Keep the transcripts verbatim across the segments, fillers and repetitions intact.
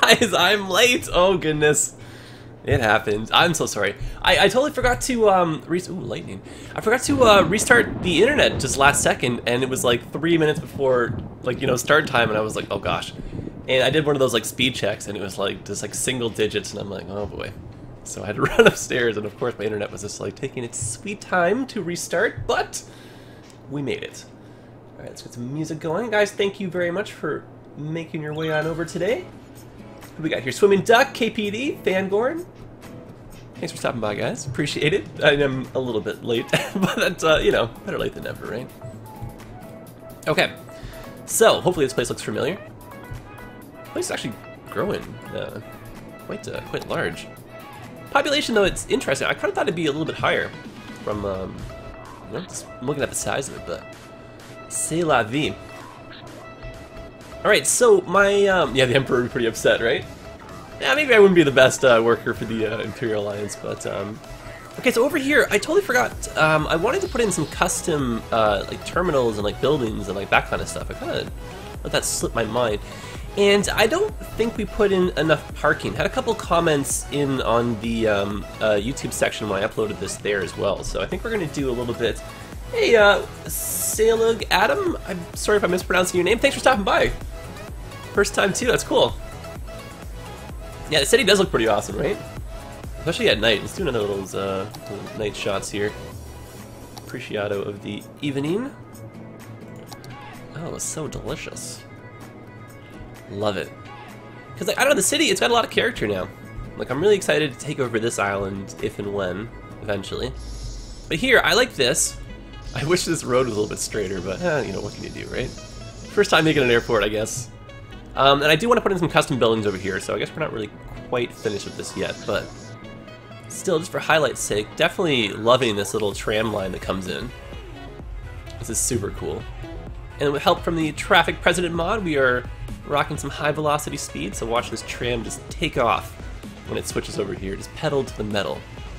Guys, I'm late. Oh goodness, it happened. I'm so sorry. I, I totally forgot to um re ooh, lightning. I forgot to uh, restart the internet just last second, and it was like three minutes before like you know start time, and I was like, oh gosh. And I did one of those like speed checks, and it was like just like single digits, and I'm like, oh boy. So I had to run upstairs, and of course my internet was just like taking its sweet time to restart, but we made it. All right, let's get some music going, guys. Thank you very much for making your way on over today. Who we got here? Swimming Duck, K P D, Fangorn. Thanks for stopping by, guys. Appreciate it. I am a little bit late, but that's, uh, you know, better late than never, right? Okay, so hopefully this place looks familiar. The place is actually growing uh, quite, uh, quite large. Population, though, it's interesting. I kind of thought it'd be a little bit higher from, um, you know, just looking at the size of it, but c'est la vie. Alright, so my, um, yeah, the Emperor would be pretty upset, right? Yeah, maybe I wouldn't be the best uh, worker for the uh, Imperial Alliance, but, um... okay, so over here, I totally forgot, um, I wanted to put in some custom, uh, like, terminals and, like, buildings and, like, that kind of stuff. I kind of let that slip my mind. And I don't think we put in enough parking. Had a couple comments in on the, um, uh, YouTube section when I uploaded this there as well, so I think we're gonna do a little bit. Hey, uh, Salug Adam, I'm sorry if I'm mispronouncing your name. Thanks for stopping by. First time too, that's cool. Yeah, the city does look pretty awesome, right? Especially at night. Let's do another little, uh, little night shots here. Appreciado of the evening. Oh, it's so delicious. Love it. Because, like, I don't know, the city, it's got a lot of character now. Like, I'm really excited to take over this island if and when, eventually. But here, I like this. I wish this road was a little bit straighter, but, eh, you know, what can you do, right? First time making an airport, I guess. Um, and I do want to put in some custom buildings over here, so I guess we're not really quite finished with this yet, but still, just for highlight's sake, definitely loving this little tram line that comes in. This is super cool. And with help from the Traffic President mod, we are rocking some high velocity speed, so watch this tram just take off when it switches over here, just pedal to the metal.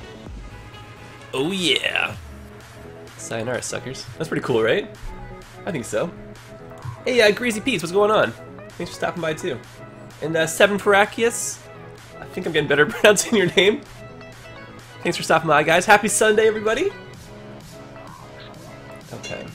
Oh yeah! Sayonara, suckers. That's pretty cool, right? I think so. Hey, uh, Greasy Pete's, what's going on? Thanks for stopping by, too. And, uh, Seven Paracius, I think I'm getting better at pronouncing your name. Thanks for stopping by, guys. Happy Sunday, everybody! Okay.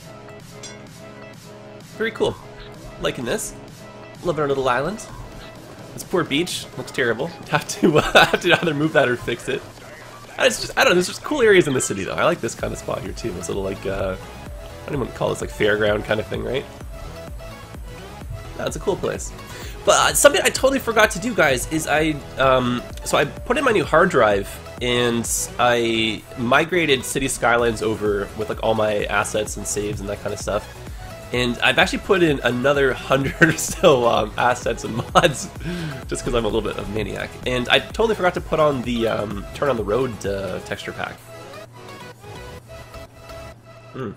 Very cool. Liking this. Loving our little island. This poor beach looks terrible. Have to, uh, have to either move that or fix it. It's just, I don't know, there's just cool areas in the city, though. I like this kind of spot here, too. This little, like, uh, I don't even call this, like, fairground kind of thing, right? That's a cool place. But uh, something I totally forgot to do, guys, is I, um, so I put in my new hard drive, and I migrated City Skylines over with, like, all my assets and saves and that kind of stuff. And I've actually put in another hundred or so um, assets and mods, just because I'm a little bit of a maniac. And I totally forgot to put on the um, Turn on the Road uh, texture pack. Hmm.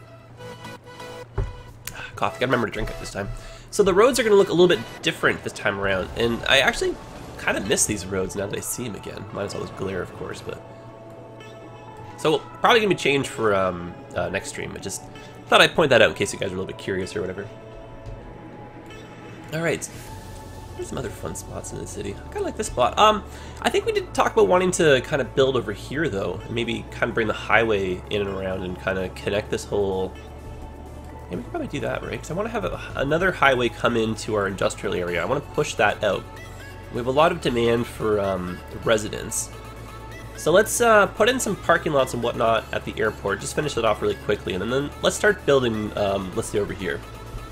Coffee, gotta remember to drink it this time. So the roads are going to look a little bit different this time around, and I actually kind of miss these roads now that I see them again. Minus all this glare, of course, but... So, probably going to be changed for um, uh, next stream. I just thought I'd point that out in case you guys are a little bit curious or whatever. Alright. There's some other fun spots in the city. I kind of like this spot. Um, I think we did talk about wanting to kind of build over here, though. And maybe kind of bring the highway in and around and kind of connect this whole... Yeah, we could probably do that, right? Because I want to have a, another highway come into our industrial area. I want to push that out. We have a lot of demand for um, residents. So let's uh, put in some parking lots and whatnot at the airport. Just finish it off really quickly, and then let's start building. Um, let's see over here.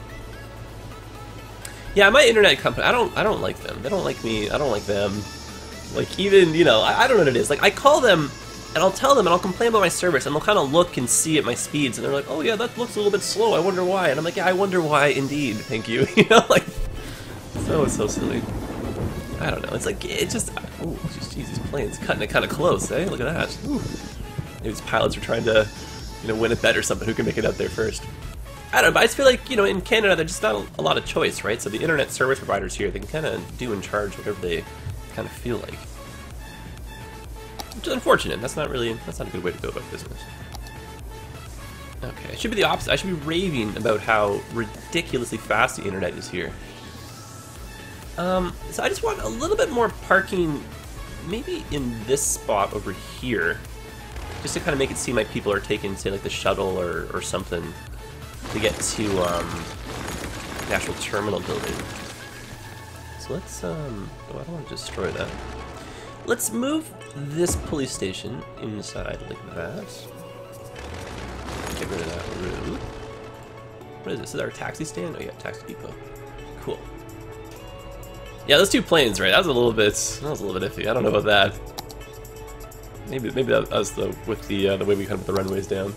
Yeah, my internet company. I don't. I don't like them. They don't like me. I don't like them. Like even you know. I, I don't know what it is. Like I call them. And I'll tell them, and I'll complain about my service, and they'll kind of look and see at my speeds, and they're like, oh yeah, that looks a little bit slow, I wonder why. And I'm like, yeah, I wonder why indeed, thank you. You know, like, so, so silly. I don't know, it's like, it just, oh, jeez, these planes cutting it kind of close, eh? Look at that. Ooh. Maybe these pilots are trying to, you know, win a bet or something, who can make it out there first. I don't know, but I just feel like, you know, in Canada, there's just not a lot of choice, right? So the internet service providers here, they can kind of do and charge whatever they kind of feel like. Which is unfortunate. That's not really, that's not a good way to go about business. Okay, it should be the opposite. I should be raving about how ridiculously fast the internet is here. Um, so I just want a little bit more parking, maybe in this spot over here, just to kind of make it seem like people are taking, say, like the shuttle or, or something to get to um, the actual terminal building. So let's, um, oh, I don't want to destroy that. Let's move this police station inside like that. Get rid of that room. What is this? Is our taxi stand? Oh yeah, taxi depot. Cool. Yeah, those two planes, right? That was a little bit. That was a little bit iffy. I don't know about that. Maybe, maybe that was the with the uh, the way we kind of put the runways down.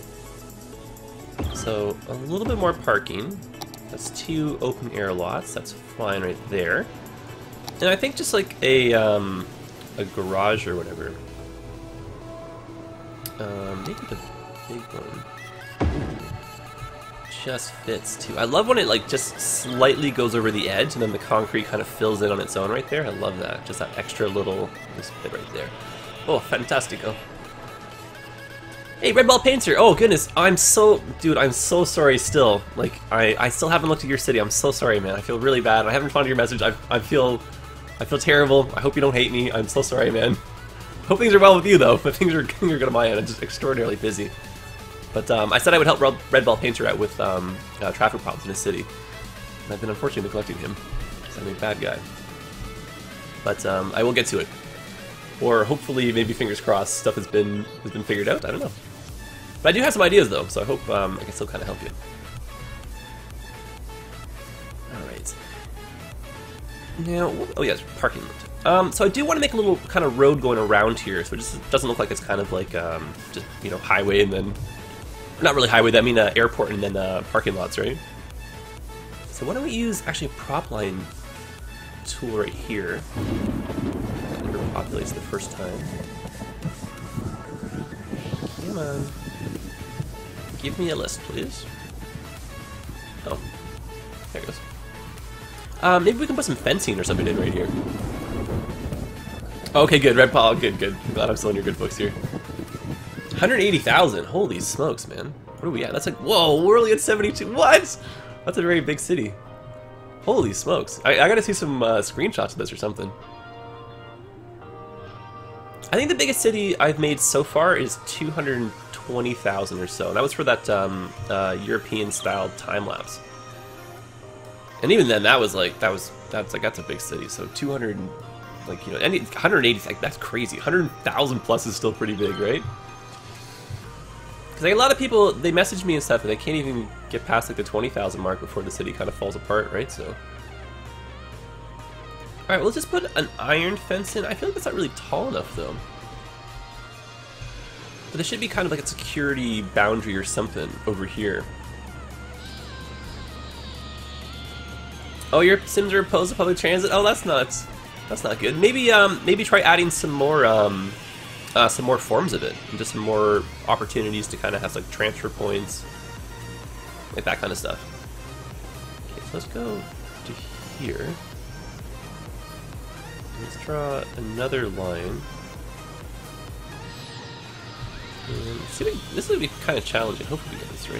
So a little bit more parking. That's two open air lots. That's fine right there. And I think just like a um, a garage or whatever. Um, maybe the big one. Just fits too. I love when it like just slightly goes over the edge and then the concrete kind of fills in on its own right there. I love that. Just that extra little this bit right there. Oh, fantastico. Hey, Red Ball Painter. Oh goodness, I'm so dude. I'm so sorry. Still, like I I still haven't looked at your city. I'm so sorry, man. I feel really bad. I haven't found your message. I I feel I feel terrible. I hope you don't hate me. I'm so sorry, man. Hope things are well with you though. But things are things are good on my end. I'm just extraordinarily busy. But um, I said I would help Red Ball Painter out with um, uh, traffic problems in his city. And I've been unfortunately neglecting him, because I'm a bad guy. But um, I will get to it. Or hopefully, maybe fingers crossed, stuff has been has been figured out. I don't know. But I do have some ideas though, so I hope um, I can still kind of help you. All right. Now, oh yes, parking lot. Um, so I do want to make a little kind of road going around here, so it just doesn't look like it's kind of like um, just you know highway and then. Not really highway, I mean uh, airport and then uh, parking lots, right? So why don't we use actually a prop line tool right here. That never populates the first time. Come on. Give me a list, please. Oh, there it goes. Um, maybe we can put some fencing or something in right here. Okay, good. Red Paul, good, good. I'm glad I'm still in your good books here. one hundred eighty thousand. Holy smokes, man. What are we at? That's like, whoa, we're only at seventy-two. What? That's a very big city. Holy smokes. I, I gotta see some uh, screenshots of this or something. I think the biggest city I've made so far is two hundred twenty thousand or so. That was for that um, uh, European-style time-lapse. And even then, that was like, that was, that's like, that's a big city. So two hundred, like, you know, any, one hundred eighty, like, that's crazy. one hundred thousand plus is still pretty big, right? Because like, a lot of people, they message me and stuff, and they can't even get past like the twenty thousand mark before the city kind of falls apart, right? So, all right, we'll just put an iron fence in. I feel like it's not really tall enough, though. But there should be kind of like a security boundary or something over here. Oh, your Sims are opposed to public transit? Oh, that's not that's not good. Maybe um maybe try adding some more um. Uh, some more forms of it, and just some more opportunities to kind of have like transfer points, like that kind of stuff. Okay, so let's go to here. Let's draw another line. And see, we, this will be kind of challenging. Hopefully, we get this right.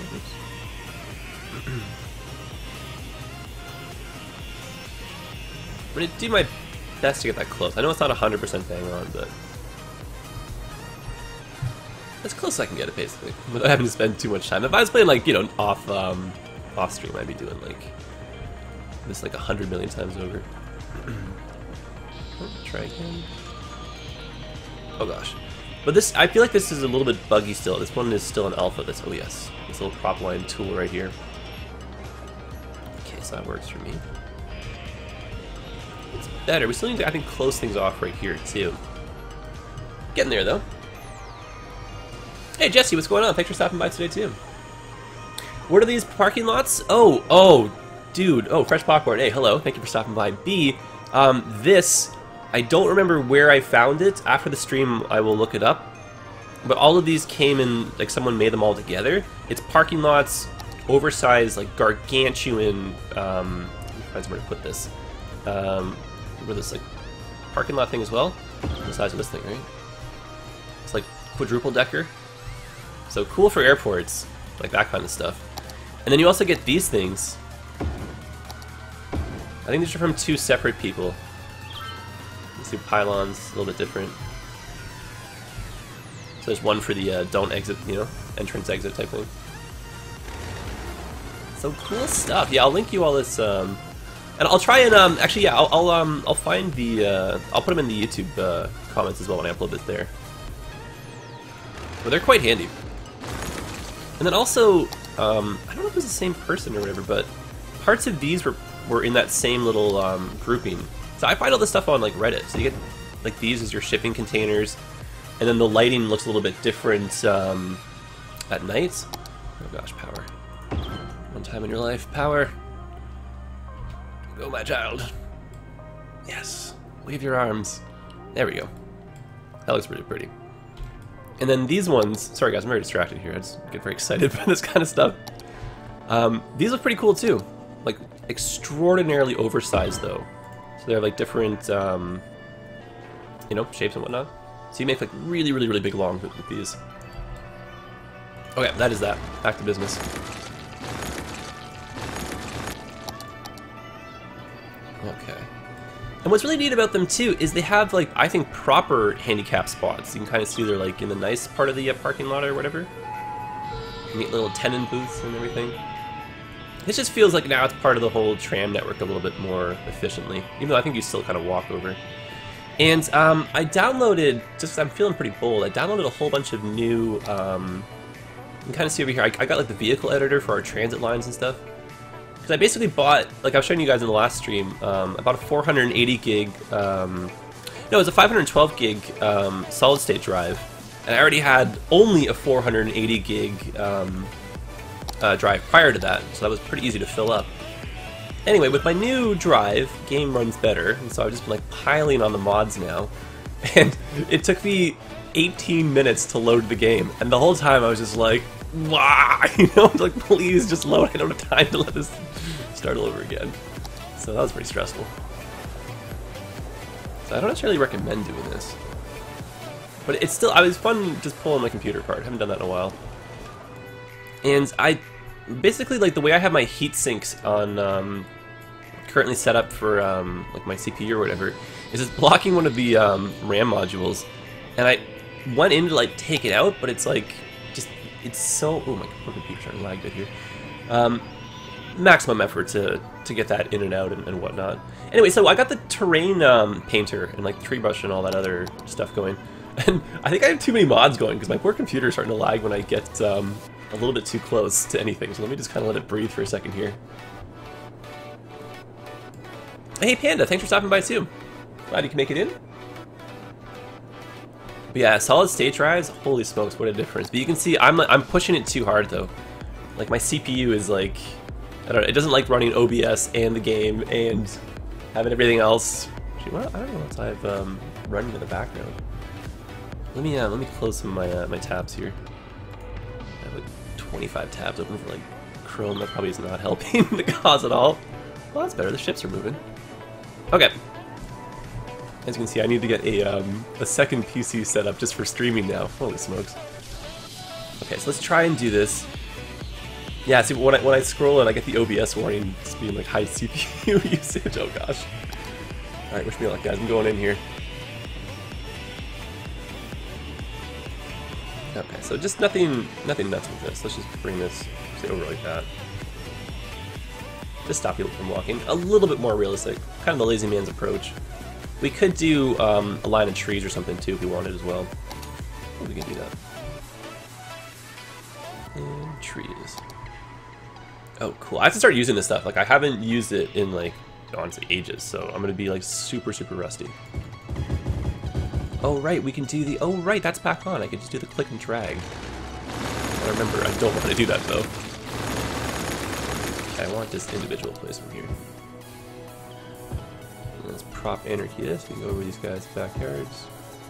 I'm gonna do my best to get that close. I know it's not one hundred percent bang on, but. As close as I can get it, basically, without having to spend too much time. If I was playing, like, you know, off um, off stream, I'd be doing, like, this, like, a hundred million times over. Oh, try again. Oh, gosh. But this, I feel like this is a little bit buggy still. This one is still an alpha. This, oh, yes. This little prop line tool right here. Okay, so that works for me. It's better. We still need to, I think, close things off right here, too. Getting there, though. Hey Jesse, what's going on? Thanks for stopping by today too. What are these parking lots? Oh, oh, dude. Oh, fresh popcorn. Hey, hello. Thank you for stopping by. B, um, this, I don't remember where I found it. After the stream, I will look it up. But all of these came in, like someone made them all together. It's parking lots, oversized, like gargantuan, um, let me find somewhere to put this. Um, remember this, like, parking lot thing as well? The size of this thing, right? It's like quadruple decker. So cool for airports, like that kind of stuff. And then you also get these things. I think these are from two separate people. Let's see, pylons, a little bit different. So there's one for the uh, don't exit, you know, entrance exit type thing. So cool stuff. Yeah, I'll link you all this, um, and I'll try and um, actually, yeah, I'll I'll, um, I'll find the uh, I'll put them in the YouTube uh, comments as well when I upload it there. But they're quite handy. And then also, um, I don't know if it was the same person or whatever, but parts of these were were in that same little um, grouping. So I find all this stuff on like Reddit. So you get like these as your shipping containers, and then the lighting looks a little bit different um, at night. Oh gosh, power. One time in your life, power. Go, my child. Yes. Wave your arms. There we go. That looks pretty pretty. And then these ones, sorry guys, I'm very distracted here. I just get very excited by this kind of stuff. Um, these look pretty cool too. Like extraordinarily oversized though. So they have like different, um, you know, shapes and whatnot. So you make like really, really, really big long with, with these. Okay, that is that. Back to business. Okay. And what's really neat about them too is they have like, I think, proper handicap spots. You can kind of see they're like in the nice part of the uh, parking lot or whatever. Neat little tenant booths and everything. This just feels like now it's part of the whole tram network a little bit more efficiently, even though I think you still kind of walk over. And um, I downloaded, just 'cause I'm feeling pretty bold, I downloaded a whole bunch of new, um, you can kind of see over here, I, I got like the vehicle editor for our transit lines and stuff. Because I basically bought, like I was showing you guys in the last stream, um, I bought a four hundred eighty gig, um, no, it was a five hundred twelve gig um, solid state drive. And I already had only a four hundred eighty gig um, uh, drive prior to that, so that was pretty easy to fill up. Anyway, with my new drive, game runs better, and so I've just been like piling on the mods now. And it took me eighteen minutes to load the game, and the whole time I was just like, wow, you know, like please just load, I don't have time to let this start all over again. So that was pretty stressful. So I don't necessarily recommend doing this. But it's still, I was fun just pulling my computer apart. I haven't done that in a while. And I, basically like the way I have my heat sinks on, um, currently set up for um, like my C P U or whatever, is it's blocking one of the um, RAM modules. And I went in to like take it out, but it's like, just, it's so, oh my poor computer's starting to lag a bit here. Um, maximum effort to, to get that in and out and, and whatnot. Anyway, so I got the terrain um, painter and like tree brush and all that other stuff going. And I think I have too many mods going because my poor computer is starting to lag when I get um, a little bit too close to anything. So let me just kind of let it breathe for a second here. Hey Panda, thanks for stopping by too. Glad you can make it in. But yeah, solid state drives, holy smokes, what a difference. But you can see I'm I'm pushing it too hard though. Like my C P U is like, I don't know, it doesn't like running O B S and the game and having everything else. Actually, well, I don't know what I've um, running in the background. Let me uh, let me close some of my uh, my tabs here. I have like twenty-five tabs open for like Chrome. That probably is not helping the cause at all. Well, that's better. The ships are moving. Okay. As you can see, I need to get a um, a second P C set up just for streaming now. Holy smokes. Okay, so let's try and do this. Yeah, see when I when I scroll and I get the O B S warning, it's being like high C P U usage. Oh gosh. All right, wish me luck, guys. I'm going in here. Okay, so just nothing, nothing nuts with this. Let's just bring this, say over like that. Just stop people from walking. A little bit more realistic, kind of the lazy man's approach. We could do um, a line of trees or something too if we wanted as well. We can do that. And trees. Oh, cool. I have to start using this stuff. Like I haven't used it in like honestly ages, so I'm gonna be like super, super rusty. Oh right, we can do the, oh right, that's back on. I can just do the click and drag. I remember, I don't want to do that though. Okay, I want this individual placement here. And let's prop anarchy this, we can go over these guys' backyards.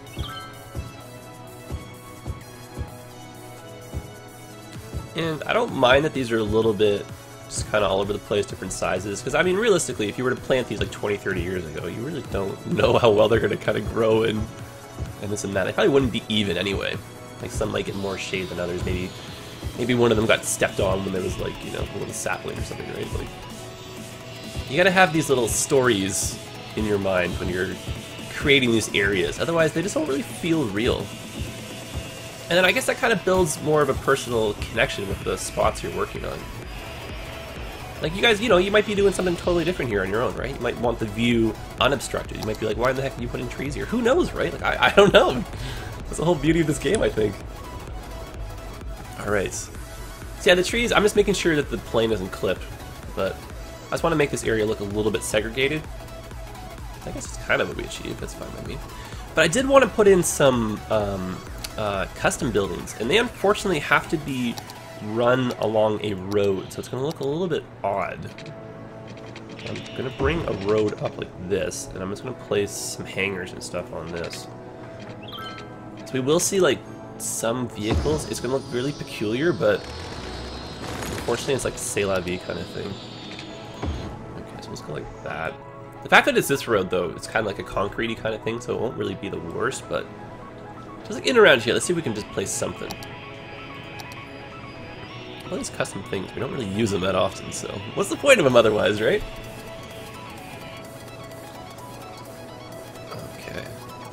And I don't mind that these are a little bit just kind of all over the place, different sizes, because I mean realistically, if you were to plant these like twenty, thirty years ago, you really don't know how well they're going to kind of grow and and this and that. They probably wouldn't be even anyway. Like some might get more shade than others. Maybe maybe one of them got stepped on when there was like, you know, a little sapling or something, right? Like, You gotta have these little stories in your mind when you're creating these areas. Otherwise, they just don't really feel real. And then I guess that kind of builds more of a personal connection with the spots you're working on. Like you guys, you know, you might be doing something totally different here on your own, right? You might want the view unobstructed. You might be like, why the heck are you putting trees here? Who knows, right? Like, I, I don't know. That's the whole beauty of this game, I think. Alright. So yeah, the trees, I'm just making sure that the plane doesn't clip. But I just want to make this area look a little bit segregated. I guess it's kind of what we achieved. That's fine by me. But I did want to put in some um, uh, custom buildings. And they unfortunately have to be run along a road, so it's going to look a little bit odd. I'm going to bring a road up like this, and I'm just going to place some hangars and stuff on this. So we will see like some vehicles. It's going to look really peculiar, but unfortunately it's like c'est la vie kind of thing. Okay, so let's go like that. The fact that it's this road though, it's kind of like a concrete-y kind of thing, so it won't really be the worst, but just like in around here, let's see if we can just place something. All these custom things, we don't really use them that often, so what's the point of them otherwise, right? Okay.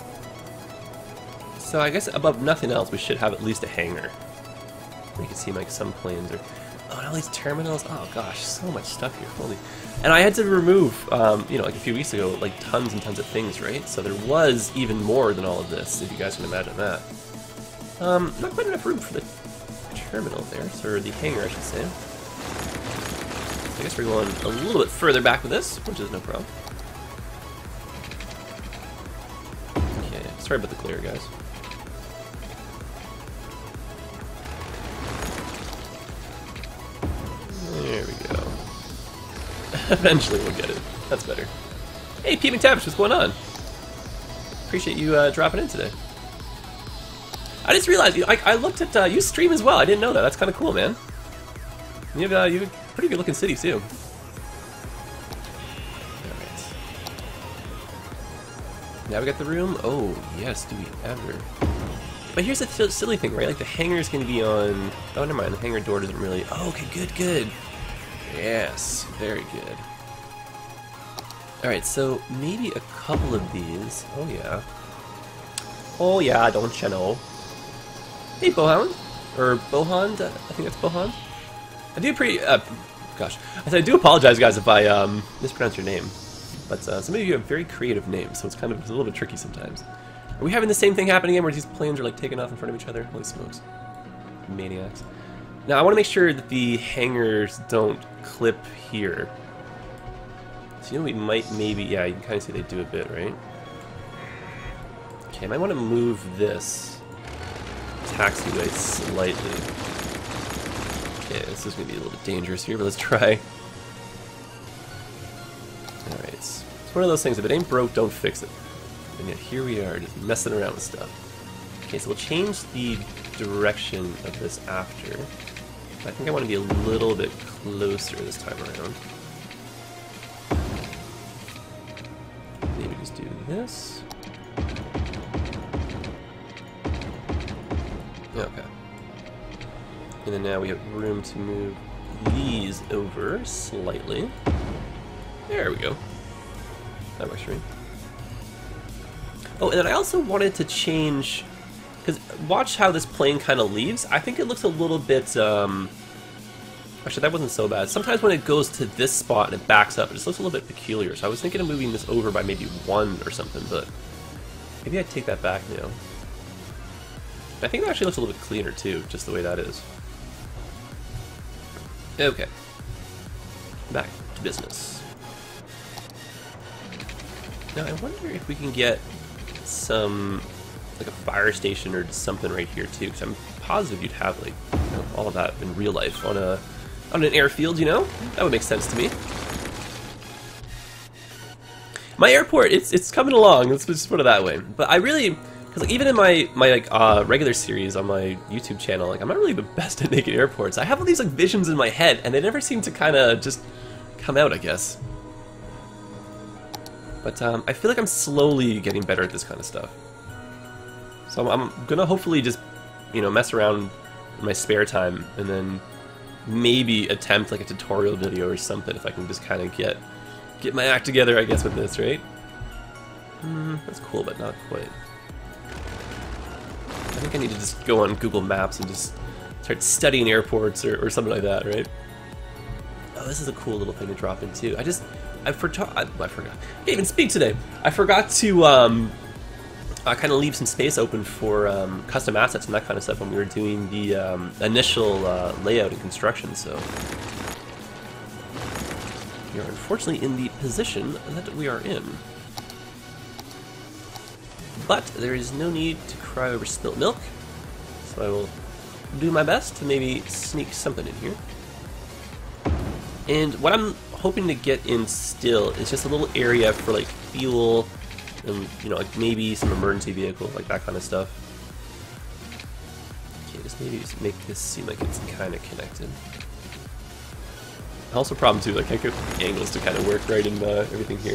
So I guess above nothing else, we should have at least a hangar. You can see like some planes or... Oh, and all these terminals. Oh gosh, so much stuff here. Holy. And I had to remove, um, you know, like a few weeks ago, like tons and tons of things, right? So there was even more than all of this, if you guys can imagine that. Um, not quite enough room for the terminal there, or the hangar, I should say. I guess we're going a little bit further back with this, which is no problem. Okay, sorry about the glare, guys. There we go. Eventually we'll get it. That's better. Hey, Pete McTavish, what's going on? Appreciate you uh, dropping in today. I just realized, you know, I, I looked at, uh, you stream as well. I didn't know that. That's kind of cool, man. You have, uh, you have a pretty good looking city, too. Alright. Now we got the room. Oh, yes, do we ever. But here's the silly thing, right? Like, the hangar is going to be on... Oh, never mind. The hangar door doesn't really... Oh, okay, good, good. Yes, very good. Alright, so maybe a couple of these. Oh, yeah. Oh, yeah, don't you know. Hey, Bohound. Or Bohand. I think that's Bohand. I do pretty... Uh, gosh. I said I do apologize, guys, if I um, mispronounce your name. But uh, some of you have very creative names, so it's kind of it's a little bit tricky sometimes. Are we having the same thing happening again, where these planes are like taking off in front of each other? Holy smokes. Maniacs. Now, I want to make sure that the hangars don't clip here. So, you know, we might maybe... Yeah, you can kind of see they do a bit, right? Okay, I might want to move this taxiway slightly. Okay, this is going to be a little bit dangerous here, but let's try. Alright, it's one of those things, if it ain't broke, don't fix it. And yet here we are, just messing around with stuff. Okay, so we'll change the direction of this after. I think I want to be a little bit closer this time around. Maybe just do this. Okay. And then now we have room to move these over slightly. There we go. That works for me. Oh, and then I also wanted to change, because watch how this plane kind of leaves. I think it looks a little bit, um, actually that wasn't so bad. Sometimes when it goes to this spot and it backs up, it just looks a little bit peculiar. So I was thinking of moving this over by maybe one or something, but maybe I'd take that back now. I think it actually looks a little bit cleaner too, just the way that is. Okay. Back to business. Now I wonder if we can get some, like a fire station or something right here too, because I'm positive you'd have like, you know, all of that in real life on a on an airfield, you know? That would make sense to me. My airport, it's it's coming along. Let's just put it that way. But I really, because like even in my my like uh, regular series on my YouTube channel, like I'm not really the best at making airports. I have all these like visions in my head, and they never seem to kind of just come out, I guess. But um, I feel like I'm slowly getting better at this kind of stuff. So I'm, I'm gonna hopefully just, you know, mess around in my spare time, and then maybe attempt like a tutorial video or something if I can just kind of get get my act together, I guess, with this, right? Hmm, that's cool, but not quite. I think I need to just go on Google Maps and just start studying airports or, or something like that, right? Oh, this is a cool little thing to drop in too. I just, I forgot, I, I forgot. I can't even speak today. I forgot to um, uh, kind of leave some space open for um, custom assets and that kind of stuff when we were doing the um, initial uh, layout and construction. So we are unfortunately in the position that we are in. But there is no need to cry over spilt milk, so I will do my best to maybe sneak something in here. And what I'm hoping to get in still is just a little area for like fuel and, you know, like maybe some emergency vehicles, like that kind of stuff. Okay, just maybe just make this seem like it's kind of connected. Also, problem too, like I can't get the angles to kind of work right in uh, everything here.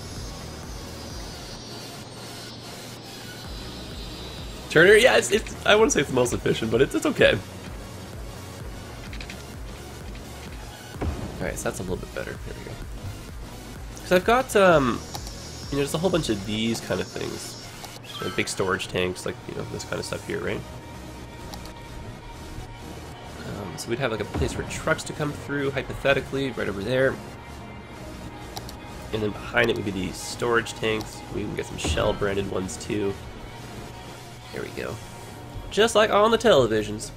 Turner, yeah, it's, it's, I wouldn't say it's the most efficient, but it's, it's okay. Alright, so that's a little bit better. There we go. Because I've got, um, you know, there's a whole bunch of these kind of things. Like big storage tanks, like, you know, this kind of stuff here, right? Um, so we'd have like a place for trucks to come through, hypothetically, right over there. And then behind it would be these storage tanks. We can get some Shell-branded ones too. There we go. Just like on the televisions.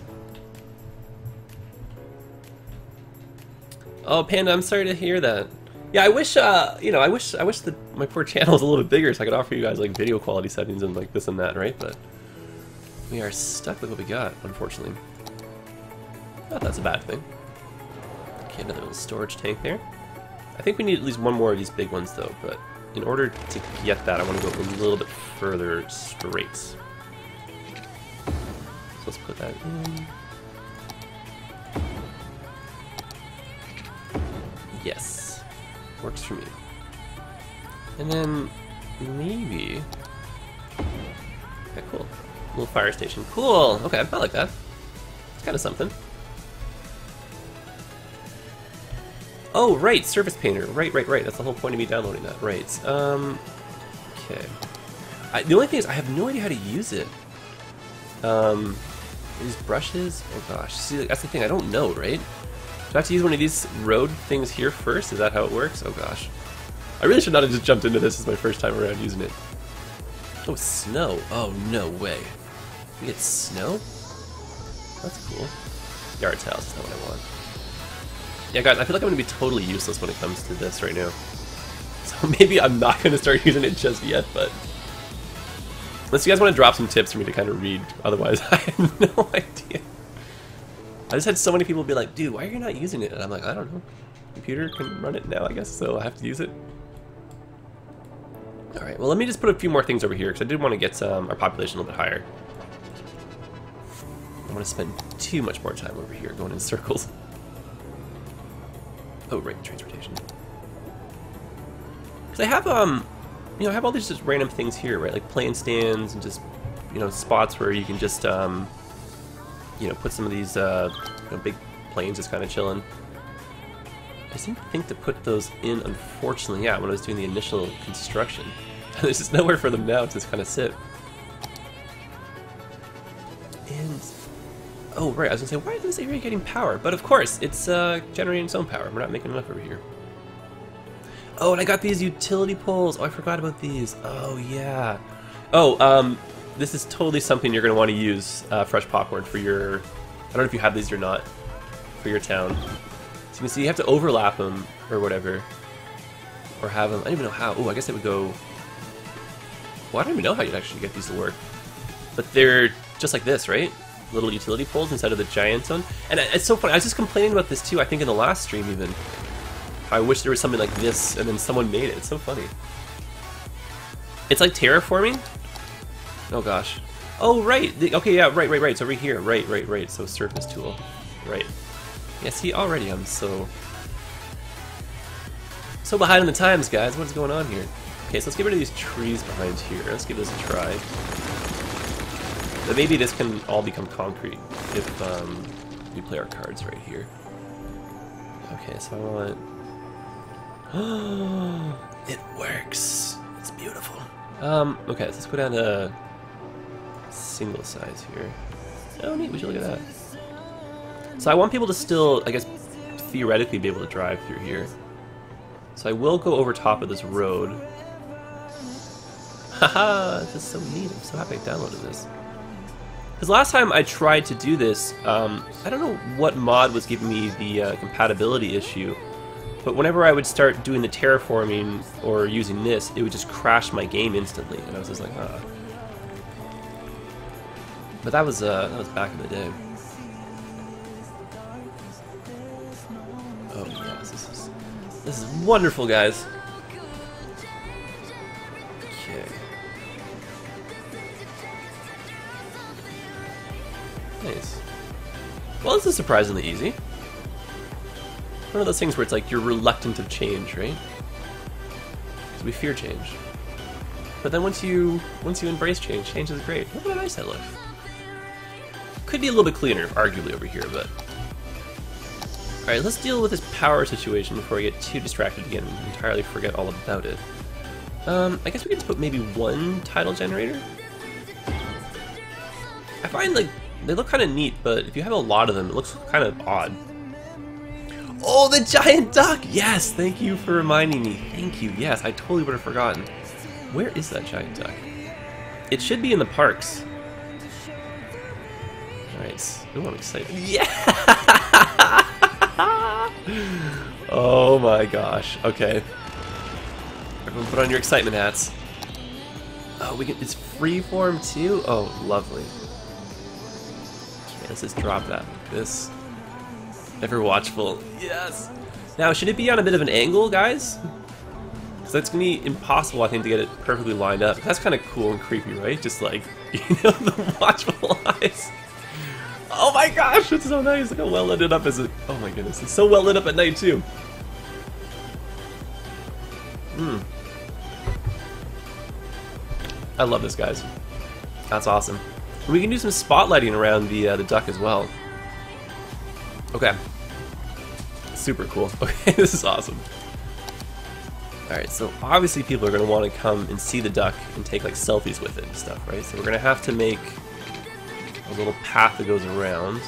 Oh, Panda, I'm sorry to hear that. Yeah, I wish, uh, you know, I wish, I wish that my poor channel was a little bit bigger so I could offer you guys like video quality settings and like this and that, right? But we are stuck with what we got, unfortunately. Not that's a bad thing. Okay, another little storage tank there. I think we need at least one more of these big ones though, but in order to get that, I want to go a little bit further straight. So let's put that in. Yes, works for me. And then maybe, okay, cool. Little fire station. Cool. Okay, I like that. It's kind of something. Oh, right, surface painter. Right, right, right. That's the whole point of me downloading that. Right. Um. Okay. I, the only thing is, I have no idea how to use it. Um. These brushes. Oh gosh. See, that's the thing. I don't know, right? Do I have to use one of these road things here first? Is that how it works? Oh gosh. I really should not have just jumped into this as my first time around using it. Oh, snow. Oh, no way. We get snow? That's cool. Yard tiles is not what I want. Yeah, guys, I feel like I'm going to be totally useless when it comes to this right now. So maybe I'm not going to start using it just yet, but... Unless you guys want to drop some tips for me to kind of read. Otherwise, I have no idea. I just had so many people be like, dude, why are you not using it? And I'm like, I don't know. Computer can run it now, I guess, so I have to use it. Alright, well, let me just put a few more things over here, because I did want to get um, our population a little bit higher. I don't want to spend too much more time over here going in circles. Oh, right, transportation. Because I have, um, you know, I have all these just random things here, right? Like plane stands and just, you know, spots where you can just, um, you know, put some of these, uh, you know, big planes just kind of chilling. I just didn't think to put those in, unfortunately, yeah, when I was doing the initial construction. There's just nowhere for them now to just kind of sit. And, oh, right, I was going to say, why is this area getting power? But of course, it's uh, generating its own power. We're not making enough over here. Oh, and I got these utility poles. Oh, I forgot about these. Oh, yeah. Oh, um, this is totally something you're going to want to use, uh, fresh popcorn, for your, I don't know if you have these or not, for your town. So you can see you have to overlap them, or whatever. Or have them, I don't even know how. Oh, I guess it would go, well, I don't even know how you'd actually get these to work. But they're just like this, right? Little utility poles instead of the giant one. And it's so funny, I was just complaining about this too, I think in the last stream even. I wish there was something like this, and then someone made it. It's so funny. It's like terraforming? Oh gosh. Oh, right. The, okay, yeah, right, right, right. It's over here. Right, right, right. So surface tool. Right. Yeah, see, already I'm so... So behind on the times, guys. What is going on here? Okay, so let's get rid of these trees behind here. Let's give this a try. But maybe this can all become concrete if um, we play our cards right here. Okay, so I want... It works. It's beautiful. Um, okay, let's go down to single size here. Oh, neat. Would you look at that? So I want people to still, I guess, theoretically be able to drive through here. So I will go over top of this road. Haha, this is so neat. I'm so happy I downloaded this. Because last time I tried to do this, um, I don't know what mod was giving me the uh, compatibility issue, but whenever I would start doing the terraforming or using this, it would just crash my game instantly, and I was just like, ah. But that was uh, that was back in the day. Oh yes, this is this is wonderful, guys. Okay. Nice. Well, this is surprisingly easy. One of those things where it's like you're reluctant of change, right? Because we fear change. But then once you once you embrace change, change is great. Look how nice that looks. Could be a little bit cleaner, arguably, over here, but... Alright, let's deal with this power situation before I get too distracted again and entirely forget all about it. Um, I guess we could just put maybe one tidal generator? I find, like, they look kind of neat, but if you have a lot of them, it looks kind of odd. Oh, the giant duck! Yes, thank you for reminding me. Thank you, yes, I totally would have forgotten. Where is that giant duck? It should be in the parks. Alright, ooh, I'm excited. Yeah! Oh my gosh, okay. Everyone put on your excitement hats. Oh, we can, it's freeform too? Oh, lovely. Okay, let's just drop that like this. Ever watchful. Yes! Now, should it be on a bit of an angle, guys? Because that's going to be impossible, I think, to get it perfectly lined up. That's kind of cool and creepy, right? Just like, you know, the watchful eyes. Oh my gosh, it's so nice. Look how well lit it up is it. Oh my goodness, it's so well lit up at night, too. Hmm. I love this, guys. That's awesome. And we can do some spotlighting around the, uh, the duck as well. Okay. Super cool. Okay, this is awesome. Alright, so obviously people are going to want to come and see the duck and take like selfies with it and stuff, right? So we're going to have to make a little path that goes around.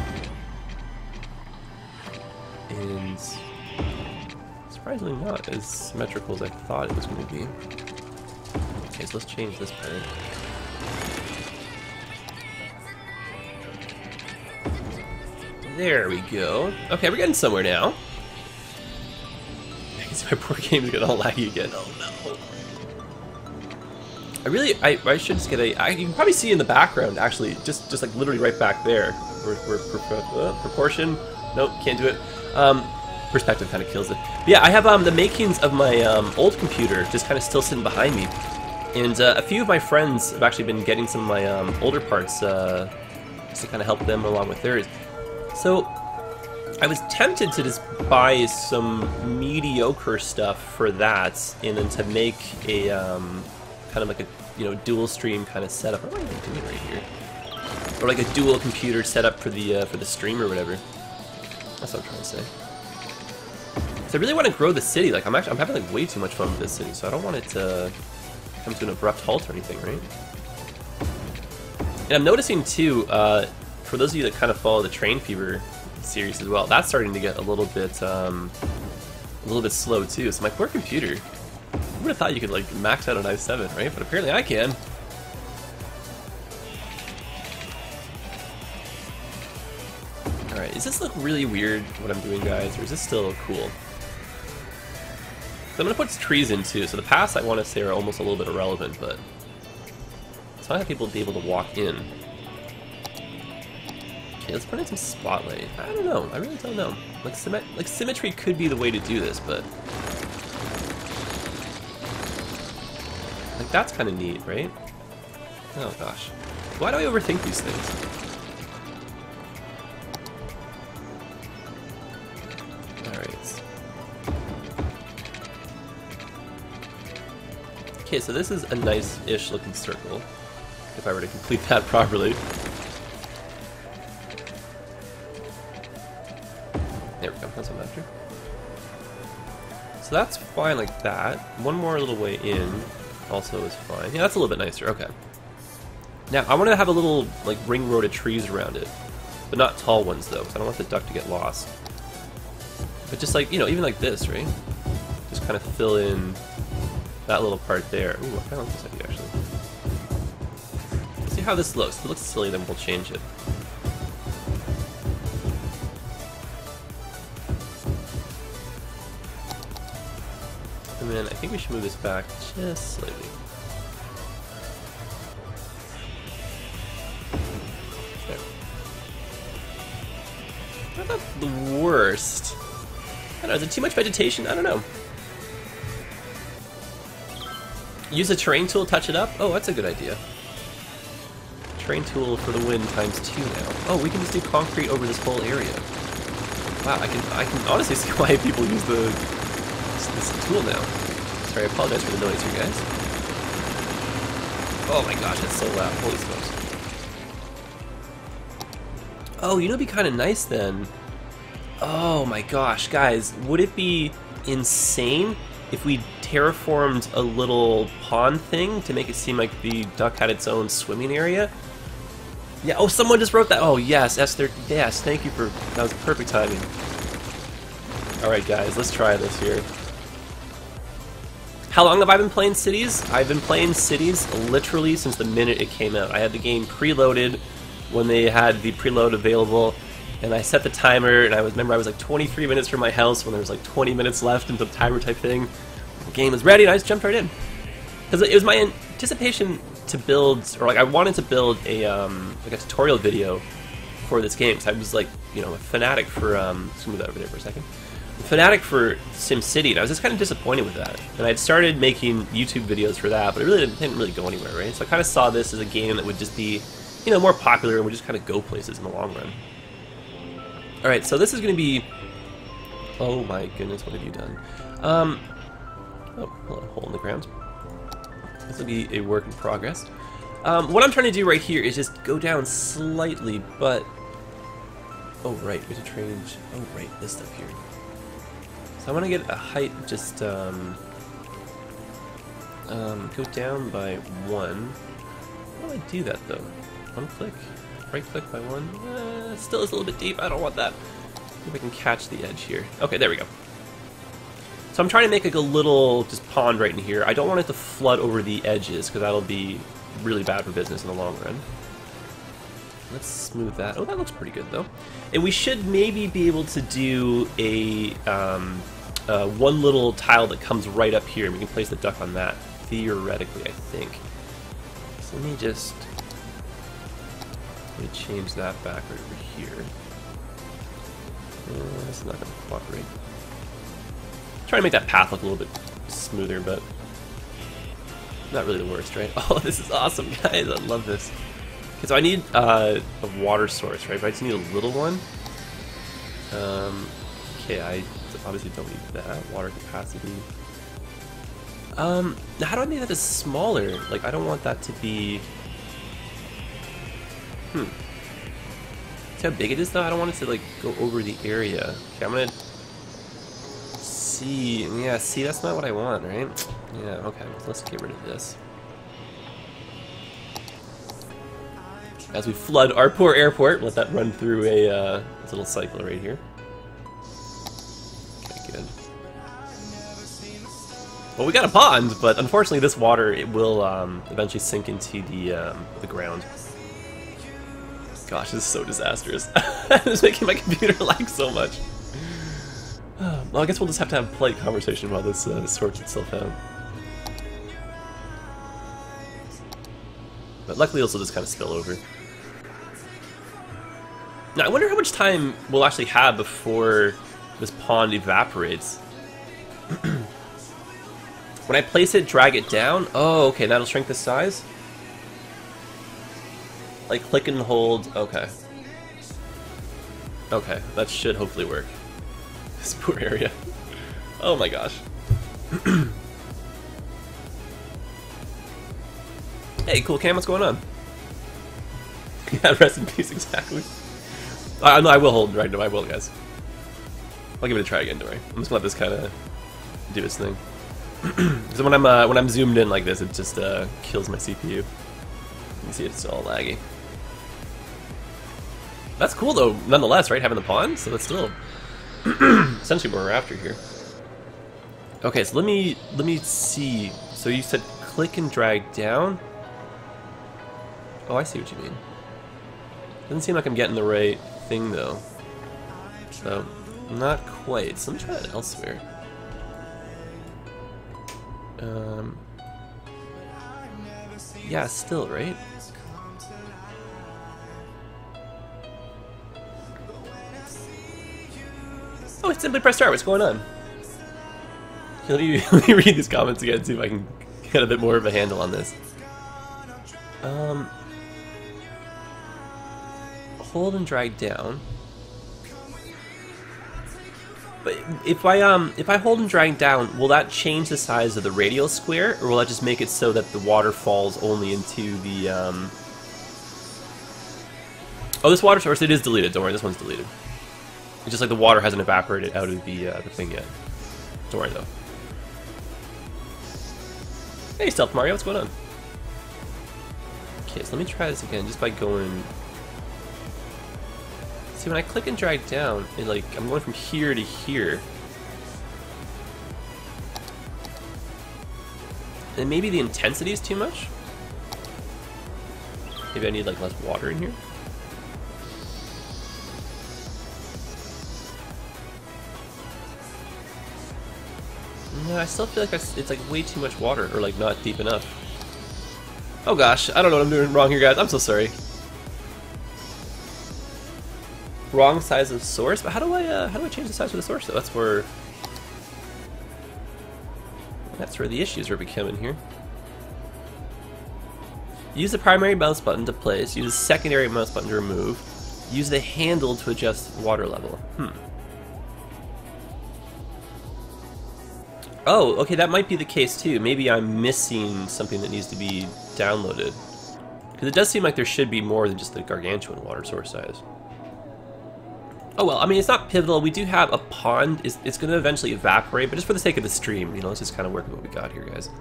And surprisingly not as symmetrical as I thought it was going to be. Okay, so let's change this part. There we go. Okay, we're getting somewhere now. I can see my poor game is getting all laggy again. Oh no. I really, I, I should just get a, I, you can probably see in the background, actually, just just like literally right back there. We're, we're, uh, proportion, nope, can't do it. Um, perspective kind of kills it. But yeah, I have um, the makings of my um, old computer just kind of still sitting behind me. And uh, a few of my friends have actually been getting some of my um, older parts uh, just to kind of help them along with theirs. So I was tempted to just buy some mediocre stuff for that, and then to make a um, kind of like a you know dual stream kind of setup. What am I doing right here? Or like a dual computer setup for the uh, for the stream or whatever. That's what I'm trying to say. So I really want to grow the city. Like I'm actually I'm having like way too much fun with this city, so I don't want it to come to an abrupt halt or anything, right? And I'm noticing too. Uh, For those of you that kind of follow the Train Fever series as well, that's starting to get a little bit, um, a little bit slow too. So my poor computer, I would have thought you could like max out an i seven, right? But apparently I can. All right, does this look really weird what I'm doing, guys, or is this still cool? So I'm gonna put trees in too. So the paths I want to say are almost a little bit irrelevant, but so I have people be able to walk in. Okay, let's put in some spotlight. I don't know. I really don't know. Like, symmet like symmetry could be the way to do this, but like that's kind of neat, right? Oh gosh, why do I overthink these things? All right. Okay, so this is a nice-ish looking circle. If I were to complete that properly. There we go, that's what I'm after. So So that's fine like that. One more little way in also is fine. Yeah, that's a little bit nicer. Okay. Now, I want to have a little, like, ring road of trees around it. But not tall ones, though, because I don't want the duck to get lost. But just like, you know, even like this, right? Just kind of fill in that little part there. Ooh, I kind of like this idea, actually. Let's see how this looks. If it looks silly, then we'll change it. And then I think we should move this back just slightly. There. Not the worst. I don't know, is it too much vegetation? I don't know. Use a terrain tool, touch it up? Oh, that's a good idea. Terrain tool for the win times two now. Oh, we can just do concrete over this whole area. Wow, I can I can honestly see why people use the this, this tool now. Sorry, I apologize for the noise here, guys. Oh my gosh, that's so loud. Holy smokes. Oh, you know, it'd be kind of nice then. Oh my gosh, guys, would it be insane if we terraformed a little pond thing to make it seem like the duck had its own swimming area? Yeah, oh, someone just wrote that. Oh, yes, Esther, yes, thank you for, that was perfect timing. Alright, guys, let's try this here. How long have I been playing Cities? I've been playing Cities literally since the minute it came out. I had the game preloaded when they had the preload available. And I set the timer, and I was, remember I was like twenty-three minutes from my house when there was like twenty minutes left into the timer type thing. The game was ready, and I just jumped right in. Because it was my anticipation to build, or like I wanted to build a um, like a tutorial video for this game. Because I was like, you know, a fanatic for, um, let's move that over there for a second. A fanatic for SimCity, and I was just kind of disappointed with that. And I'd started making YouTube videos for that, but it really didn't, didn't really go anywhere, right? So I kind of saw this as a game that would just be, you know, more popular and would just kind of go places in the long run. Alright, so this is going to be... Oh my goodness, what have you done? Um, oh, hold on, hole in the ground. This will be a work in progress. Um, what I'm trying to do right here is just go down slightly, but... Oh, right, we have to change... Oh, right, this stuff here. So I want to get a height just, um... Um, go down by one. How do I do that, though? One click? Right click by one. Uh, still is a little bit deep. I don't want that. See if I can catch the edge here. Okay, there we go. So I'm trying to make like a little just pond right in here. I don't want it to flood over the edges because that'll be really bad for business in the long run. Let's smooth that. Oh, that looks pretty good though. And we should maybe be able to do a um, uh, one little tile that comes right up here, and we can place the duck on that. Theoretically, I think. So let me just. Let me change that back right over here. Uh, this is not going to cooperate. Try to make that path look a little bit smoother, but not really the worst, right? Oh, this is awesome, guys! I love this. Okay, so I need uh, a water source, right? But I just need a little one. Um, okay, I obviously don't need that. Water capacity. Um, now how do I make that smaller? Like, I don't want that to be... Hmm. See how big it is though? I don't want it to like go over the area. Okay, I'm gonna see. Yeah, see, that's not what I want, right? Yeah, okay, so let's get rid of this. As we flood our poor airport, let that run through a uh, this little cycle right here. Okay, good. Well, we got a pond, but unfortunately this water, it will um, eventually sink into the, um, the ground. Gosh, this is so disastrous. It's making my computer lag so much. Well, I guess we'll just have to have a polite conversation while this uh, sorts itself out. But luckily, this will just kind of spill over. Now, I wonder how much time we'll actually have before this pond evaporates. When I place it, drag it down. Oh, okay, that'll shrink the size. Like click and hold, okay. Okay, that should hopefully work. This poor area. Oh my gosh. Hey, cool Cam, what's going on? Yeah, rest in peace, exactly. I, no, I will hold right now, I will, guys. I'll give it a try again, don't worry. I'm just gonna let this kind of do its thing. So when I'm uh, when I'm zoomed in like this, it just uh, kills my C P U. You can see it's all laggy. That's cool though, nonetheless, right? Having the pond, so that's still essentially what we're after here. Okay, so let me let me see. So you said click and drag down. Oh, I see what you mean. Doesn't seem like I'm getting the right thing though. So not quite. So let me try that elsewhere. Um. Yeah, still right. Oh, it's simply press start. What's going on? Let me, let me read these comments again, see if I can get a bit more of a handle on this. Um, hold and drag down. But if I um if I hold and drag down, will that change the size of the radial square, or will that just make it so that the water falls only into the um? Oh, this water source, it is deleted. Don't worry, this one's deleted. It's just like the water hasn't evaporated out of the uh, the thing yet. Don't worry though. Hey, Stealth Mario, what's going on? Okay, so let me try this again, just by going. See, when I click and drag down, it like I'm going from here to here. And maybe the intensity is too much. Maybe I need like less water in here. No, I still feel like it's like way too much water, or like not deep enough. Oh gosh, I don't know what I'm doing wrong here, guys. I'm so sorry. Wrong size of source, but how do I uh, how do I change the size of the source though? That's where that's where the issues are becoming here. Use the primary mouse button to place. Use the secondary mouse button to remove. Use the handle to adjust water level. Hmm. Oh, okay, that might be the case too. Maybe I'm missing something that needs to be downloaded. Because it does seem like there should be more than just the gargantuan water source size. Oh well, I mean, it's not pivotal. We do have a pond. It's, it's going to eventually evaporate, but just for the sake of the stream, you know, let's just kind of work with what we got here, guys.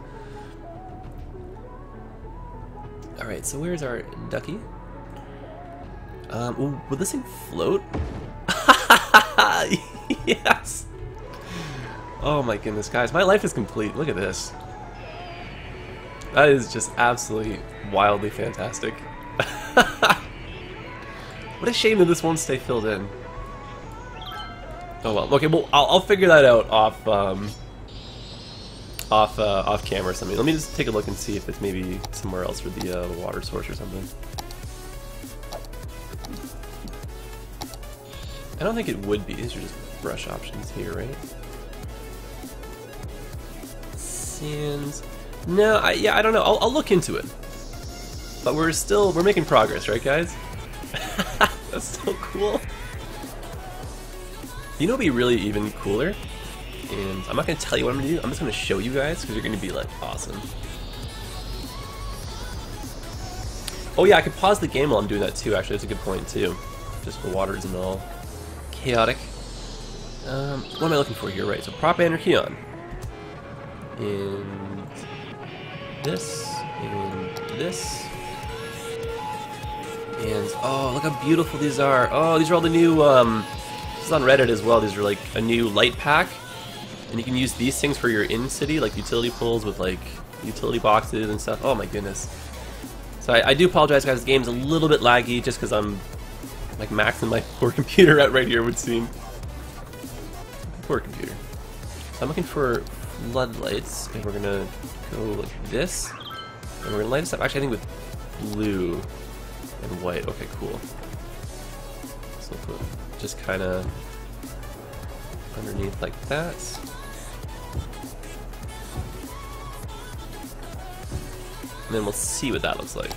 Alright, so where's our ducky? Um, ooh, will this thing float? Yes! Oh my goodness, guys, my life is complete. Look at this. That is just absolutely wildly fantastic. What a shame that this won't stay filled in. Oh well, okay, well, I'll, I'll figure that out off, um, off, uh, off camera or something. Let me just take a look and see if it's maybe somewhere else for the, uh, the water source or something. I don't think it would be. These are just brush options here, right? Sands. No, I, yeah, I don't know. I'll, I'll look into it. But we're still, we're making progress, right, guys? That's so cool. You know, what'd be really even cooler, and I'm not gonna tell you what I'm gonna do. I'm just gonna show you guys because you're gonna be like, awesome. Oh yeah, I could pause the game while I'm doing that too. Actually, that's a good point too. Just the water isn't all chaotic. Um, what am I looking for here? Right, so prop anarchy on, and this, and this. And oh, look how beautiful these are. Oh, these are all the new, um, this is on Reddit as well. These are like a new light pack. And you can use these things for your in-city, like utility poles with like utility boxes and stuff. Oh my goodness. So I, I do apologize, guys. The game's a little bit laggy just because I'm like maxing my poor computer out right here, it would seem. Poor computer. So I'm looking for floodlights, and we're gonna go like this. And we're gonna light this up, actually I think with blue and white. Okay, cool. So we'll put just kind of underneath like that. And then we'll see what that looks like.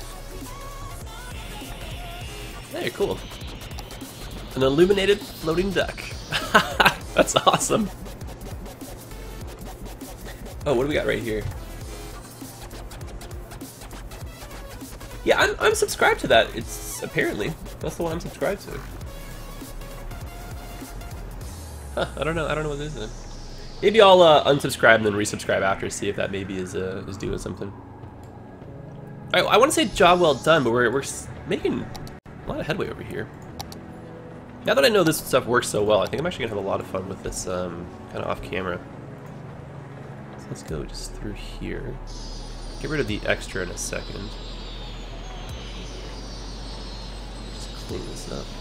Very cool. An illuminated floating duck. That's awesome. Oh, what do we got right here? Yeah, I'm, I'm subscribed to that. It's apparently that's the one I'm subscribed to. Huh, I don't know. I don't know what this is. Maybe I'll uh, unsubscribe and then resubscribe after to see if that maybe is uh, is doing something. I, I want to say job well done, but we're, we're making a lot of headway over here. Now that I know this stuff works so well, I think I'm actually going to have a lot of fun with this um, kind of off camera. So let's go just through here. Get rid of the extra in a second. Just clean this up.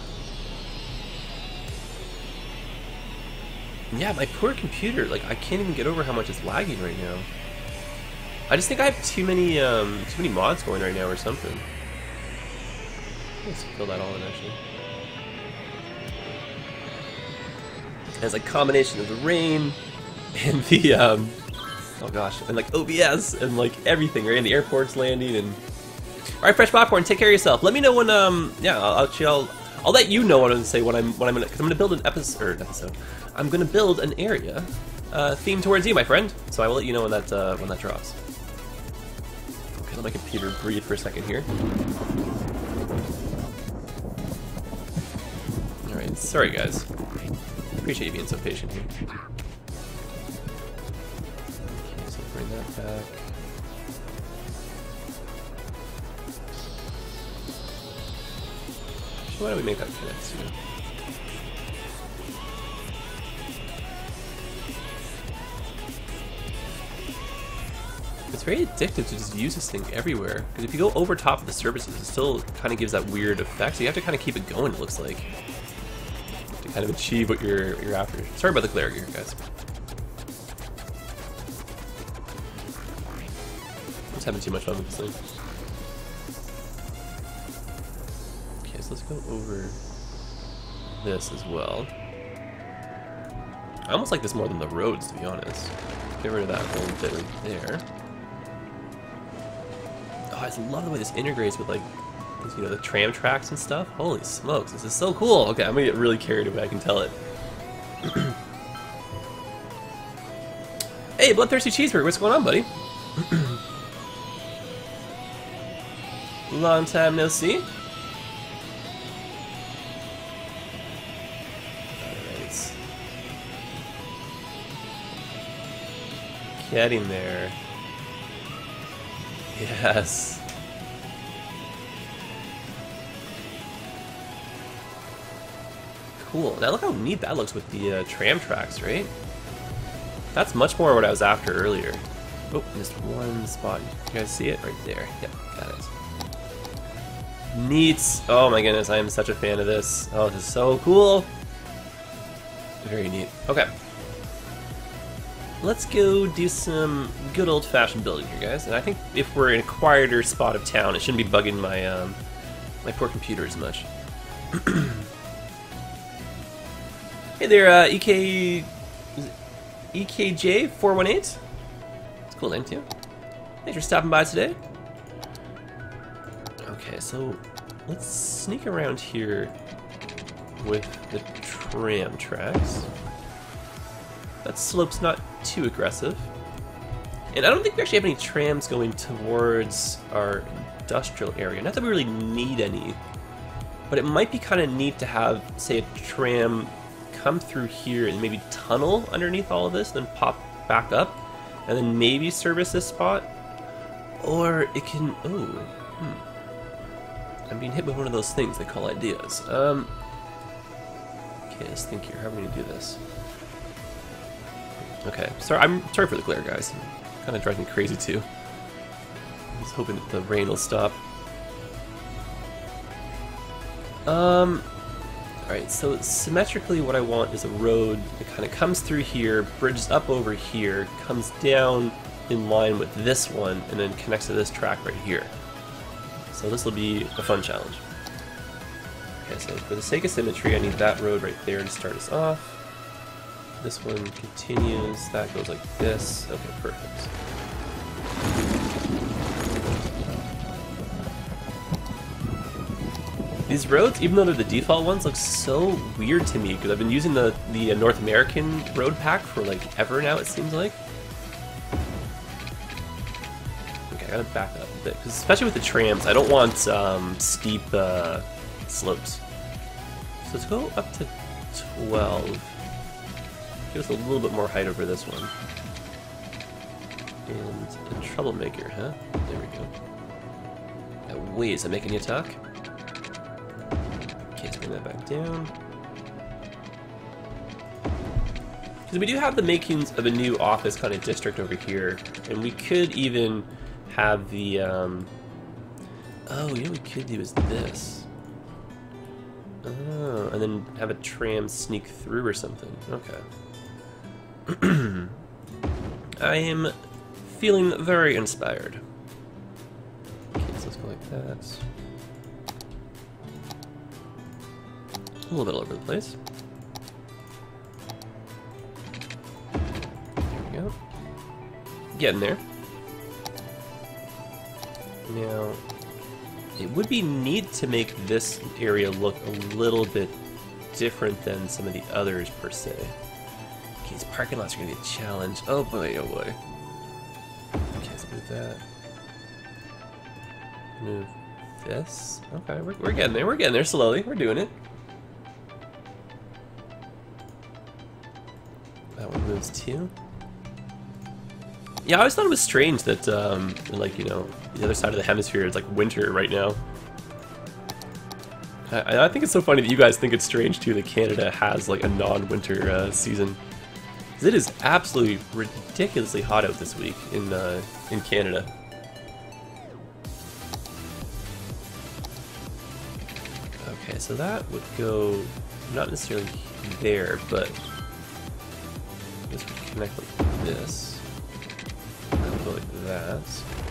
Yeah, my poor computer, like, I can't even get over how much it's lagging right now. I just think I have too many, um, too many mods going right now or something. Let's fill that all in, actually. It's like a combination of the rain and the, um, oh gosh, and like O B S and like everything, right? And the airport's landing and... Alright, Fresh Popcorn, take care of yourself. Let me know when, um, yeah, I'll, I'll, I'll, I'll let you know what I'm gonna say when I'm, when I'm gonna, because I'm gonna build an episode, or an episode. I'm gonna build an area, uh, themed towards you, my friend. So I will let you know when that, uh, when that drops. Okay, let my computer breathe for a second here. Alright, sorry guys. Appreciate you being so patient here. Okay, so bring that back. Actually, why don't we make that connect too? It's very addictive to just use this thing everywhere. Because if you go over top of the surfaces, it still kind of gives that weird effect. So you have to kind of keep it going, it looks like, to kind of achieve what you're you're after. Sorry about the glare here, guys. I'm just having too much fun with this thing. Okay, so let's go over this as well. I almost like this more than the roads, to be honest. Get rid of that whole bit right there. Oh, I just love the way this integrates with, like, you know, the tram tracks and stuff. Holy smokes, this is so cool. Okay, I'm gonna get really carried away, I can tell it. Hey, Bloodthirsty Cheeseburger, what's going on, buddy? Long time no see. Alright. Getting there. Yes. Cool. Now look how neat that looks with the uh, tram tracks, right? That's much more what I was after earlier. Oh, missed one spot. You guys see it? Right there. Yep, got it. Neat. Oh my goodness, I am such a fan of this. Oh, this is so cool. Very neat. Okay. Let's go do some good old-fashioned building here, guys. And I think if we're in a quieter spot of town, it shouldn't be bugging my um, my poor computer as much. Hey there, uh, E K E K J four one eight. It's a cool name too. Thanks for stopping by today. Okay, so let's sneak around here with the tram tracks. That slope's not too aggressive. And I don't think we actually have any trams going towards our industrial area. Not that we really need any, but it might be kind of neat to have, say, a tram come through here and maybe tunnel underneath all of this, then pop back up, and then maybe service this spot. Or it can... oh, hmm. I'm being hit with one of those things they call ideas. Um, okay, let's think here. How are we going to do this? Okay, sorry, I'm sorry for the glare, guys. It kind of drives me crazy too. I was hoping that the rain will stop. Um, alright, so symmetrically what I want is a road that kind of comes through here, bridges up over here, comes down in line with this one, and then connects to this track right here. So this will be a fun challenge. Okay, so for the sake of symmetry, I need that road right there to start us off. This one continues, that goes like this. Okay, perfect. These roads, even though they're the default ones, look so weird to me because I've been using the, the North American road pack for like ever now, it seems like. Okay, I gotta back up a bit, because especially with the trams, I don't want um, steep uh, slopes. So let's go up to twelve. Give us a little bit more height over this one. And a troublemaker, huh? There we go. Now, wait, is that making you talk? Okay, let's bring that back down. Because we do have the makings of a new office kind of district over here, and we could even have the, um... oh, you know what we could do is this. Oh, and then have a tram sneak through or something. Okay. I am feeling very inspired. Okay, so let's go like that. A little bit all over the place. There we go. Getting there. Now, it would be neat to make this area look a little bit different than some of the others, per se. Okay, these parking lots are going to be a challenge. Oh boy, oh boy. Okay, let's move that. Move this. Okay, we're, we're getting there. We're getting there slowly. We're doing it. That one moves too. Yeah, I always thought it was strange that, um, like, you know, the other side of the hemisphere is like winter right now. I, I think it's so funny that you guys think it's strange too that Canada has like a non-winter uh, season. 'Cause it is absolutely ridiculously hot out this week in uh, in Canada. Okay, so that would go not necessarily there, but this would connect like this. That would go like that.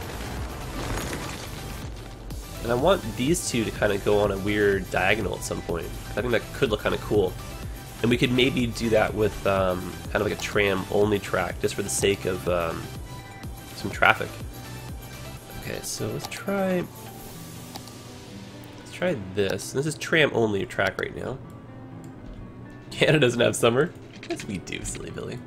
And I want these two to kind of go on a weird diagonal at some point. I think that could look kind of cool. And we could maybe do that with um, kind of like a tram-only track, just for the sake of um, some traffic. Okay, so let's try... Let's try this. This is tram-only track right now. Canada doesn't have summer. Yes, we do, silly Billy.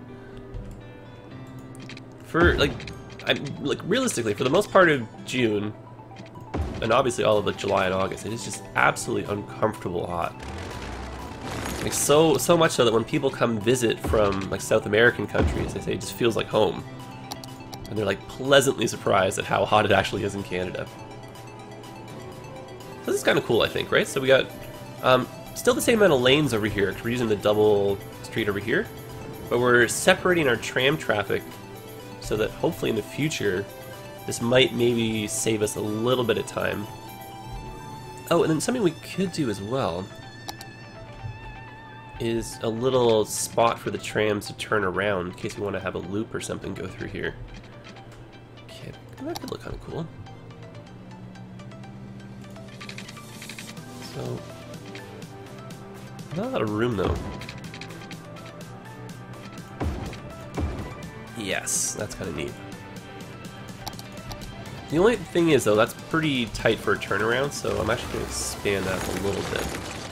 For, like, I'm, like, realistically, for the most part of June, and obviously all of like July and August, it is just absolutely uncomfortable hot. Like so so much so that when people come visit from like South American countries, they say it just feels like home. And they're like pleasantly surprised at how hot it actually is in Canada. So this is kind of cool, I think, right? So we got um, still the same amount of lanes over here, because we're using the double street over here, but we're separating our tram traffic so that hopefully in the future this might maybe save us a little bit of time. Oh, and then something we could do as well is a little spot for the trams to turn around in case we want to have a loop or something go through here. Okay, that could look kind of cool. So, not a lot of room though. Yes, that's kind of neat. The only thing is, though, that's pretty tight for a turnaround, so I'm actually going to expand that a little bit.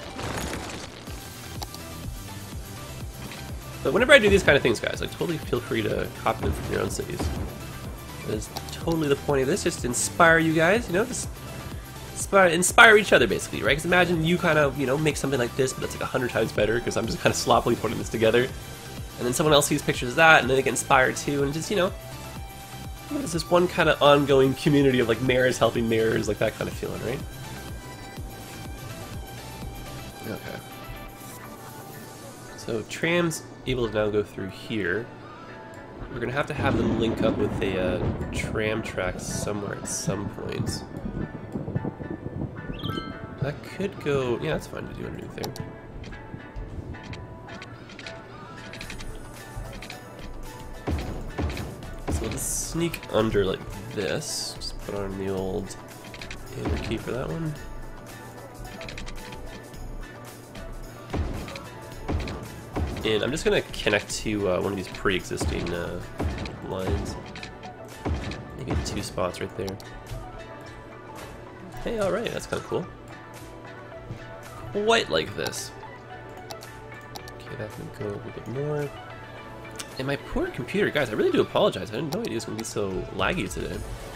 But whenever I do these kind of things, guys, like, totally feel free to copy them from your own cities. That is totally the point of this, just to inspire you guys, you know, just inspire, inspire each other, basically, right? Because imagine you kind of, you know, make something like this, but it's like a hundred times better, because I'm just kind of sloppily putting this together. And then someone else sees pictures of that, and then they get inspired too, and just, you know, it's this one kind of ongoing community of like mayors helping mayors, like that kind of feeling, right? Okay. So trams able to now go through here. We're gonna have to have them link up with a uh, tram track somewhere at some point. That could go. Yeah, that's fine to do underneath there. So let's sneak under like this. Just put on the old enter key for that one. And I'm just gonna connect to uh, one of these pre-existing uh, lines. Maybe two spots right there. Hey, all right, that's kind of cool. Quite like this. Okay, that can go a little bit more. And my poor computer, guys, I really do apologize. I had no idea it was going to be so laggy today.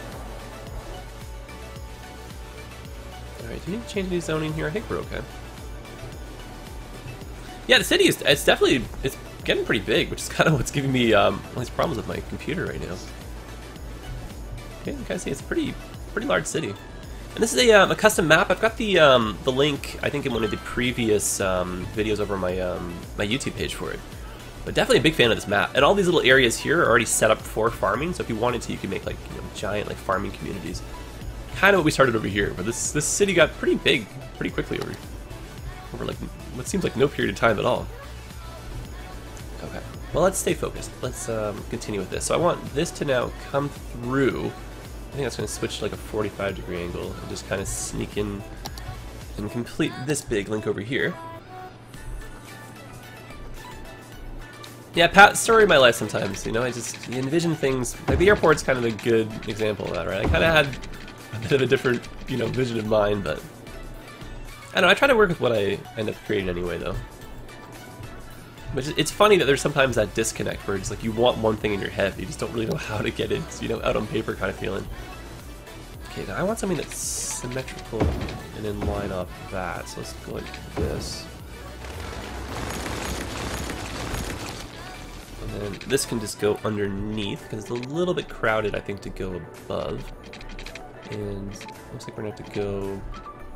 Alright, do you need to change any zoning here? I think we're okay. Yeah, the city is, it's definitely, it's getting pretty big, which is kind of what's giving me um, all these problems with my computer right now. Okay, you guys see it's a pretty, pretty large city. And this is a, um, a custom map. I've got the um, the link, I think, in one of the previous um, videos over my um, my YouTube page for it. But definitely a big fan of this map. And all these little areas here are already set up for farming, so if you wanted to, you could make like you know giant like farming communities. Kind of what we started over here, but this this city got pretty big pretty quickly over over like what seems like no period of time at all. Okay, well let's stay focused. Let's um, continue with this. So I want this to now come through. I think that's going to switch to like a forty-five degree angle and just kind of sneak in and complete this big link over here. Yeah, Pat, story of my life sometimes, you know, I just you envision things, like the airport's kind of a good example of that, right? I kind of had a bit of a different, you know, vision in mind, but I don't know, I try to work with what I end up creating anyway, though. But it's funny that there's sometimes that disconnect where it's like you want one thing in your head, you just don't really know how to get it, you know, out on paper kind of feeling. Okay, now I want something that's symmetrical and in line up that, so let's go like this. And then this can just go underneath, because it's a little bit crowded, I think, to go above. And looks like we're gonna have to go...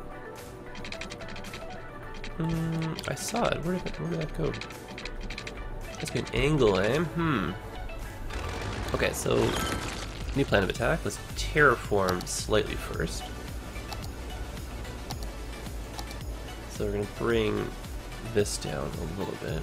Hmm, I saw it. Where did that, where did that go? Must be an angle, eh? Hmm. Okay, so new plan of attack. Let's terraform slightly first. So we're gonna bring this down a little bit.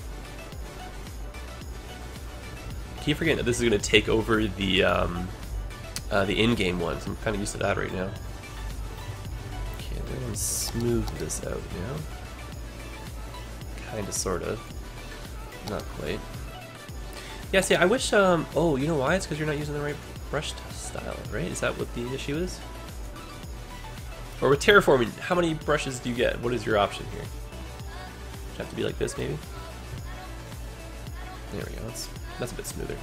Keep forgetting that this is gonna take over the um, uh, the in-game one. So I'm kind of used to that right now. Okay, we're gonna smooth this out now. Kind of, sort of. Not quite. Yeah, see, I wish, um, oh, you know why? It's because you're not using the right brush style, right? Is that what the issue is? Or with terraforming, how many brushes do you get? What is your option here? Does it have to be like this, maybe? There we go, that's, that's a bit smoother.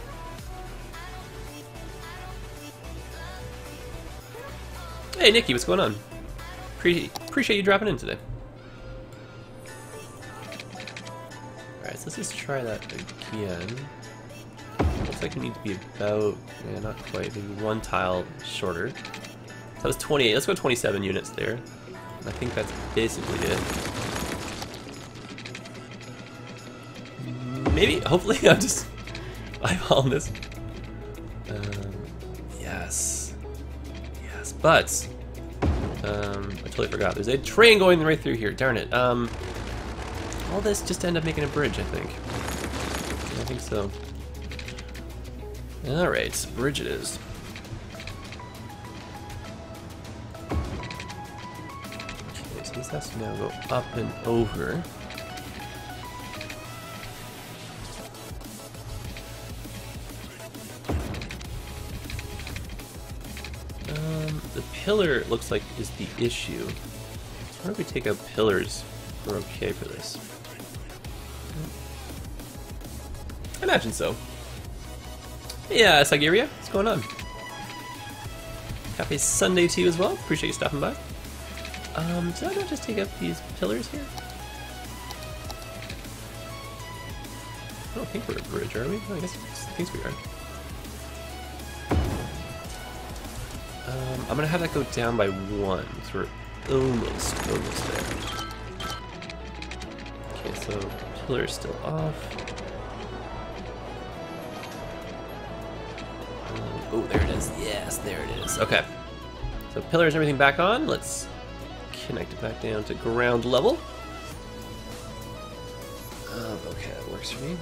Hey, Nikki, what's going on? Pre appreciate you dropping in today. Alright, so let's just try that again. Looks like we need to be about, yeah, not quite, maybe one tile shorter. So that was twenty-eight, let's go twenty-seven units there. I think that's basically it. Maybe, hopefully, I'm just eyeballing this. Um, yes. Yes, but, um, I totally forgot. There's a train going right through here, darn it. Um, all this just to end up making a bridge, I think. I think so. Alright, bridge it is. Okay, so this has to now go up and over. Um, the pillar looks like is the issue. Why don't we take out pillars? We're okay for this. I imagine so. Yeah, Sigeria, what's going on? Happy Sunday to you as well. Appreciate you stopping by. Um, did I not just take out these pillars here? I don't think we're a bridge, are we? Oh, I guess I think we are. Um, I'm gonna have that go down by one, so we're almost, almost there. Okay, so pillar's still off. Um, oh, there it is. Yes, there it is. Okay. So pillars and everything back on. Let's connect it back down to ground level. Um, okay, that works for me.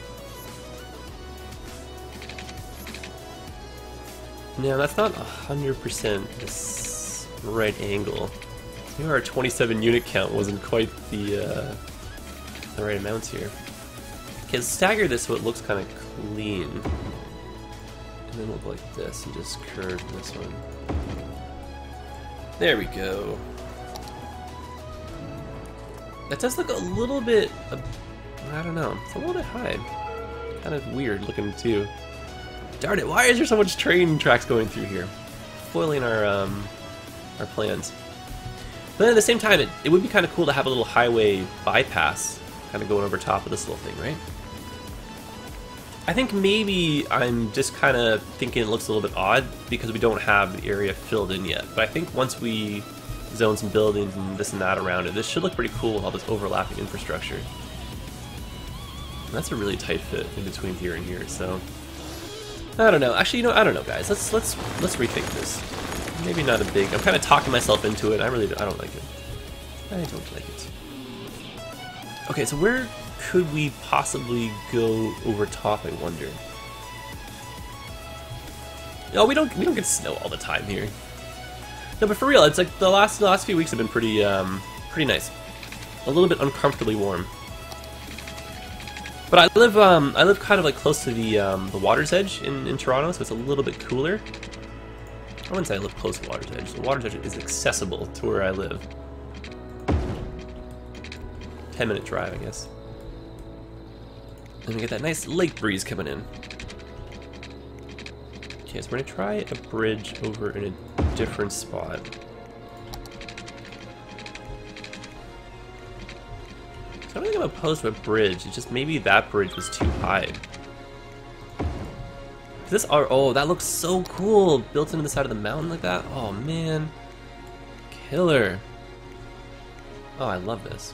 Now that's not one hundred percent this right angle. Maybe our twenty-seven unit count wasn't quite the, uh, the right amounts here. Okay, let's stagger this so it looks kind of clean. And then we'll go like this and just curve this one. There we go. That does look a little bit, uh, I don't know, it's a little bit high. Kind of weird looking too. Darn it, why is there so much train tracks going through here? Foiling our, um, our plans. But at the same time, it, it would be kind of cool to have a little highway bypass kind kind of going over top of this little thing, right? I think maybe I'm just kind of thinking it looks a little bit odd because we don't have the area filled in yet. But I think once we zone some buildings and this and that around it, this should look pretty cool with all this overlapping infrastructure. And that's a really tight fit in between here and here, so I don't know. Actually, you know, I don't know, guys. Let's let's let's rethink this. Maybe not a big. I'm kind of talking myself into it. I really I don't like it. I don't like it. Okay, so where could we possibly go over top, I wonder? No, we don't we don't get snow all the time here. No, but for real, it's like the last the last few weeks have been pretty um pretty nice. A little bit uncomfortably warm. But I live um I live kind of like close to the um the water's edge in, in Toronto, so it's a little bit cooler. I wouldn't say I live close to the water's edge. The water's edge is accessible to where I live. ten minute drive, I guess. And we get that nice lake breeze coming in. Okay, so we're gonna try a bridge over in a different spot. So I don't think I'm opposed to a bridge, it's just maybe that bridge was too high. This are oh, that looks so cool! Built into the side of the mountain like that. Oh man. Killer. Oh, I love this.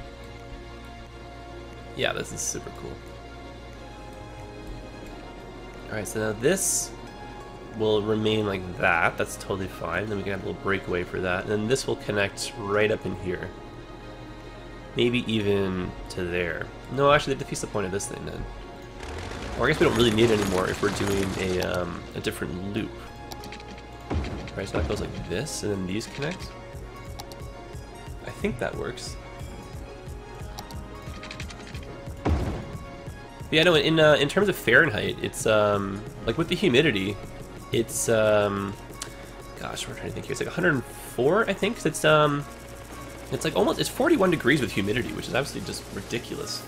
Yeah, this is super cool. Alright, so now this will remain like that. That's totally fine. Then we can have a little breakaway for that. And then this will connect right up in here. Maybe even to there. No, actually, that defeats the point of this thing then. Or I guess we don't really need it anymore if we're doing a, um, a different loop. Alright, so that goes like this, and then these connect. I think that works. Yeah, no. In uh, in terms of Fahrenheit, it's um like with the humidity, it's um, gosh, we're trying to think here. It's like one hundred four, I think. It's um, it's like almost it's forty-one degrees with humidity, which is absolutely just ridiculous.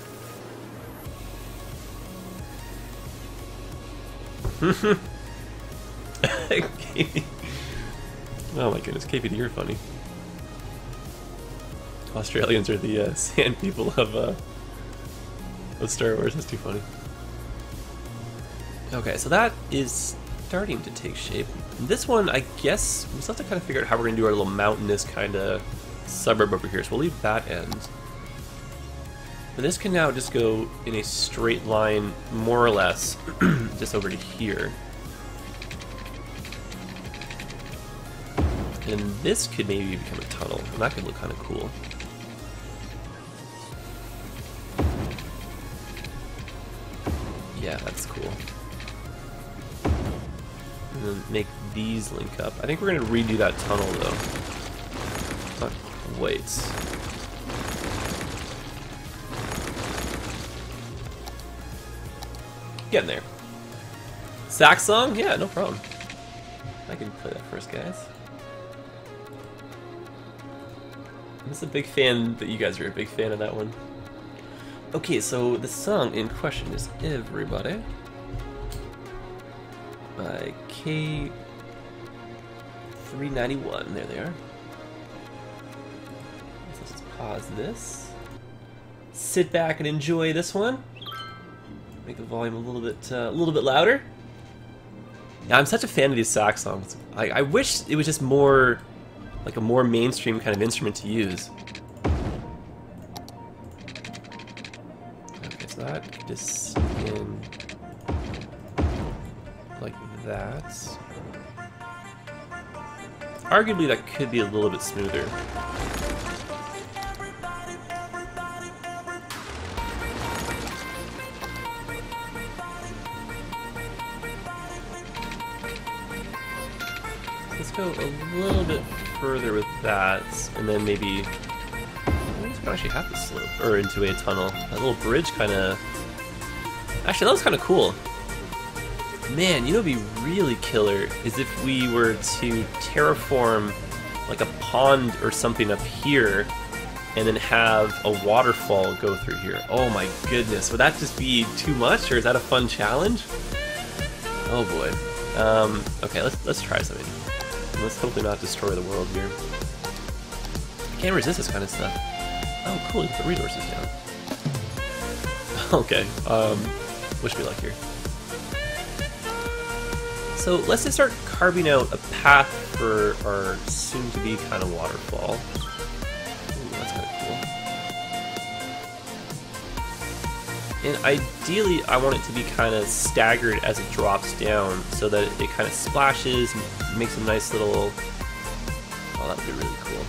K P. Oh my goodness, K P D, you're funny. Australians are the uh, sand people of uh. Of Star Wars, that's too funny. Okay, so that is starting to take shape. This one, I guess, we still have to kind of figure out how we're going to do our little mountainous kind of suburb over here, so we'll leave that end. But this can now just go in a straight line, more or less, just over to here. And this could maybe become a tunnel, and that could look kind of cool. Yeah, that's cool. And then make these link up. I think we're going to redo that tunnel, though. Not quite. Getting there. Sax song? Yeah, no problem. I can play that first, guys. I'm just a big fan that you guys are a big fan of that one. Okay, so the song in question is Everybody by K three ninety-one. There they are. So let's just pause this. Sit back and enjoy this one. Make the volume a little bit, uh, a little bit louder. Yeah, I'm such a fan of these sax songs. I, I wish it was just more, like a more mainstream kind of instrument to use. That could just in like that. Arguably, that could be a little bit smoother. Let's go a little bit further with that, and then maybe. I actually have to slope or into a tunnel. That little bridge kind of. Actually, that was kind of cool. Man, you know, what'd be really killer is if we were to terraform like a pond or something up here, and then have a waterfall go through here. Oh my goodness, would that just be too much, or is that a fun challenge? Oh boy. Um, okay, let's let's try something. Let's hopefully not destroy the world here. I can't resist this kind of stuff. Oh, cool, you can put resources down. Okay, um, wish me luck here. So let's just start carving out a path for our soon-to-be kind of waterfall. Ooh, that's kind of cool. And ideally, I want it to be kind of staggered as it drops down, so that it, it kind of splashes, and makes a nice little. Oh, that would be really cool.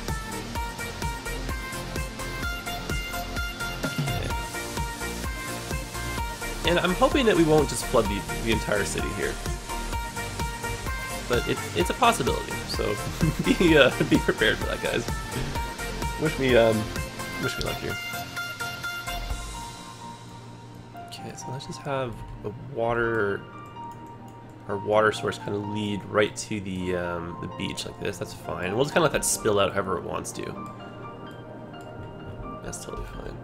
Okay. And I'm hoping that we won't just flood the, the entire city here. But it, it's a possibility, so be uh, be prepared for that, guys. Wish me um, wish me luck here. Okay, so let's just have a water, our water source kind of lead right to the um, the beach like this. That's fine. And we'll just kind of let that spill out however it wants to. That's totally fine.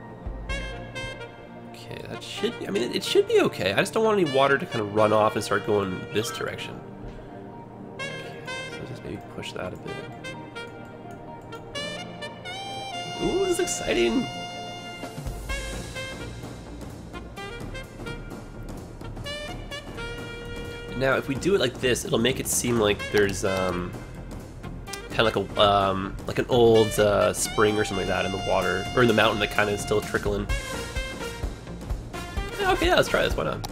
Okay, that should be. I mean, it, it should be okay. I just don't want any water to kind of run off and start going this direction. Maybe push that a bit. Ooh, this is exciting! Now, if we do it like this, it'll make it seem like there's um, kind of like a um, like an old uh, spring or something like that in the water, or in the mountain that kind of is still trickling. Yeah, okay, yeah, let's try this. Why not?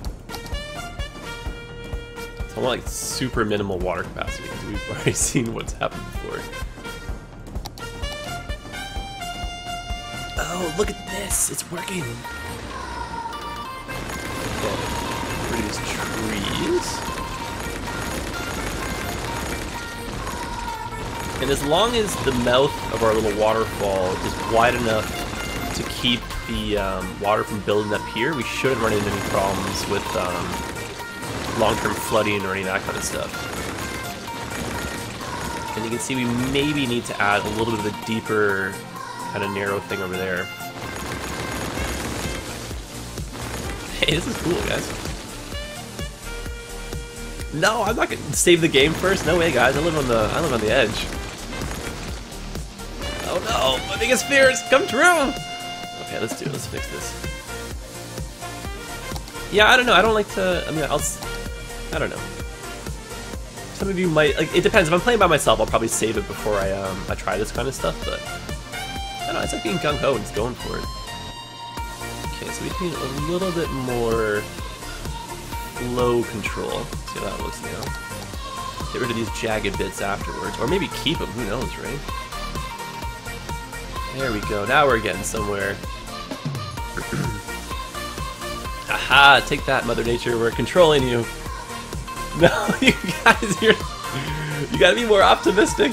I want like super minimal water capacity because we've already seen what's happened before. Oh, look at this! It's working! Okay, get rid of these trees. And as long as the mouth of our little waterfall is wide enough to keep the um, water from building up here, we shouldn't run into any problems with um, long-term flooding or any of that kind of stuff. And you can see we maybe need to add a little bit of a deeper kind of narrow thing over there. Hey, this is cool, guys. No, I'm not gonna save the game first. No way, guys. I live on the I live on the edge. Oh no, my biggest fears come true. Okay, let's do it. Let's fix this. Yeah, I don't know. I don't like to. I mean, I'll. I don't know. Some of you might like. It depends. If I'm playing by myself, I'll probably save it before I um I try this kind of stuff. But I don't know. It's like being gung ho and just going for it. Okay, so we need a little bit more flow control. See how that looks now. Get rid of these jagged bits afterwards, or maybe keep them. Who knows, right? There we go. Now we're getting somewhere. Haha! Take that, Mother Nature. We're controlling you. No, you guys, you're, you gotta be more optimistic.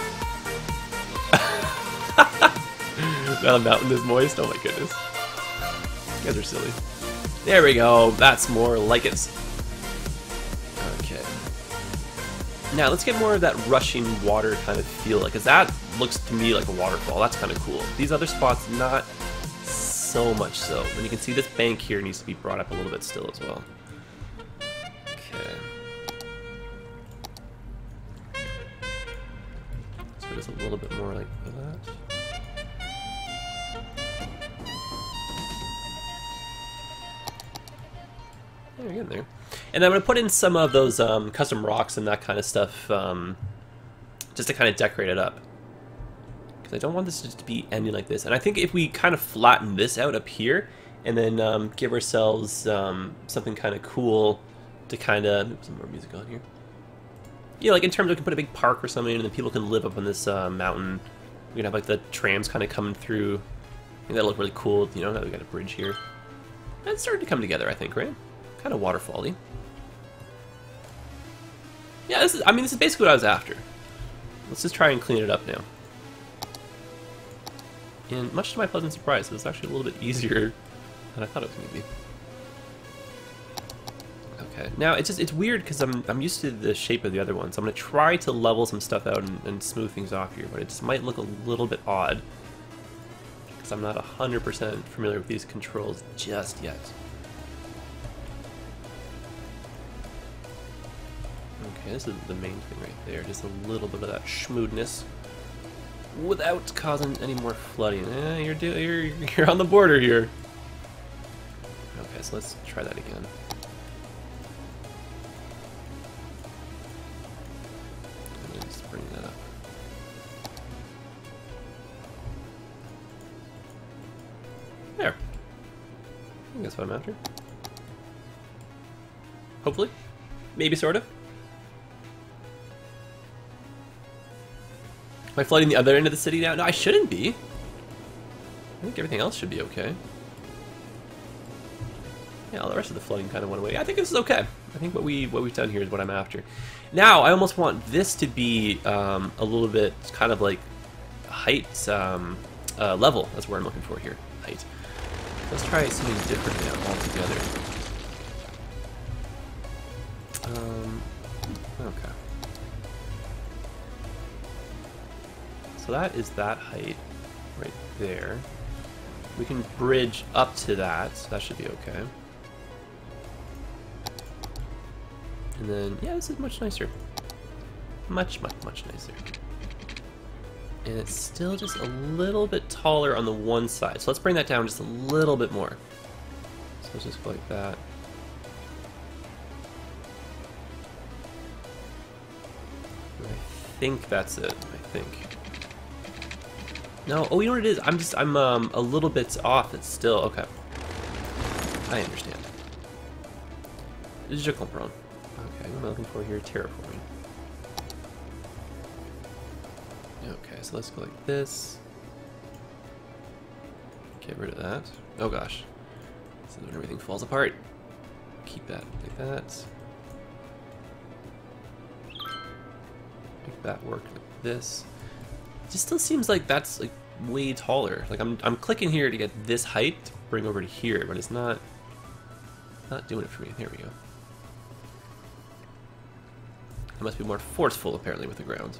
Now the mountain is moist. Oh my goodness. You guys are silly. There we go. That's more like it. Okay. Now let's get more of that rushing water kind of feel, because that looks to me like a waterfall. That's kind of cool. These other spots, not so much so. And you can see this bank here needs to be brought up a little bit still as well. Okay. So just a little bit more like that. There, we're getting there. And I'm going to put in some of those um, custom rocks and that kind of stuff um, just to kind of decorate it up. Because I don't want this just to be ending like this. And I think if we kind of flatten this out up here and then um, give ourselves um, something kind of cool to kind of... Put some more music on here. You know, like in terms of we can put a big park or something and then people can live up on this uh, mountain. We can have like the trams kind of coming through. I think that'll look really cool. You know, now we got a bridge here. And it's starting to come together, I think, right? Kind of waterfall-y. Yeah, this is, I mean, this is basically what I was after. Let's just try and clean it up now. And much to my pleasant surprise, it was actually a little bit easier than I thought it was going to be. Okay, now it's just, it's weird because I'm, I'm used to the shape of the other one, so I'm going to try to level some stuff out and, and smooth things off here, but it just might look a little bit odd. Because I'm not one hundred percent familiar with these controls just yet. Okay, this is the main thing right there, just a little bit of that schmoodness without causing any more flooding. Eh, you're, do you're, you're on the border here. so let's try that again. And then just bring that up. There. I think that's what I'm after. Hopefully. Maybe, sort of. Am I flooding the other end of the city now? No, I shouldn't be. I think everything else should be okay. Yeah, all the rest of the flooding kind of went away. I think this is okay. I think what we what we've done here is what I'm after. Now, I almost want this to be um, a little bit kind of like height um, uh, level. That's what I'm looking for here. Height. Let's try something different now altogether. Um, okay. So that is that height right there. We can bridge up to that, so that should be okay. And then, yeah, this is much nicer. Much, much, much nicer. And it's still just a little bit taller on the one side. So let's bring that down just a little bit more. So let's just go like that. I think that's it, I think. No, oh, you know what it is? I'm just, I'm um, a little bit off. It's still, okay. I understand. Je comprends. Okay, what am I looking for here? Terraforming. Okay, so let's go like this. Get rid of that. Oh gosh. This is when everything falls apart. Keep that like that. Make that work like this. It just still seems like that's like way taller. Like I'm I'm clicking here to get this height to bring over to here, but it's not not doing it for me. There we go. I must be more forceful apparently with the ground.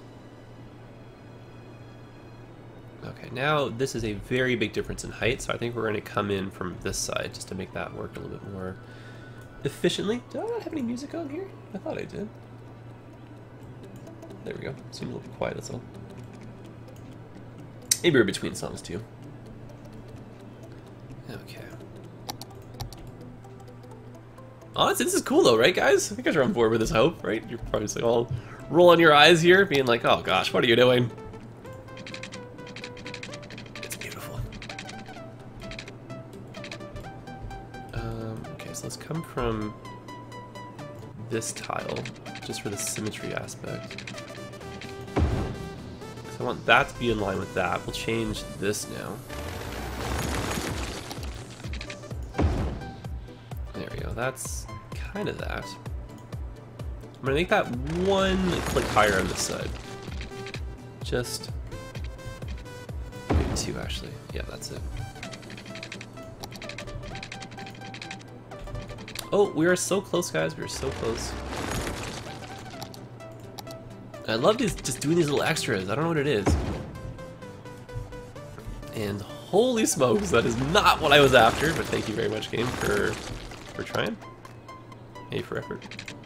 Okay, now this is a very big difference in height, so I think we're going to come in from this side just to make that work a little bit more efficiently. Do I not have any music on here? I thought I did. There we go. Seems a little bit quiet, that's all. Maybe we're between songs too. Okay. Honestly, this is cool though, right guys? I think you guys are on board with this hope, right? You're probably just like all rolling your eyes here, being like, oh gosh, what are you doing? It's beautiful. Um, okay, so let's come from this tile, just for the symmetry aspect. I want that to be in line with that. We'll change this now. There we go. That's kind of that. I'm going to make that one click higher on this side. Just maybe two, actually. Yeah, that's it. Oh, we are so close, guys. We are so close. I love these, just doing these little extras. I don't know what it is. And holy smokes, that is not what I was after, but thank you very much, game, for for trying. A for effort.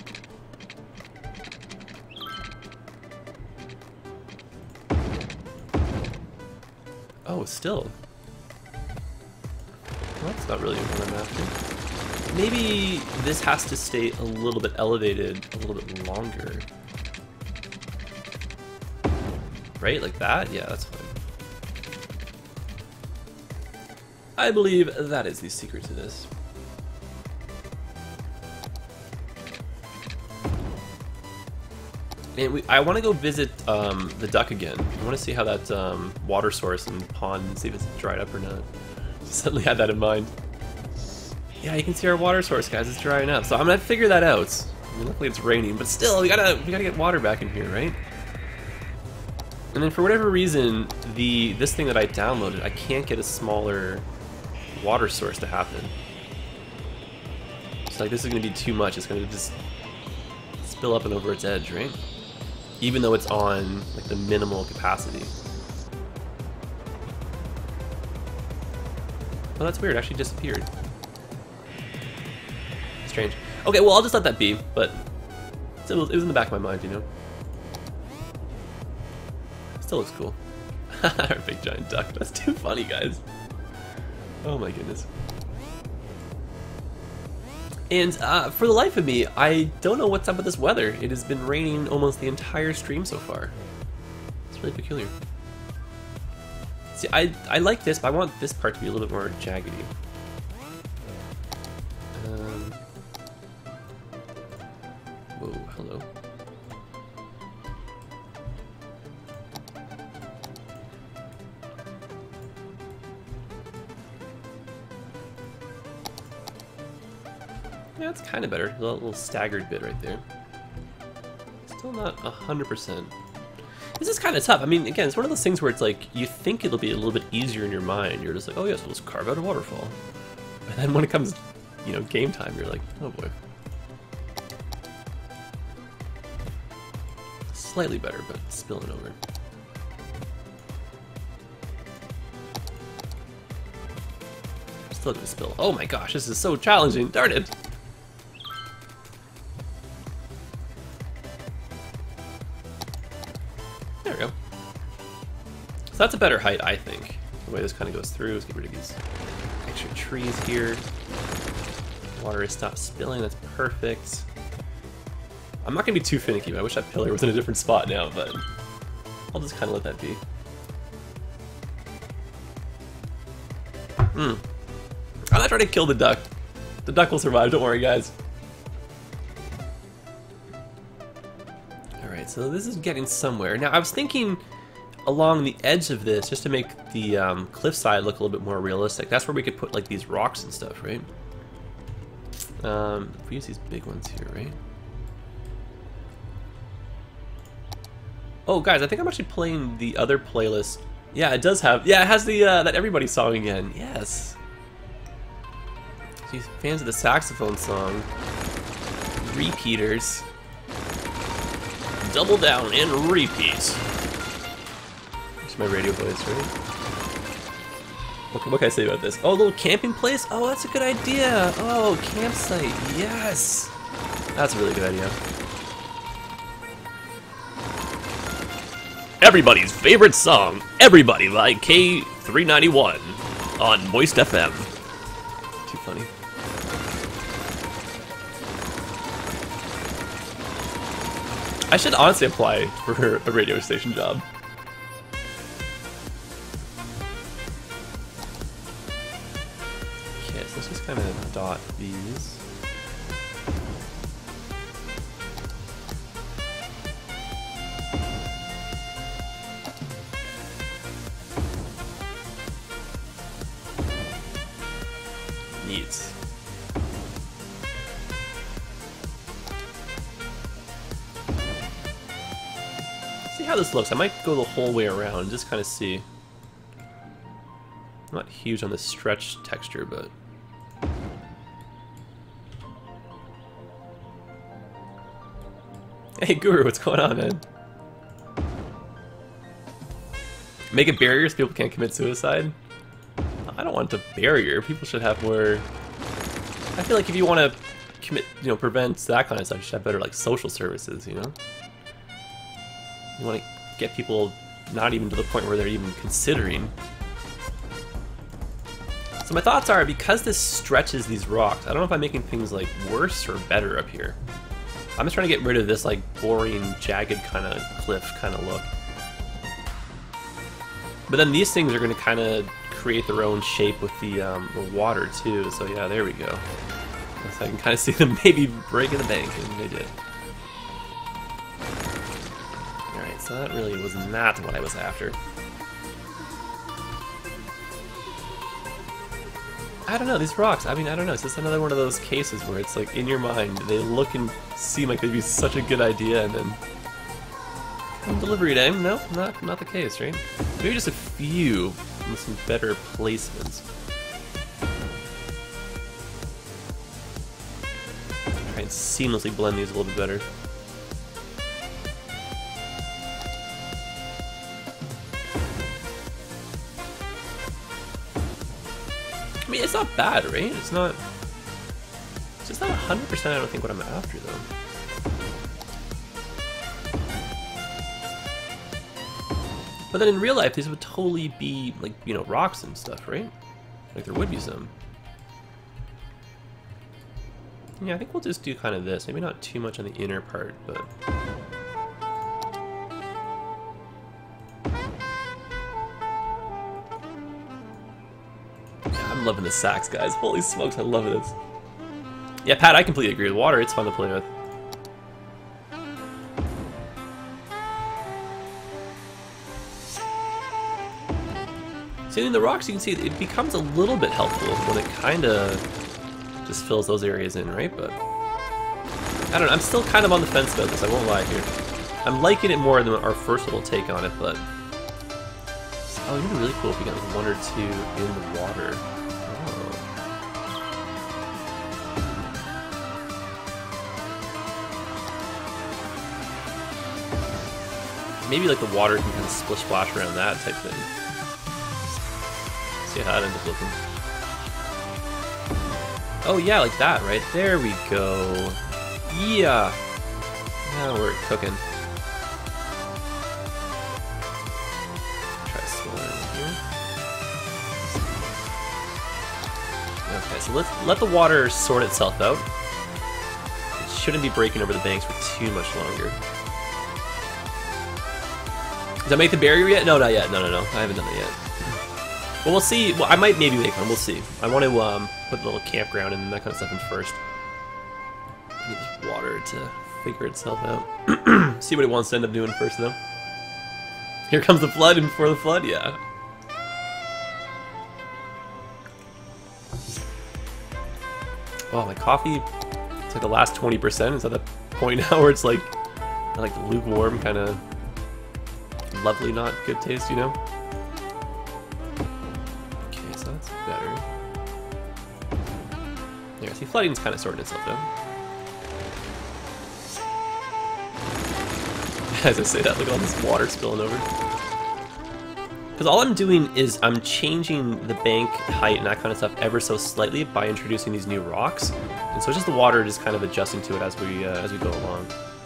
Oh, still. Well, that's not really what I'm after. Maybe this has to stay a little bit elevated a little bit longer. Right, like that? Yeah, that's fine. I believe that is the secret to this. And we, I want to go visit um, the duck again. I want to see how that um, water source and pond, and see if it's dried up or not. Suddenly had that in mind. Yeah, you can see our water source, guys. It's drying up. So I'm gonna figure that out. I mean, luckily it's raining, but still, we gotta we gotta get water back in here, right? And then for whatever reason, the this thing that I downloaded, I can't get a smaller water source to happen. It's like this is gonna be too much. It's gonna just spill up and over its edge, right? Even though it's on like the minimal capacity. Oh, that's weird. It actually disappeared. Strange. Okay, well I'll just let that be. But it was, it was in the back of my mind, you know. Still looks cool. Our big giant duck. That's too funny, guys. Oh my goodness. And uh, for the life of me, I don't know what's up with this weather. It has been raining almost the entire stream so far. It's really peculiar. See, I, I like this, but I want this part to be a little bit more jaggedy. Um, whoa, hello. Yeah, it's kind of better. A little, little staggered bit right there. Still not one hundred percent. This is kind of tough. I mean, again, it's one of those things where it's like, you think it'll be a little bit easier in your mind. You're just like, oh yes, we'll just carve out a waterfall. And then when it comes, you know, game time, you're like, oh boy. Slightly better, but spilling over. Still gonna spill. Oh my gosh, this is so challenging. Darn it. There we go. So that's a better height, I think. The way this kind of goes through. Let's get rid of these extra trees here. Water has stopped spilling. That's perfect. I'm not gonna be too finicky. I wish that pillar was in a different spot now, but I'll just kind of let that be. Hmm. I'm not trying to kill the duck. The duck will survive. Don't worry, guys. Alright, so this is getting somewhere. Now, I was thinking along the edge of this, just to make the um, cliffside look a little bit more realistic. That's where we could put like these rocks and stuff, right? Um, if we use these big ones here, right? Oh, guys, I think I'm actually playing the other playlist. Yeah, it does have. Yeah, it has the uh, that Everybody song again. Yes. So you fans of the saxophone song, repeaters. Double down and repeat. That's my radio voice, right? What, what can I say about this? Oh, a little camping place? Oh, that's a good idea. Oh, campsite. Yes. That's a really good idea. Everybody's favorite song, Everybody by K three ninety-one on Moist F M. Too funny. I should honestly apply for a radio station job. Okay, so let's just kind of dot these. Neat. See how this looks. I might go the whole way around, just kind of see. I'm not huge on the stretch texture, but hey Guru, what's going on, man? Make it barriers so people can't commit suicide? I don't want a barrier. People should have more. I feel like if you want to commit, you know, prevent that kind of stuff, you should have better like social services, you know? You want to get people not even to the point where they're even considering. So my thoughts are, because this stretches these rocks, I don't know if I'm making things like worse or better up here. I'm just trying to get rid of this like boring, jagged kind of cliff kind of look. But then these things are going to kind of create their own shape with the, um, the water too. So yeah, there we go. So I can kind of see them maybe breaking the bank, and they did. Alright, so that really was not what I was after. I don't know, these rocks, I mean, I don't know, it's just another one of those cases where it's like, in your mind, they look and seem like they'd be such a good idea, and then on delivery day, no, not, not the case, right? Maybe just a few with some better placements. Try and seamlessly blend these a little bit better. I mean, it's not bad, right? It's not... It's just not one hundred percent I don't think what I'm after, though. But then in real life, these would totally be, like, you know, rocks and stuff, right? Like, there would be some. Yeah, I think we'll just do kind of this. Maybe not too much on the inner part, but... Yeah, I'm loving the sax, guys. Holy smokes, I love this. Yeah, Pat, I completely agree with water. It's fun to play with. See, in the rocks, you can see it becomes a little bit helpful when it kind of just fills those areas in, right? But I don't know. I'm still kind of on the fence about this. I won't lie here. I'm liking it more than our first little take on it, but oh, it'd be really cool if we got like one or two in the water. Oh. Maybe like the water can kind of splish splash around that type thing. See how it ends up looking. Oh yeah, like that, right? There we go. Yeah. Now we're cooking. Try smaller one here. Okay, so let's let the water sort itself out. It shouldn't be breaking over the banks for too much longer. Does that make the barrier yet? No, not yet. No, no, no. I haven't done that yet. Well, we'll see. Well, I might maybe make one. We'll see. I want to um, put a little campground and that kind of stuff in first. I need this water to figure itself out. See what it wants to end up doing first, though. Here comes the flood, and before the flood, yeah. Oh, my coffee. It's like the last twenty percent. It's at the point now where it's like, I like the lukewarm, kind of lovely, not good taste, you know. Better. Yeah, see, flooding's kind of sorting itself out. As I say that, look at all this water spilling over. Because all I'm doing is I'm changing the bank height and that kind of stuff ever so slightly by introducing these new rocks, and so it's just the water just kind of adjusting to it as we uh, as we go along.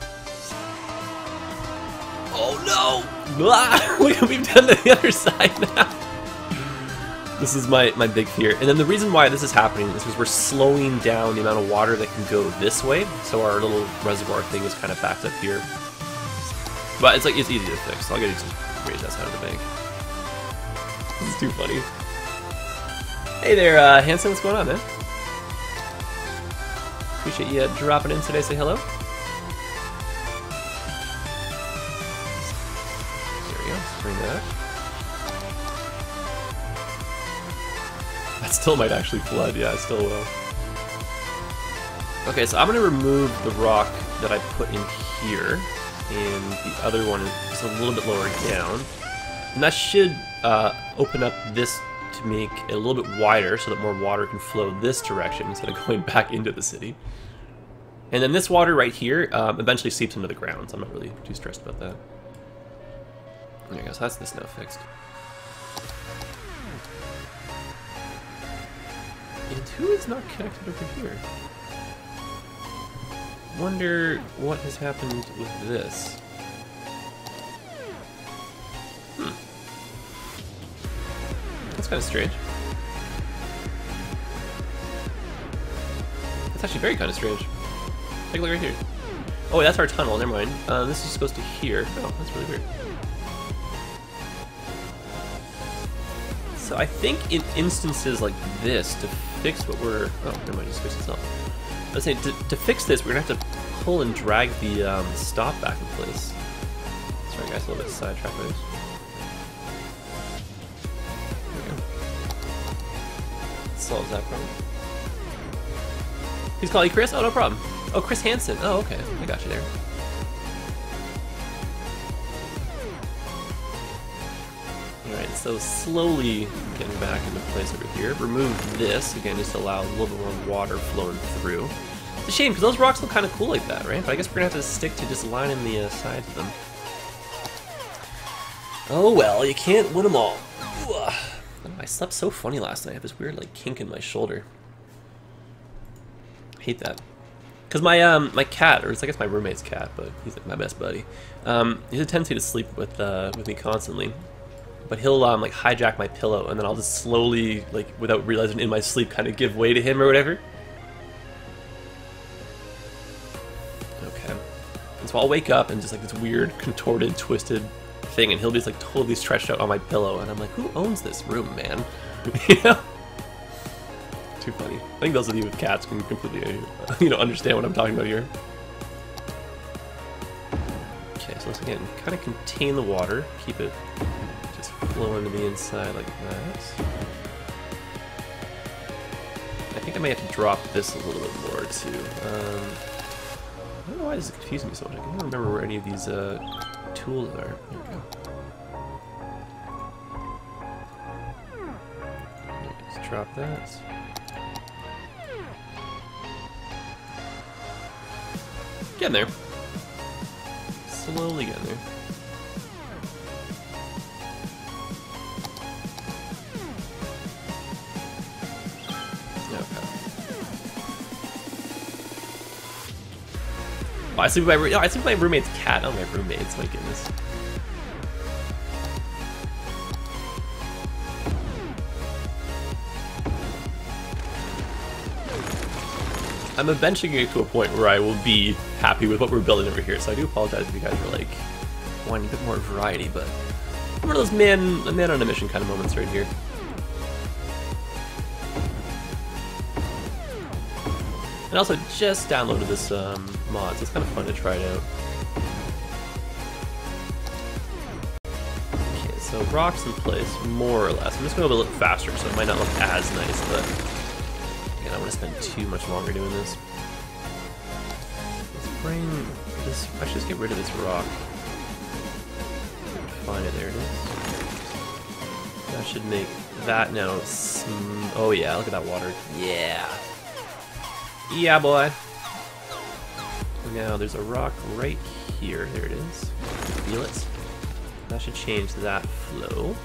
Oh no! We've done the other side now. This is my, my big fear. And then the reason why this is happening is because we're slowing down the amount of water that can go this way, so our little reservoir thing is kind of backed up here. But it's like it's easy to fix. All I gotta do is just raise that side of the bank. This is too funny. Hey there, uh, Hanson, what's going on, man? Appreciate you uh, dropping in today. Say hello. There we go. Let's bring that up. That still might actually flood, yeah, I still will. Okay, so I'm going to remove the rock that I put in here, and the other one is a little bit lower down. And that should uh, open up this to make it a little bit wider so that more water can flow this direction instead of going back into the city. And then this water right here um, eventually seeps into the ground, so I'm not really too stressed about that. There you go, so that's this now fixed. And who is not connected over here? Wonder what has happened with this. Hmm. That's kind of strange. That's actually very kind of strange. Take a look right here. Oh, that's our tunnel. Never mind. Uh, this is supposed to here. Oh, that's really weird. So I think in instances like this, to fix what we're... Oh, never mind, just fix itself. I was saying, to, to fix this, we're going to have to pull and drag the um, stop back in place. Sorry guys, a little bit sidetracked by this. There we go. Solves that problem. Please call you Chris? Oh, no problem. Oh, Chris Hansen. Oh, okay. I got you there. Alright, so slowly getting back into place over here. Remove this, again, just to allow a little bit more water flowing through. It's a shame, because those rocks look kind of cool like that, right? But I guess we're going to have to stick to just lining the uh, sides of them. Oh well, you can't win them all. Ugh. I slept so funny last night. I have this weird, like, kink in my shoulder. I hate that. Because my um my cat, or it's I guess my roommate's cat, but he's like my best buddy. Um, he has a tendency to sleep with uh, with me constantly. But he'll um, like hijack my pillow, and then I'll just slowly, like without realizing in my sleep, kind of give way to him or whatever. So I'll wake up and just like this weird, contorted, twisted thing, and he'll be just like totally stretched out on my pillow, and I'm like, who owns this room, man? You know? Too funny. I think those of you with cats can completely, you know, understand what I'm talking about here. Okay, so let's again kind of contain the water, keep it just flowing to the inside like that. I think I may have to drop this a little bit more too. Um, I don't know why this is confusing me so much. I can't remember where any of these uh, tools are. There we go. Let's drop that. Getting there. Slowly getting there. Okay. Oh, I sleep with my, no, I sleep with my roommate's cat, not my roommate's. My goodness. I'm eventually getting to a point where I will be happy with what we're building over here, so I do apologize if you guys are like wanting a bit more variety, but I'm one of those man, a man on a mission kind of moments right here. And also just downloaded this um, mod, so it's kind of fun to try it out. Okay, so rocks in place, more or less. I'm just going to go a little faster, so it might not look as nice, but I don't want to spend too much longer doing this. Let's bring this. I should just get rid of this rock. Find it. There it is. That should make that now. Sm oh yeah, look at that water. Yeah. Yeah, boy. Now there's a rock right here. There it is. Feel it. That should change that flow.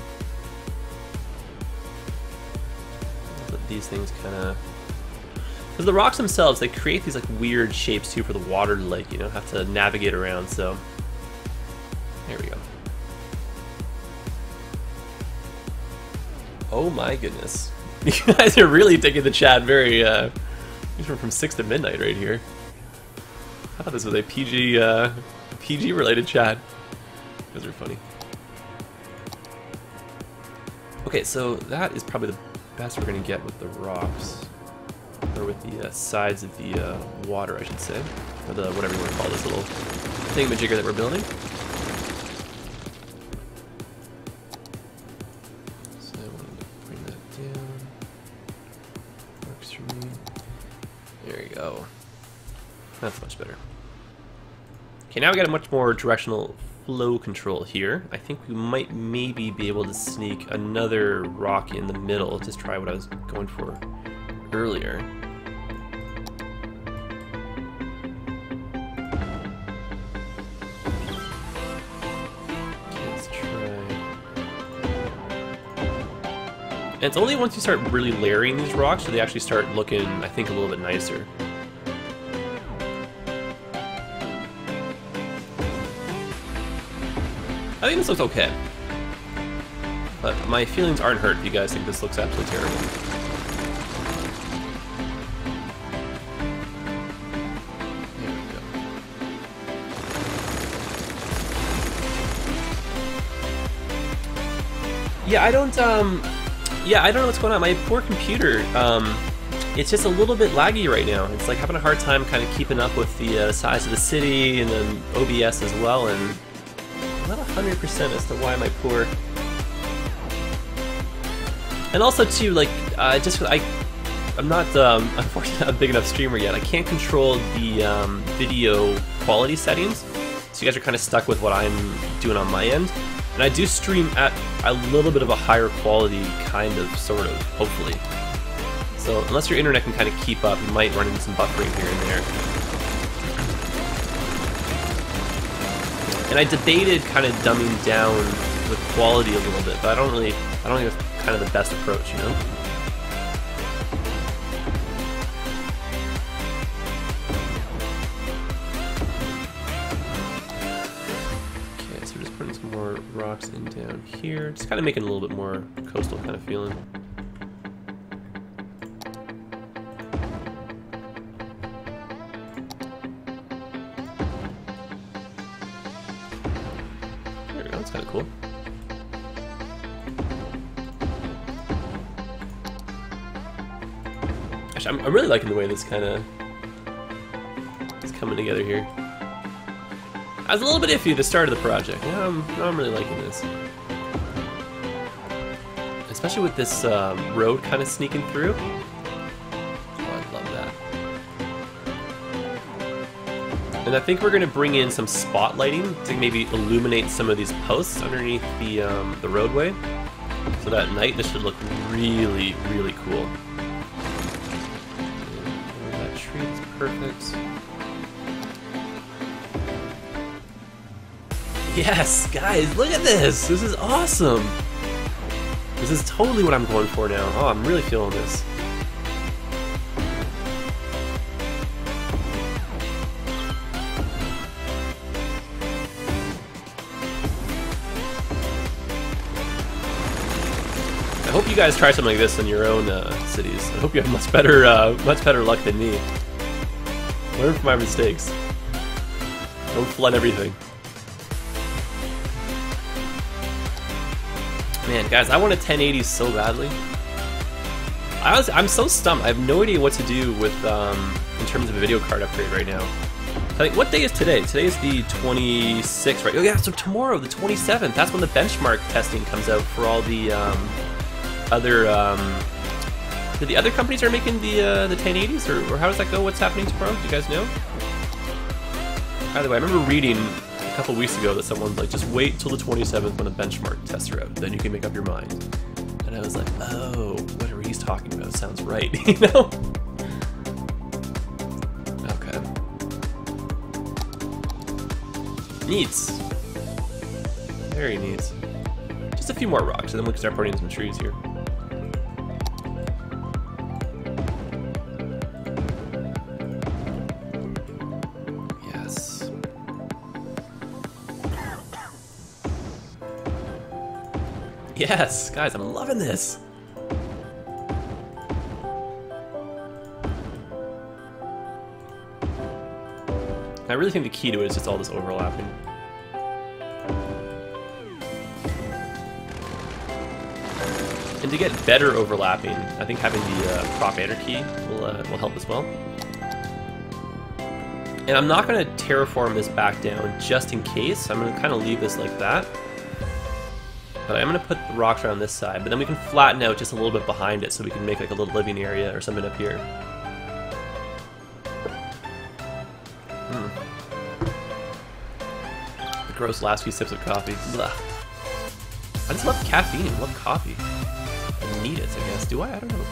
These things kind of, because the rocks themselves, they create these like weird shapes too for the water to like, you know, have to navigate around. So there we go. Oh my goodness, you guys are really taking the chat very uh these were from six to midnight right here. I thought this was a P G uh P G related chat. Those are funny. Okay, so that is probably the best we're going to get with the rocks, or with the uh, sides of the uh, water, I should say, or the whatever you want to call this little thingamajigger that we're building. So I wanted to bring that down. Works for me. There you go. That's much better. Okay, now we got a much more directional flow control here. I think we might maybe be able to sneak another rock in the middle. Just try what I was going for earlier. Okay, let's try. And it's only once you start really layering these rocks do they actually start looking, I think, a little bit nicer. I think this looks okay, but my feelings aren't hurt if you guys think this looks absolutely terrible. There we go. Yeah, I don't, um, yeah, I don't know what's going on. My poor computer, um, it's just a little bit laggy right now. It's like having a hard time kind of keeping up with the uh, size of the city and then O B S as well, and not one hundred percent as to why my poor. And also too, like, uh, just I, I'm not, um, unfortunately, not a big enough streamer yet. I can't control the um, video quality settings, so you guys are kind of stuck with what I'm doing on my end. And I do stream at a little bit of a higher quality, kind of, sort of, hopefully. So unless your internet can kind of keep up, you might run into some buffering here and there. And I debated kind of dumbing down the quality a little bit, but I don't really, I don't think it's kind of the best approach, you know? Okay, so we're just putting some more rocks in down here, just kind of making a little bit more coastal kind of feeling. Actually, I'm, I'm really liking the way this kind of is coming together here. I was a little bit iffy at the start of the project. Now I'm, now I'm really liking this. Especially with this um, road kind of sneaking through. Oh, I love that. And I think we're going to bring in some spotlighting to maybe illuminate some of these posts underneath the, um, the roadway. So that at night this should look really, really cool. And that tree is perfect. Yes, guys, look at this! This is awesome! This is totally what I'm going for now. Oh, I'm really feeling this. I hope you guys try something like this in your own uh, cities. I hope you have much better, uh, much better luck than me. Learn from my mistakes. Don't flood everything. Man, guys, I want a ten eighty so badly. I was, I'm so stumped. I have no idea what to do with, um, in terms of a video card upgrade right now. I think, what day is today? Today is the twenty-sixth, right? Oh yeah, so tomorrow, the twenty-seventh, that's when the benchmark testing comes out for all the um, other, um, the other companies are making the uh, the ten eighties, or, or how does that go? What's happening tomorrow? Do you guys know? By the way, I remember reading a couple weeks ago that someone's like, just wait till the twenty-seventh when the benchmark tests are out, then you can make up your mind. And I was like, oh, whatever he's talking about sounds right, you know? Okay. Neat. Very neat. Just a few more rocks, and then we can start putting in some trees here. Yes, guys, I'm loving this. I really think the key to it is just all this overlapping. And to get better overlapping, I think having the uh, prop enter key will, uh, will help as well. And I'm not going to terraform this back down just in case. I'm going to kind of leave this like that. But I'm going to put the rocks around this side, but then we can flatten out just a little bit behind it so we can make like a little living area or something up here. Hmm. The gross last few sips of coffee. Blah. I just love caffeine. I love coffee. I need it, I guess. Do I? I don't know.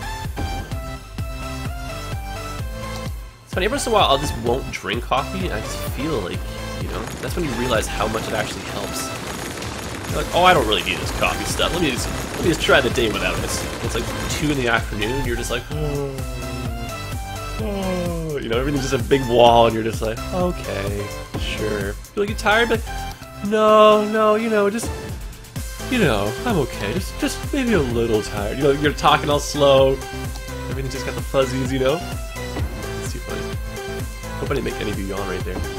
It's funny, every once in a while I'll just won't drink coffee, and I just feel like, you know, that's when you realize how much it actually helps. You're like, oh, I don't really need this coffee stuff. Let me just let me just try the day without this. It's like two in the afternoon. You're just like, oh, oh, you know, everything's just a big wall, and you're just like, okay, sure. Feel like you're tired, but no, no, you know, just, you know, I'm okay. Just, just maybe a little tired. You know, you're talking all slow. Everything just got the fuzzies, you know. It's too funny. Hope I didn't make any of you yawn right there.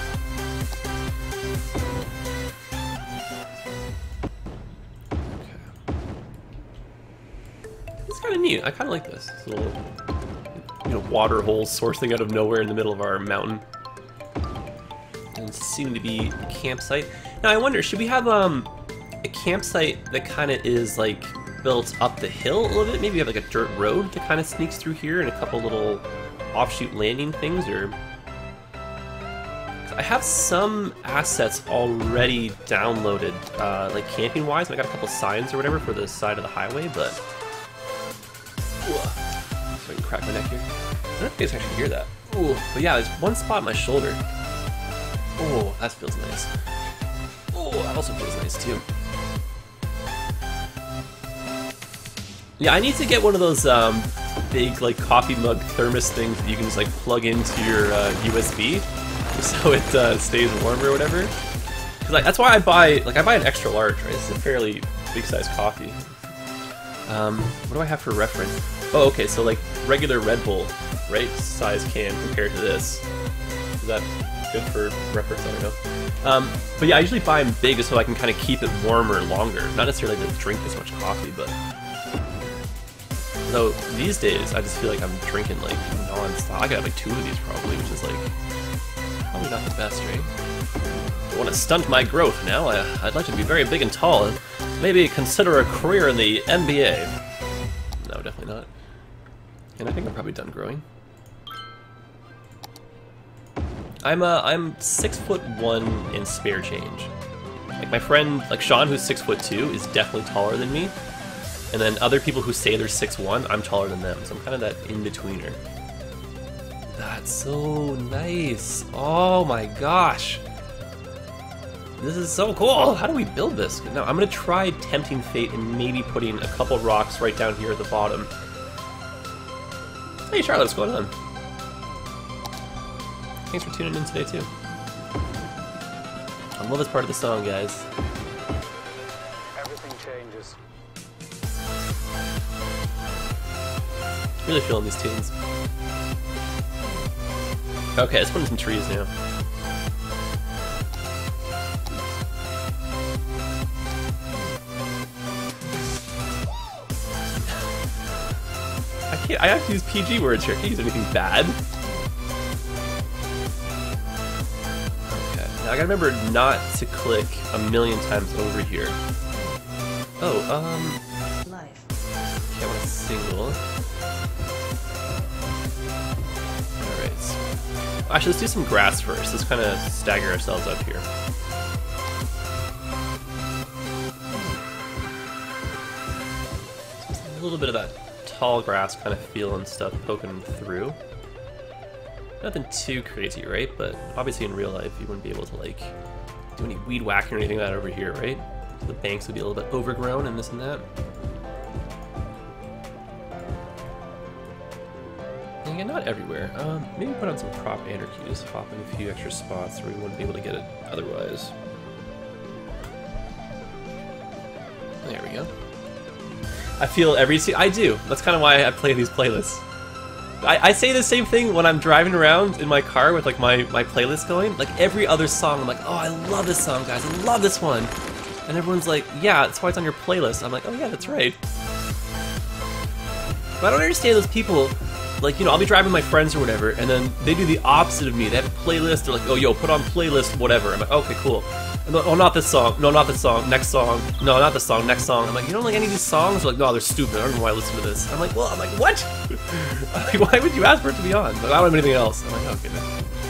Kind of neat. I kind of like this. This little, you know, water hole sourcing out of nowhere in the middle of our mountain. And seem to be a campsite. Now I wonder, should we have um a campsite that kind of is like built up the hill a little bit? Maybe we have like a dirt road that kind of sneaks through here and a couple little offshoot landing things, or I have some assets already downloaded, uh, like camping wise. I got a couple signs or whatever for the side of the highway, but. So I can crack my neck here. I don't know if you guys actually hear that. Ooh, but yeah, there's one spot on my shoulder. Oh, that feels nice. Oh, that also feels nice too. Yeah, I need to get one of those um, big like coffee mug thermos things that you can just like plug into your uh, U S B, so it uh, stays warm or whatever. Cause like, that's why I buy like I buy an extra large, right? It's a fairly big size coffee. Um, what do I have for reference? Oh, okay, so like regular Red Bull, right, size can compared to this. Is that good for reference? I don't know. Um, but yeah, I usually buy them big so I can kind of keep it warmer longer. Not necessarily to drink this much coffee, but Though these days, I just feel like I'm drinking like non-stop. I could have like two of these probably, which is like probably not the best, right? I want to stunt my growth now. I, I'd like to be very big and tall, and maybe consider a career in the N B A. No, definitely not. And I think I'm probably done growing. I'm uh, I'm six foot one in spare change. Like my friend, like Sean, who's six foot two, is definitely taller than me. And then other people who say they're six one, I'm taller than them. So I'm kind of that in-betweener. That's so nice. Oh my gosh. This is so cool. How do we build this? Now I'm gonna try tempting fate and maybe putting a couple rocks right down here at the bottom. Hey Charlotte, what's going on? Thanks for tuning in today too. I love this part of the song, guys. Everything changes. Really feeling these tunes. Okay, let's put in some trees now. I can't. I have to use P G words here. I can't use anything bad. Okay. Now I gotta remember not to click a million times over here. Oh, um. Life. Okay, I want a single. Alright. Actually, let's do some grass first. Let's kind of stagger ourselves up here. So a little bit of that tall grass kind of feel and stuff poking through. Nothing too crazy, right? But obviously in real life you wouldn't be able to like do any weed whacking or anything like that over here, right? So the banks would be a little bit overgrown and this and that. And again, not everywhere. Um, maybe put on some crop anarchies, hop in a few extra spots where we wouldn't be able to get it otherwise. There we go. I feel every se- I do. That's kind of why I play these playlists. I, I say the same thing when I'm driving around in my car with like my, my playlist going. Like every other song, I'm like, oh, I love this song, guys. I love this one. And everyone's like, yeah, that's why it's on your playlist. I'm like, oh yeah, that's right. But I don't understand those people. Like, you know, I'll be driving with my friends or whatever, and then they do the opposite of me. They have a playlist. They're like, oh, yo, put on playlist, whatever. I'm like, okay, cool. And they're like, oh, not this song. No, not this song. Next song. No, not this song. Next song. I'm like, you don't like any of these songs? They're like, no, they're stupid. I don't know why I listen to this. I'm like, well, I'm like, what? I'm like, why would you ask for it to be on? Like, I don't have anything else. I'm like, oh, goodness.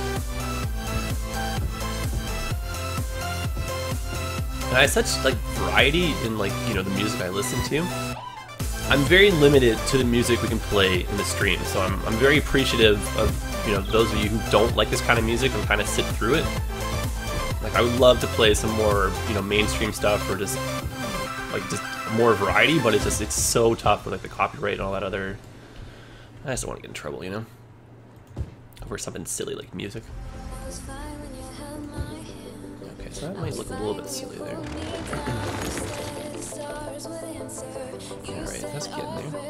And I have such, like, variety in, like, you know, the music I listen to. I'm very limited to the music we can play in the stream, so I'm, I'm very appreciative of, you know, those of you who don't like this kind of music and kind of sit through it. Like, I would love to play some more, you know, mainstream stuff or just, like, just more variety, but it's just, it's so tough with, like, the copyright and all that other... I just don't want to get in trouble, you know? Over something silly like music. Okay, so that might look a little bit silly there. Alright, that's getting there.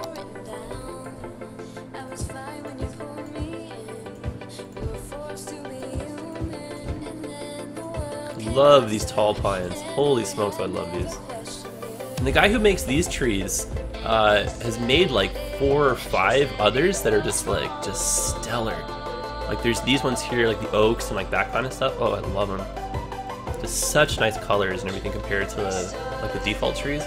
Love these tall pines. Holy smokes, I love these. And the guy who makes these trees uh, has made like four or five others that are just like, just stellar. Like there's these ones here, like the oaks and like that kind of stuff. Oh, I love them. Just such nice colors and everything compared to the, like the default trees.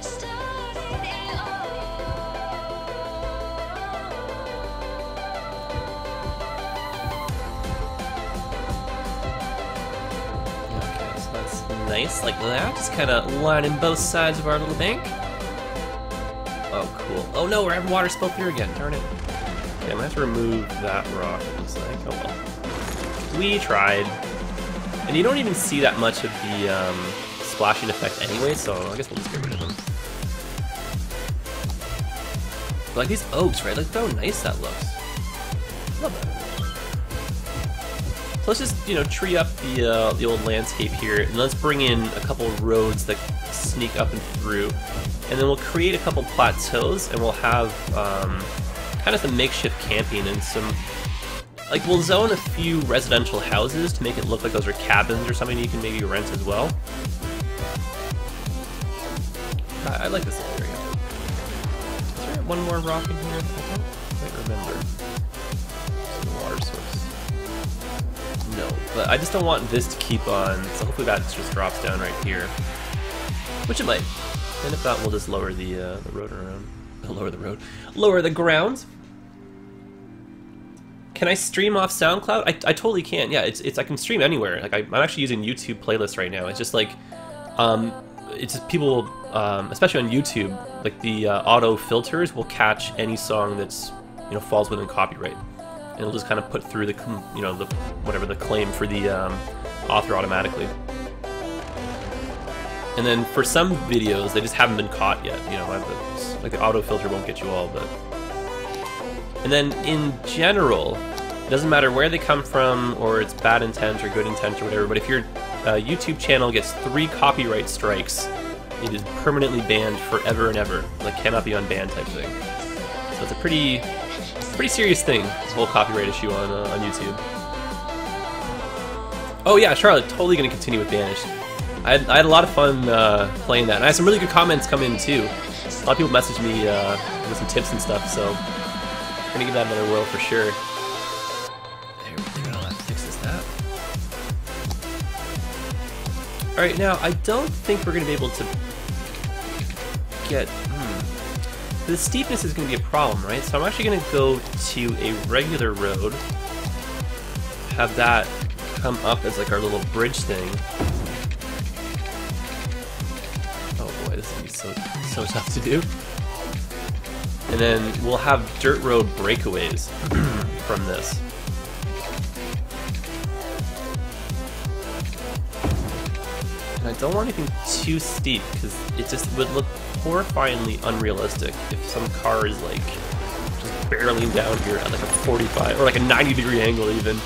Nice, like that, just kind of lining both sides of our little bank. Oh, cool. Oh no, we're having water spill through again, darn it. Okay, I'm gonna have to remove that rock, it looks like. Oh well. We tried. And you don't even see that much of the um, splashing effect anyway, so I guess we'll just get rid of them. But like these oaks, right? Like how nice that looks. Love that. So let's just, you know, tree up the uh, the old landscape here, and let's bring in a couple of roads that sneak up and through, and then we'll create a couple plateaus, and we'll have um, kind of some makeshift camping and some, like we'll zone a few residential houses to make it look like those are cabins or something you can maybe rent as well. I, I like this area. Is there a one more rock in here? I don't quite remember. Some water source. No, but I just don't want this to keep on, so hopefully that just drops down right here. Which it might. And if not, we'll just lower the, uh, the road around. Lower the road. Lower the ground. Can I stream off SoundCloud? I, I totally can. Yeah, it's, it's I can stream anywhere. Like I, I'm actually using YouTube playlists right now. It's just like, um, it's just people, um, especially on YouTube, like the uh, auto filters will catch any song that's, you know, falls within copyright, and it'll just kind of put through the, you know, the whatever the claim for the um, author automatically. And then for some videos, they just haven't been caught yet. You know, I've, like the auto filter won't get you all, but. And then in general, it doesn't matter where they come from or it's bad intent or good intent or whatever, but if your uh, YouTube channel gets three copyright strikes, it is permanently banned forever and ever. Like cannot be unbanned type thing. So it's a pretty, pretty serious thing, this whole copyright issue on, uh, on YouTube. Oh yeah, Charlotte, totally gonna continue with Banished. I had, I had a lot of fun uh, playing that, and I had some really good comments come in too. A lot of people messaged me uh, with some tips and stuff, so I'm gonna give that another whirl for sure. There we go, that fixes that. Alright, now I don't think we're gonna be able to get... Hmm. The steepness is gonna be a problem, right? So I'm actually gonna go to a regular road, have that come up as like our little bridge thing. This would be so, so tough to do. And then we'll have dirt road breakaways from this. And I don't want anything too steep because it just would look horrifyingly unrealistic if some car is like just barreling down here at like a forty-five or like a ninety degree angle even.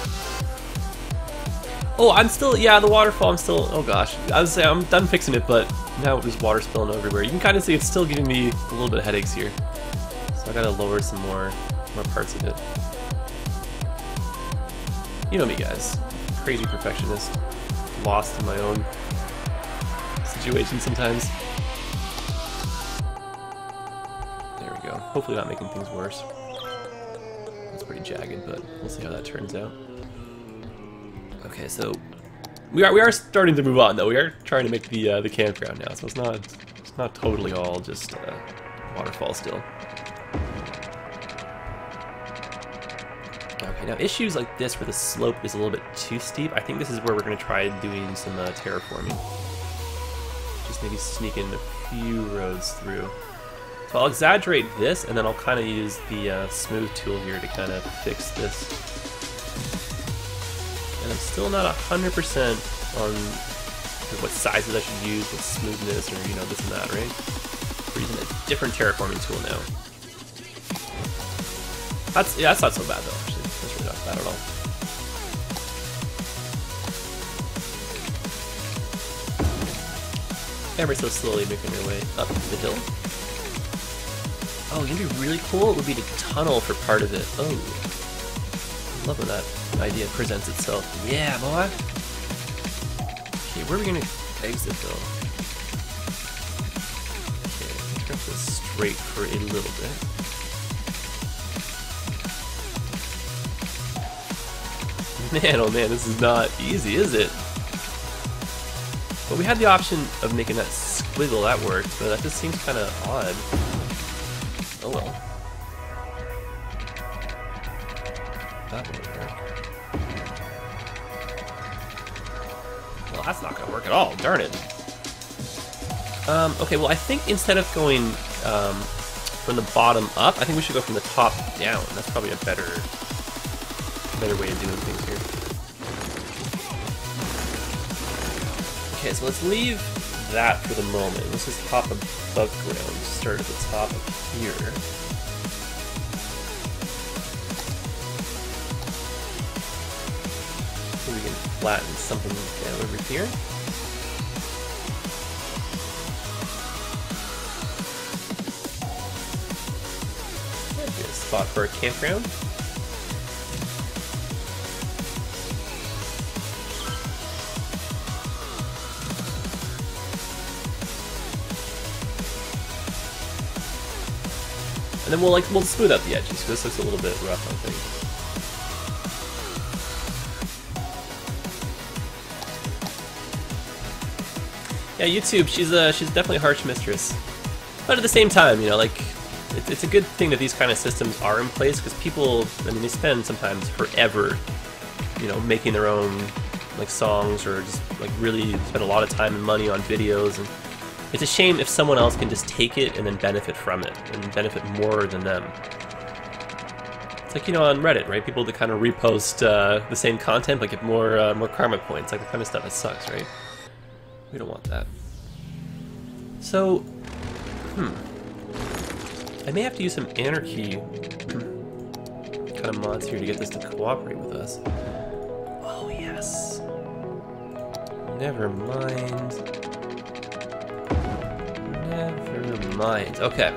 Oh, I'm still, yeah, the waterfall, I'm still, oh gosh. I was saying, I'm done fixing it, but now there's water spilling everywhere. You can kind of see it's still giving me a little bit of headaches here. So I gotta lower some more, more parts of it. You know me, guys. Crazy perfectionist. Lost in my own situation sometimes. There we go. Hopefully not making things worse. It's pretty jagged, but we'll see how that turns out. Okay, so we are we are starting to move on though. We are trying to make the uh, the campground now, so it's not it's not totally all just uh, waterfall still. Okay, now issues like this where the slope is a little bit too steep. I think this is where we're going to try doing some uh, terraforming. Just maybe sneak in a few roads through. So I'll exaggerate this, and then I'll kind of use the uh, smooth tool here to kind of fix this. And I'm still not one hundred percent on what sizes I should use, what smoothness, or you know, this and that, right? We're using a different terraforming tool now. That's, yeah, that's not so bad though, actually. That's really not bad at all. Ever so slowly making our way up the hill. Oh, it'd be really cool. It would be to tunnel for part of it. Oh, I love when that idea presents itself. Yeah, boy. Okay, where are we gonna exit though? Okay, let's go straight for a little bit. Man, oh man, this is not easy, is it? But we had the option of making that squiggle, that worked, but that just seems kind of odd. Oh well. That won't work. Well, that's not gonna work at all, darn it. Um, okay, well I think instead of going um, from the bottom up, I think we should go from the top down. That's probably a better, better way of doing things here. Okay, so let's leave that for the moment. Let's just hop above ground. Start at the top of here. So we can flatten something down over here. That'd be a spot for a campground. And then we'll like we'll smooth out the edges because this looks a little bit rough, I think. Yeah, YouTube, she's a she's definitely a harsh mistress. But at the same time, you know, like it's, it's a good thing that these kind of systems are in place because people, I mean, they spend sometimes forever, you know, making their own like songs or just like really spend a lot of time and money on videos, and it's a shame if someone else can just take it and then benefit from it and benefit more than them. It's like, you know, on Reddit, right? People that kind of repost uh, the same content but get more uh, more karma points, like the kind of stuff that sucks, right? We don't want that. So, hmm. I may have to use some anarchy kind of mods here to get this to cooperate with us. Oh, yes. Never mind. Never mind. Okay.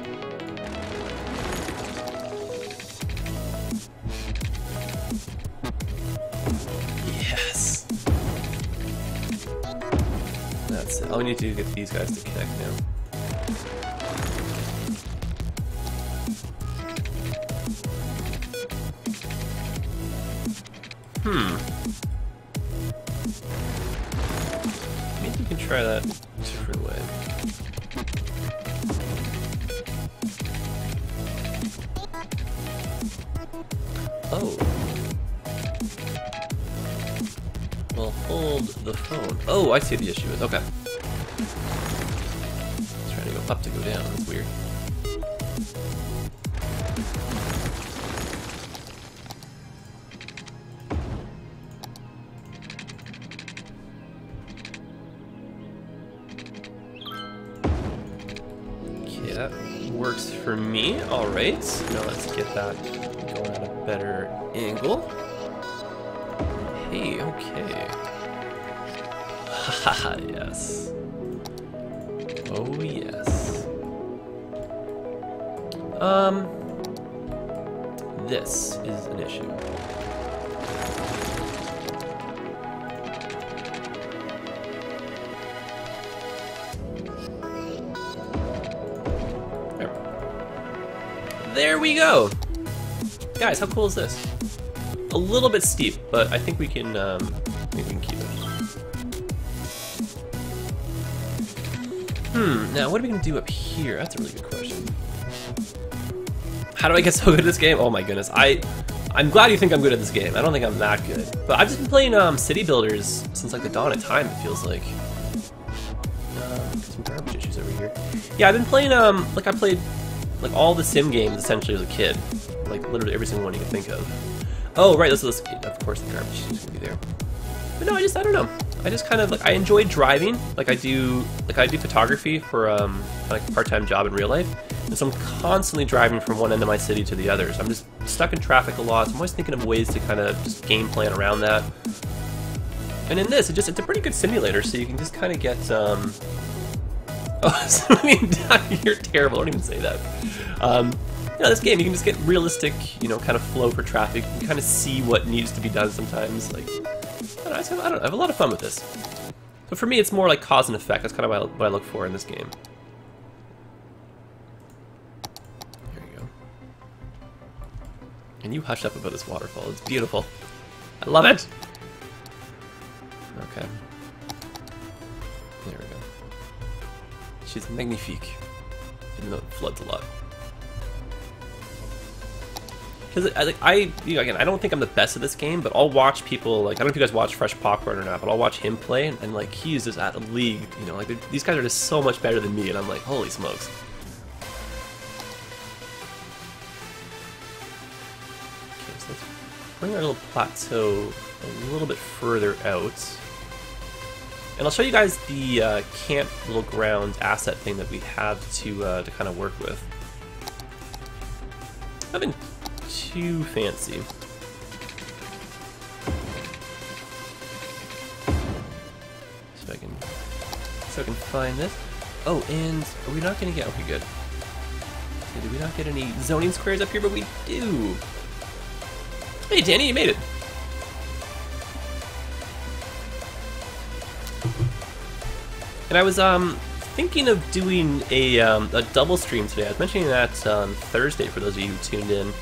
Yes. That's it. All we need to do is get these guys to connect now. Hmm. Maybe you can try that a different way. Oh. Well, hold the phone. Oh, I see what the issue is. Okay. Trying to go up to go down. That's weird. Okay, that works for me. All right. Now let's get that going at a better angle. Hey, okay. Haha, yes. Oh, yes. Um, this is an issue. There. There we go. Guys, how cool is this? A little bit steep, but I think we can, um, I think we can keep it. Hmm, now what are we gonna do up here? That's a really good question. How do I get so good at this game? Oh my goodness, I, I'm glad you think I'm good at this game. I don't think I'm that good. But I've just been playing um, city builders since like the dawn of time, it feels like. Uh, some garbage issues over here. Yeah, I've been playing, um, like I played like all the sim games essentially as a kid. Like literally every single one you can think of. Oh, right, this is, of course the garbage is gonna be there. But no, I just, I don't know. I just kind of, like, I enjoy driving. Like, I do, like, I do photography for, um, like, a part-time job in real life. And so I'm constantly driving from one end of my city to the other. So I'm just stuck in traffic a lot. So I'm always thinking of ways to kind of just game plan around that. And in this, it just, it's a pretty good simulator, so you can just kind of get, um... Oh, so, I mean, you're terrible, don't even say that. Um... You know, this game, you can just get realistic, you know, kind of flow for traffic. You can kind of see what needs to be done sometimes. Like, I don't know, I, just have, I don't know, I have a lot of fun with this. But for me, it's more like cause and effect. That's kind of what I, what I look for in this game. There you go. And you hush up about this waterfall. It's beautiful. I love it. Okay. There we go. She's magnifique. Even though it floods a lot. Because I, like, I, you know, again, I don't think I'm the best at this game, but I'll watch people, like, I don't know if you guys watch Fresh Popcorn or not, but I'll watch him play, and, and like, he's just at a league, you know, like, these guys are just so much better than me, and I'm like, holy smokes. Okay, so let's bring our little plateau a little bit further out. And I'll show you guys the uh, camp little ground asset thing that we have to, uh, to kind of work with. Nothing too fancy. So I can, so I can find this. Oh, and are we not going to get? Okay, good. So did we not get any zoning squares up here? But we do. Hey, Danny, you made it. And I was um thinking of doing a, um, a double stream today. I was mentioning that on Thursday for those of you who tuned in.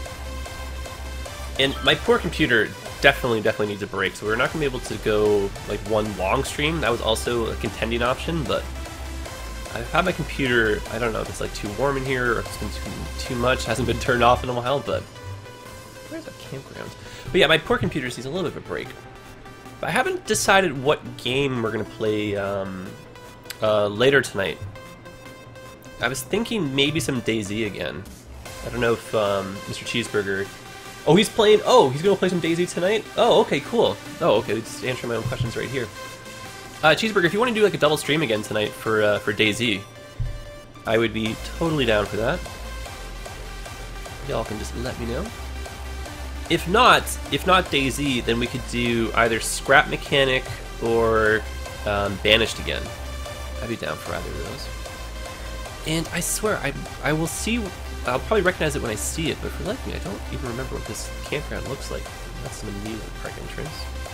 And my poor computer definitely, definitely needs a break, so we're not going to be able to go like one long stream. That was also a contending option, but I've had my computer, I don't know if it's like too warm in here or if it's been too, too much. It hasn't been turned off in a while, but where's that campground? But yeah, my poor computer needs a little bit of a break. But I haven't decided what game we're going to play um, uh, later tonight. I was thinking maybe some DayZ again. I don't know if um, Mister Cheeseburger... Oh, he's playing... Oh, he's going to play some DayZ tonight? Oh, okay, cool. Oh, okay, just answering my own questions right here. Uh, Cheeseburger, if you want to do like a double stream again tonight for uh, for DayZ, I would be totally down for that. Y'all can just let me know. If not, if not DayZ, then we could do either Scrap Mechanic or um, Banished again. I'd be down for either of those. And I swear, I I will see. I'll probably recognize it when I see it, but for like me, I don't even remember what this campground looks like. That's an amusement park entrance.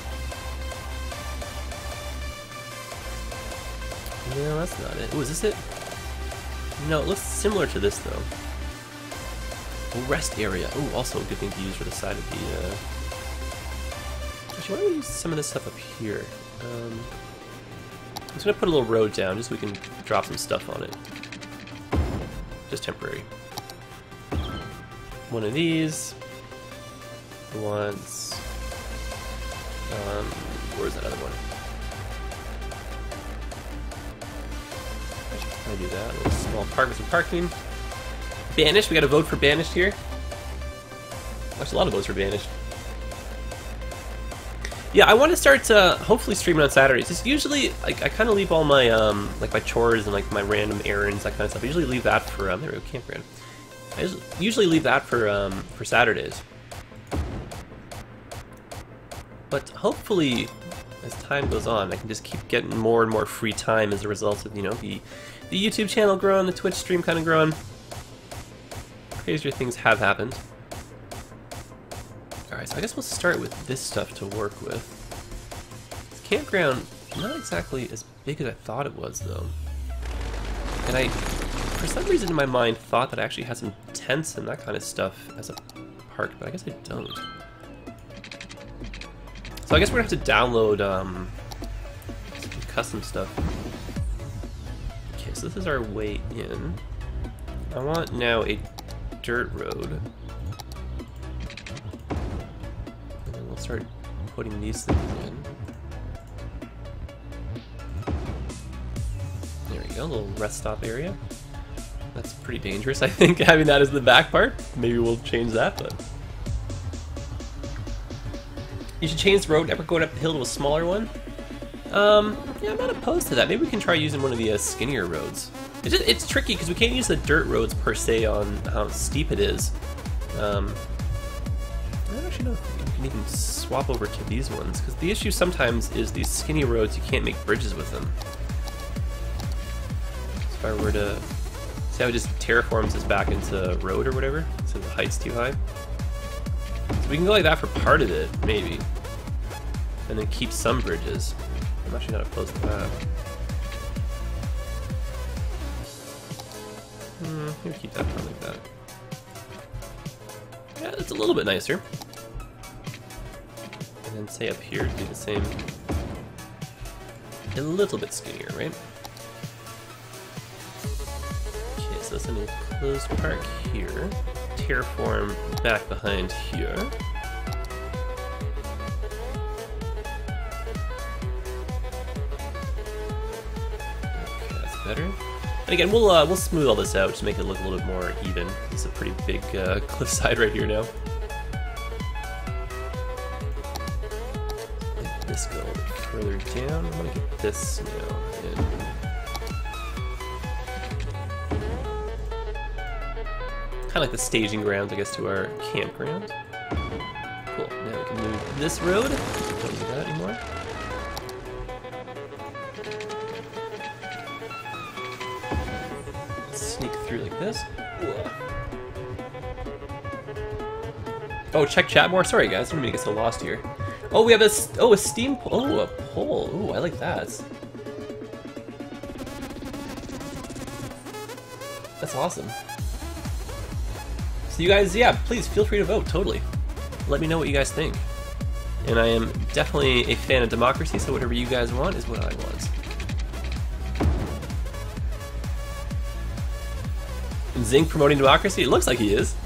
No, that's not it. Oh, is this it? No, it looks similar to this though. Oh, rest area. Oh, also a good thing to use for the side of the. Uh... Actually, why don't we use some of this stuff up here? Um, I'm just gonna put a little road down just so we can drop some stuff on it. Just temporary. One of these. Once. Um, where's that other one? I do that. A little small park with some parking. Banished. We got a vote for Banished here. Actually, a lot of votes for Banished. Yeah, I want to start uh, hopefully streaming on Saturdays. It's usually like I kind of leave all my um like my chores and like my random errands, that kind of stuff. I usually leave that for um there we go, campground. I usually leave that for um for Saturdays. But hopefully, as time goes on, I can just keep getting more and more free time as a result of, you know, the the YouTube channel growing, the Twitch stream kind of growing. Crazier things have happened. Alright, so I guess we'll start with this stuff to work with. This campground, not exactly as big as I thought it was, though. And I, for some reason in my mind, thought that I actually had some tents and that kind of stuff as a park, but I guess I don't. So I guess we're gonna have to download um, some custom stuff. Okay, so this is our way in. I want now a dirt road. And then we'll start putting these things in. There we go, a little rest stop area. That's pretty dangerous, I think, having that as the back part. Maybe we'll change that, but... You should change the road, ever going up the hill to a smaller one? Um, yeah, I'm not opposed to that. Maybe we can try using one of the uh, skinnier roads. It's, just, it's tricky because we can't use the dirt roads per se on how steep it is. Um, I don't actually know if you can even swap over to these ones, because the issue sometimes is these skinny roads, you can't make bridges with them. So if I were to... See how it just terraforms this back into road or whatever? So the height's too high? So we can go like that for part of it, maybe. And then keep some bridges. I'm actually not opposed to that. Hmm, maybe keep that part like that. Yeah, that's a little bit nicer. And then say up here, do the same. A little bit skinnier, right? Okay, so that's an enclosed park here. Terraform back behind here. Okay, that's better. And again, we'll uh, we'll smooth all this out to make it look a little bit more even. It's a pretty big uh, cliffside right here now. Let this go a little bit further down. I'm gonna get this now in. Kind of like the staging grounds, I guess, to our campground. Cool. Now we can move this road. Don't do that anymore. Sneak through like this. Whoa. Oh, check chat more. Sorry, guys. I didn't mean to get so lost here. Oh, we have a oh a steam pole. Oh, a pole. Oh, I like that. That's awesome. So you guys, yeah, please feel free to vote, totally. Let me know what you guys think. And I am definitely a fan of democracy, so whatever you guys want is what I want. Zing promoting democracy? It looks like he is.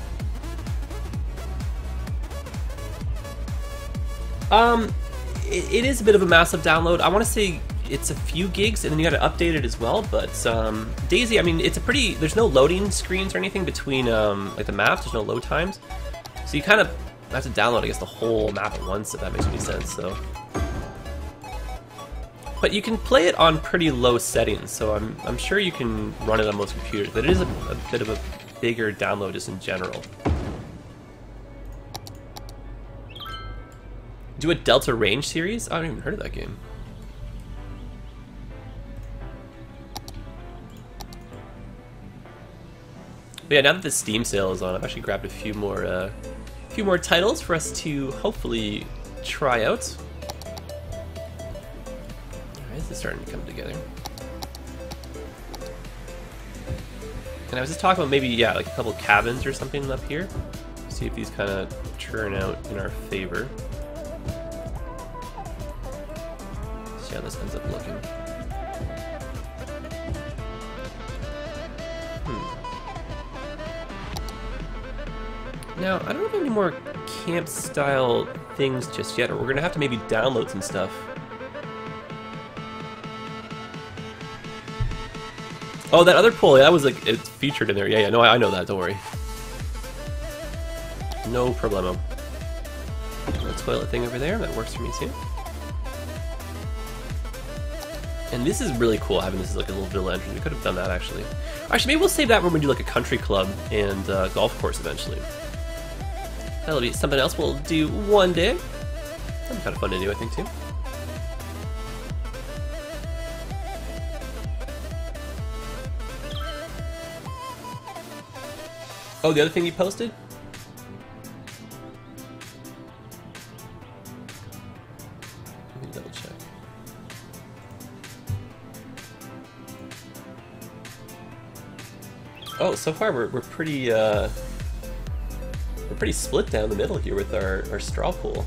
Um, it, it is a bit of a massive download. I want to say it's a few gigs, and then you got to update it as well. But um, Daisy, I mean, it's a pretty. There's no loading screens or anything between um, like the maps. There's no load times, so you kind of have to download, I guess, the whole map at once, if that makes any sense. So, but you can play it on pretty low settings, so I'm I'm sure you can run it on most computers. But it is a, a bit of a bigger download just in general. Do a Delta Range series? I haven't even heard of that game. But yeah, now that the Steam sale is on, I've actually grabbed a few more, uh, few more titles for us to hopefully try out. Alright, this is starting to come together. And I was just talking about maybe, yeah, like a couple cabins or something up here. See if these kind of turn out in our favor. See how this ends up looking. Hmm. Now, I don't know if any more camp-style things just yet, or we're gonna have to maybe download some stuff. Oh, that other poll, yeah, that was like, it's featured in there. Yeah, yeah, no, I, I know that, don't worry. No problemo. The toilet thing over there, that works for me too. And this is really cool, having this as like a little villa entrance. We could have done that, actually. Actually, maybe we'll save that when we do like a country club and uh, golf course eventually. That'll be something else we'll do one day. That'll be kind of fun to do, I think, too. Oh, the other thing you posted? Let me double check. Oh, so far we're, we're pretty, uh... We're pretty split down the middle here with our, our straw pool.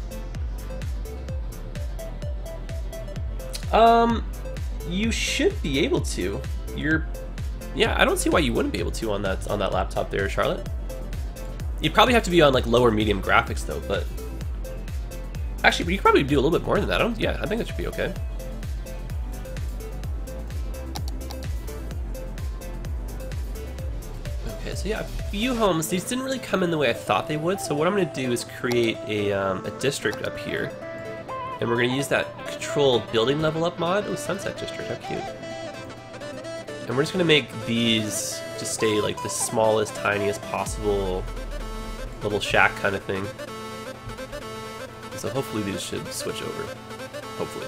Um, you should be able to. You're, yeah, I don't see why you wouldn't be able to on that on that laptop there, Charlotte. You probably have to be on like lower medium graphics though, but actually, but you could probably do a little bit more than that. I don't, yeah, I think that should be okay. Okay, so yeah, a few homes. These didn't really come in the way I thought they would, so what I'm going to do is create a, um, a district up here. And we're going to use that control building level up mod. Oh, Sunset District, how cute. And we're just going to make these just stay like the smallest, tiniest possible little shack kind of thing. So hopefully these should switch over. Hopefully.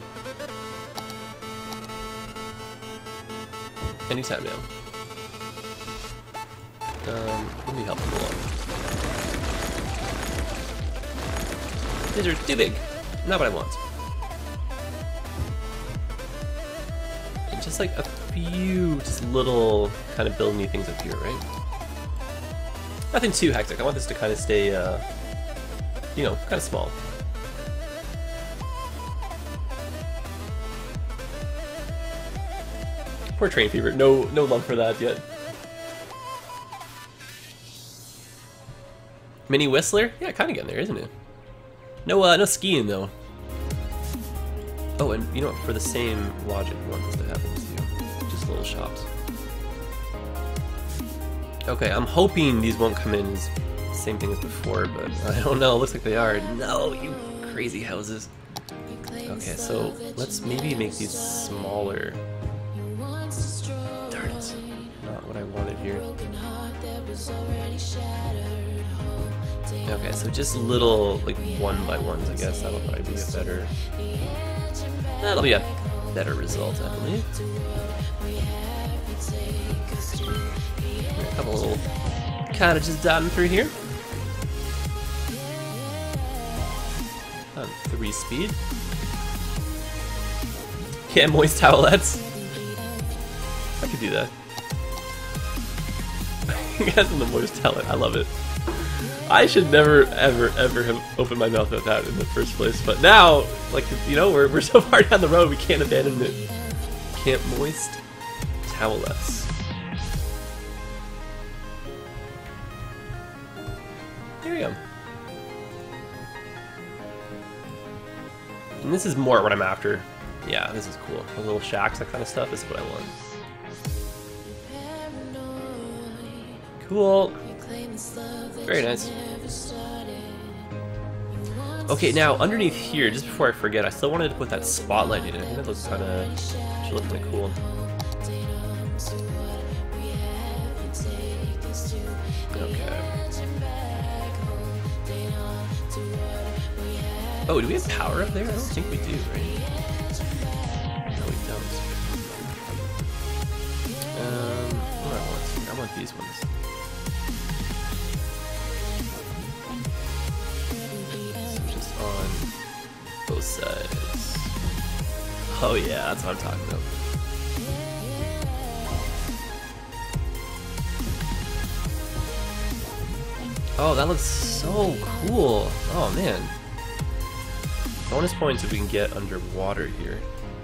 Anytime now. Um, let me help them along. These are too big. Not what I want. And just like a few, just little kind of building things up here, right? Nothing too hectic. I want this to kind of stay, uh, you know, kind of small. Poor Train Fever. No, no love for that yet. Mini Whistler? Yeah, kind of getting there, isn't it? No, uh, no skiing though. Oh, and you know what? For the same logic, we want this to happen too. Just little shops. Okay, I'm hoping these won't come in as the same thing as before, but I don't know. It looks like they are. No, you crazy houses. Okay, so let's maybe make these smaller. Darn it. Not what I wanted here. Okay, so just little, like, one by ones, I guess. That'll probably be a better... That'll be a better result, I believe. A couple little cottages dotting through here. On three speed. Yeah, moist towelettes. I could do that. Guys in the moist talent. I love it. I should never, ever, ever have opened my mouth about that in the first place. But now, like, you know, we're, we're so far down the road, we can't abandon it. Can't moist towel us. There we go. And this is more what I'm after. Yeah, this is cool. The little shacks, that kind of stuff is what I want. Cool. Very nice. Okay, now underneath here, just before I forget, I still wanted to put that spotlight in it. I think that looks kind of, should look kind of cool. Okay. Oh, do we have power up there? I don't think we do, right? No, we don't. Um, what do I want? I want these ones. On both sides. Oh yeah, that's what I'm talking about. Oh, that looks so cool. Oh man. Bonus points if we can get underwater here.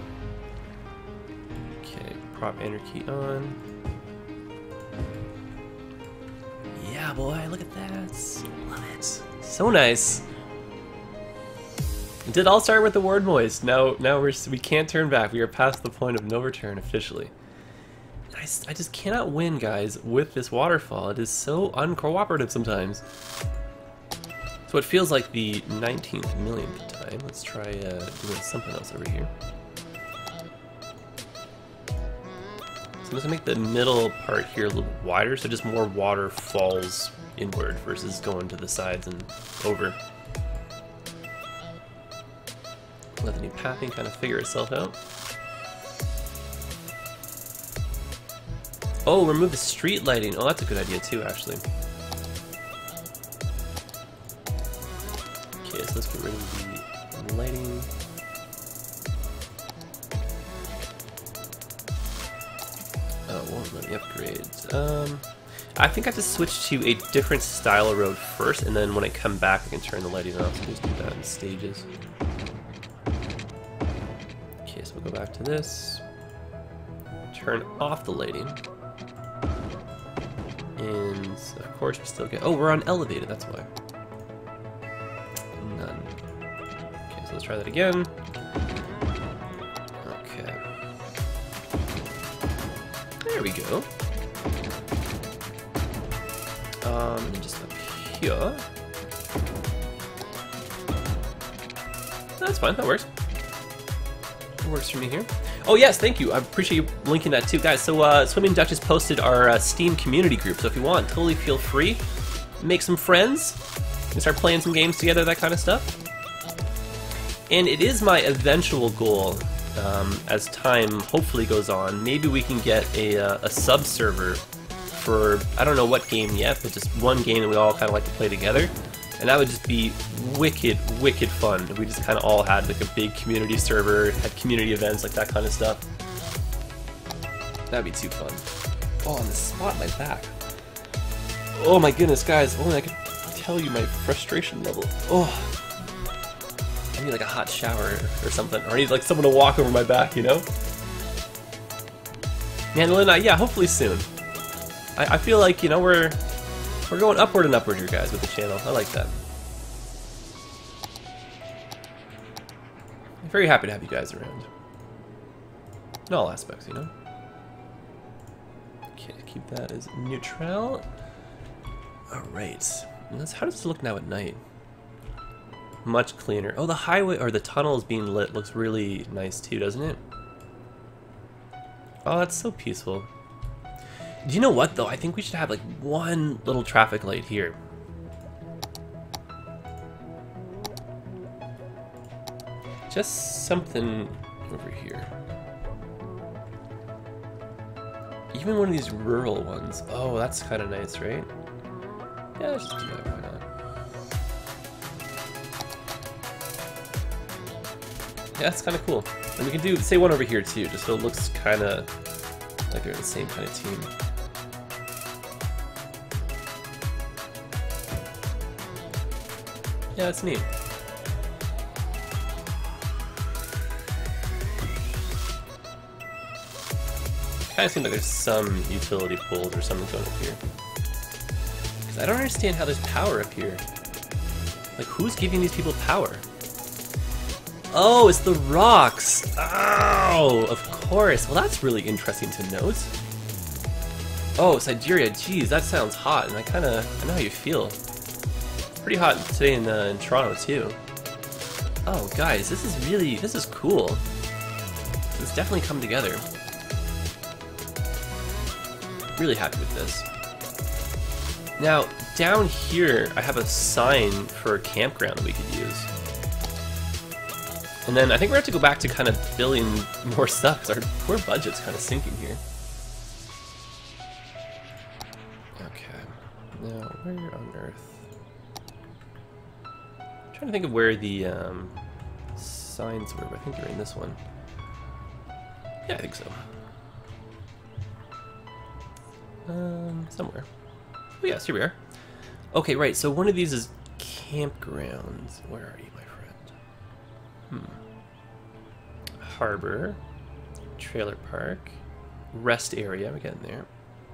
Okay, prop enter key on. Yeah, boy, look at that. Love it. So nice. It did all start with the word moist. Now, now we're we can't turn back. We are past the point of no return officially. I, I just cannot win, guys, with this waterfall. It is so uncooperative sometimes. So it feels like the nineteenth millionth time. Let's try uh, doing something else over here. So I'm just gonna make the middle part here a little wider, so just more water falls inward versus going to the sides and over. Let the new pathing kind of figure itself out. Oh, remove the street lighting. Oh, that's a good idea too, actually. Okay, so let's get rid of the lighting. Oh, it won't let me upgrade. Um, I think I have to switch to a different style of road first, and then when I come back, I can turn the lighting off. So just do that in stages. So we'll go back to this, turn off the lighting, and of course we still get, oh, we're on elevated, that's why. None. Okay, so let's try that again. Okay. There we go. Um, and just up here. That's fine, that works. Works for me here. Oh yes, thank you. I appreciate you linking that too, guys. So uh, Swimming Duchess posted our uh, Steam community group. So if you want, totally feel free. Make some friends. And start playing some games together, that kind of stuff. And it is my eventual goal, um, as time hopefully goes on. Maybe we can get a, uh, a sub server for I don't know what game yet, but just one game that we all kind of like to play together. And that would just be wicked, wicked fun if we just kind of all had like a big community server, had community events, like that kind of stuff. That'd be too fun. Oh, and the spot in my back. Oh my goodness, guys. Only I could tell you my frustration level. Oh. I need like a hot shower or something. Or I need like someone to walk over my back, you know? Mandolin, uh, yeah, hopefully soon. I, I feel like, you know, we're... We're going upward and upward here, guys, with the channel. I like that. I'm very happy to have you guys around. In all aspects, you know? Okay, keep that as neutral. Alright. How does this look now at night? Much cleaner. Oh, the highway, or the tunnel is being lit. Looks really nice too, doesn't it? Oh, that's so peaceful. Do you know what, though? I think we should have, like, one little traffic light here. Just something over here. Even one of these rural ones. Oh, that's kind of nice, right? Yeah, let's just do that. Why not? Yeah, that's kind of cool. And we can do, say, one over here, too, just so it looks kind of like they're the same kind of team. Yeah, that's neat. Kind of seems like there's some utility poles or something going up here. Because I don't understand how there's power up here. Like, who's giving these people power? Oh, it's the rocks! Oh, of course. Well, that's really interesting to note. Oh, Siberia. Geez, that sounds hot, and I kind of I know how you feel. It's pretty hot today in, uh, in Toronto, too. Oh, guys, this is really, this is cool. It's definitely come together. Really happy with this. Now, down here, I have a sign for a campground that we could use. And then I think we're going to have to go back to kind of building more stuff, because our poor budget's kind of sinking here. Okay. Now, where on earth? I'm trying to think of where the um, signs were, but I think they're in this one. Yeah, I think so. Um, somewhere. Oh yes, here we are. Okay, right, so one of these is campgrounds. Where are you, my friend? Hmm. Harbor. Trailer park. Rest area, we're getting there.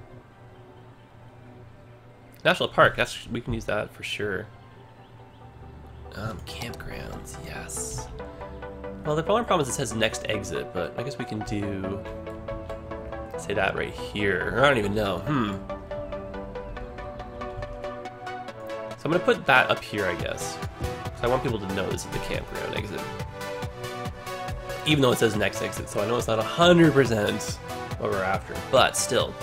National park, that's, we can use that for sure. Um, campgrounds, yes. Well, the only problem is it says next exit, but I guess we can do... say that right here. I don't even know. Hmm. So I'm gonna put that up here, I guess. So I want people to know this is the campground exit. Even though it says next exit, so I know it's not one hundred percent what we're after, but still.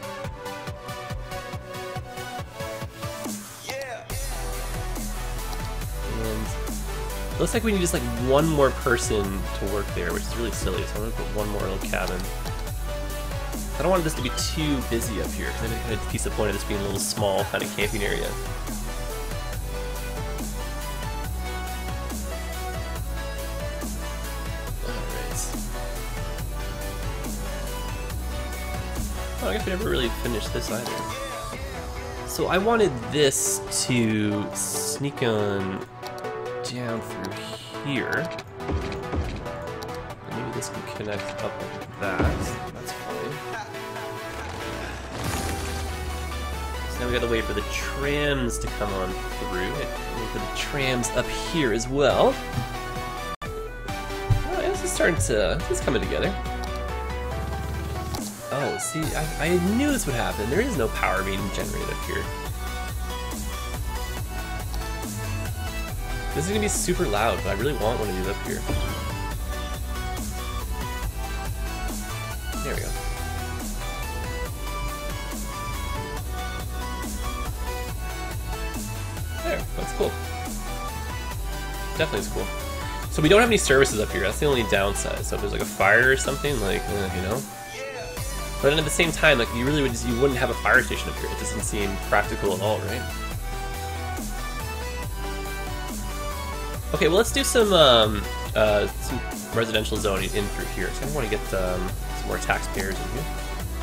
And it looks like we need just like one more person to work there, which is really silly, so I'm gonna put one more little cabin. I don't want this to be too busy up here, because I think it defeats the point of this being a little small kind of camping area. Alright. Oh, I guess we never really finished this either. So I wanted this to sneak on down through here. Maybe this can connect up like that. That's fine. Now we gotta wait for the trams to come on through. Wait for the trams up here as well. Oh, yeah, this is starting to, this is coming together. Oh, see, I, I knew this would happen. There is no power being generated up here. This is gonna be super loud, but I really want one of these up here. There we go. There, that's cool. Definitely is cool. So we don't have any services up here, that's the only downside. So if there's like a fire or something, like, uh, you know. But then at the same time, like, you really would just, you wouldn't have a fire station up here. It doesn't seem practical at all, right? Okay, well let's do some, um, uh, some residential zoning in through here. So I want to get um, some more taxpayers in here.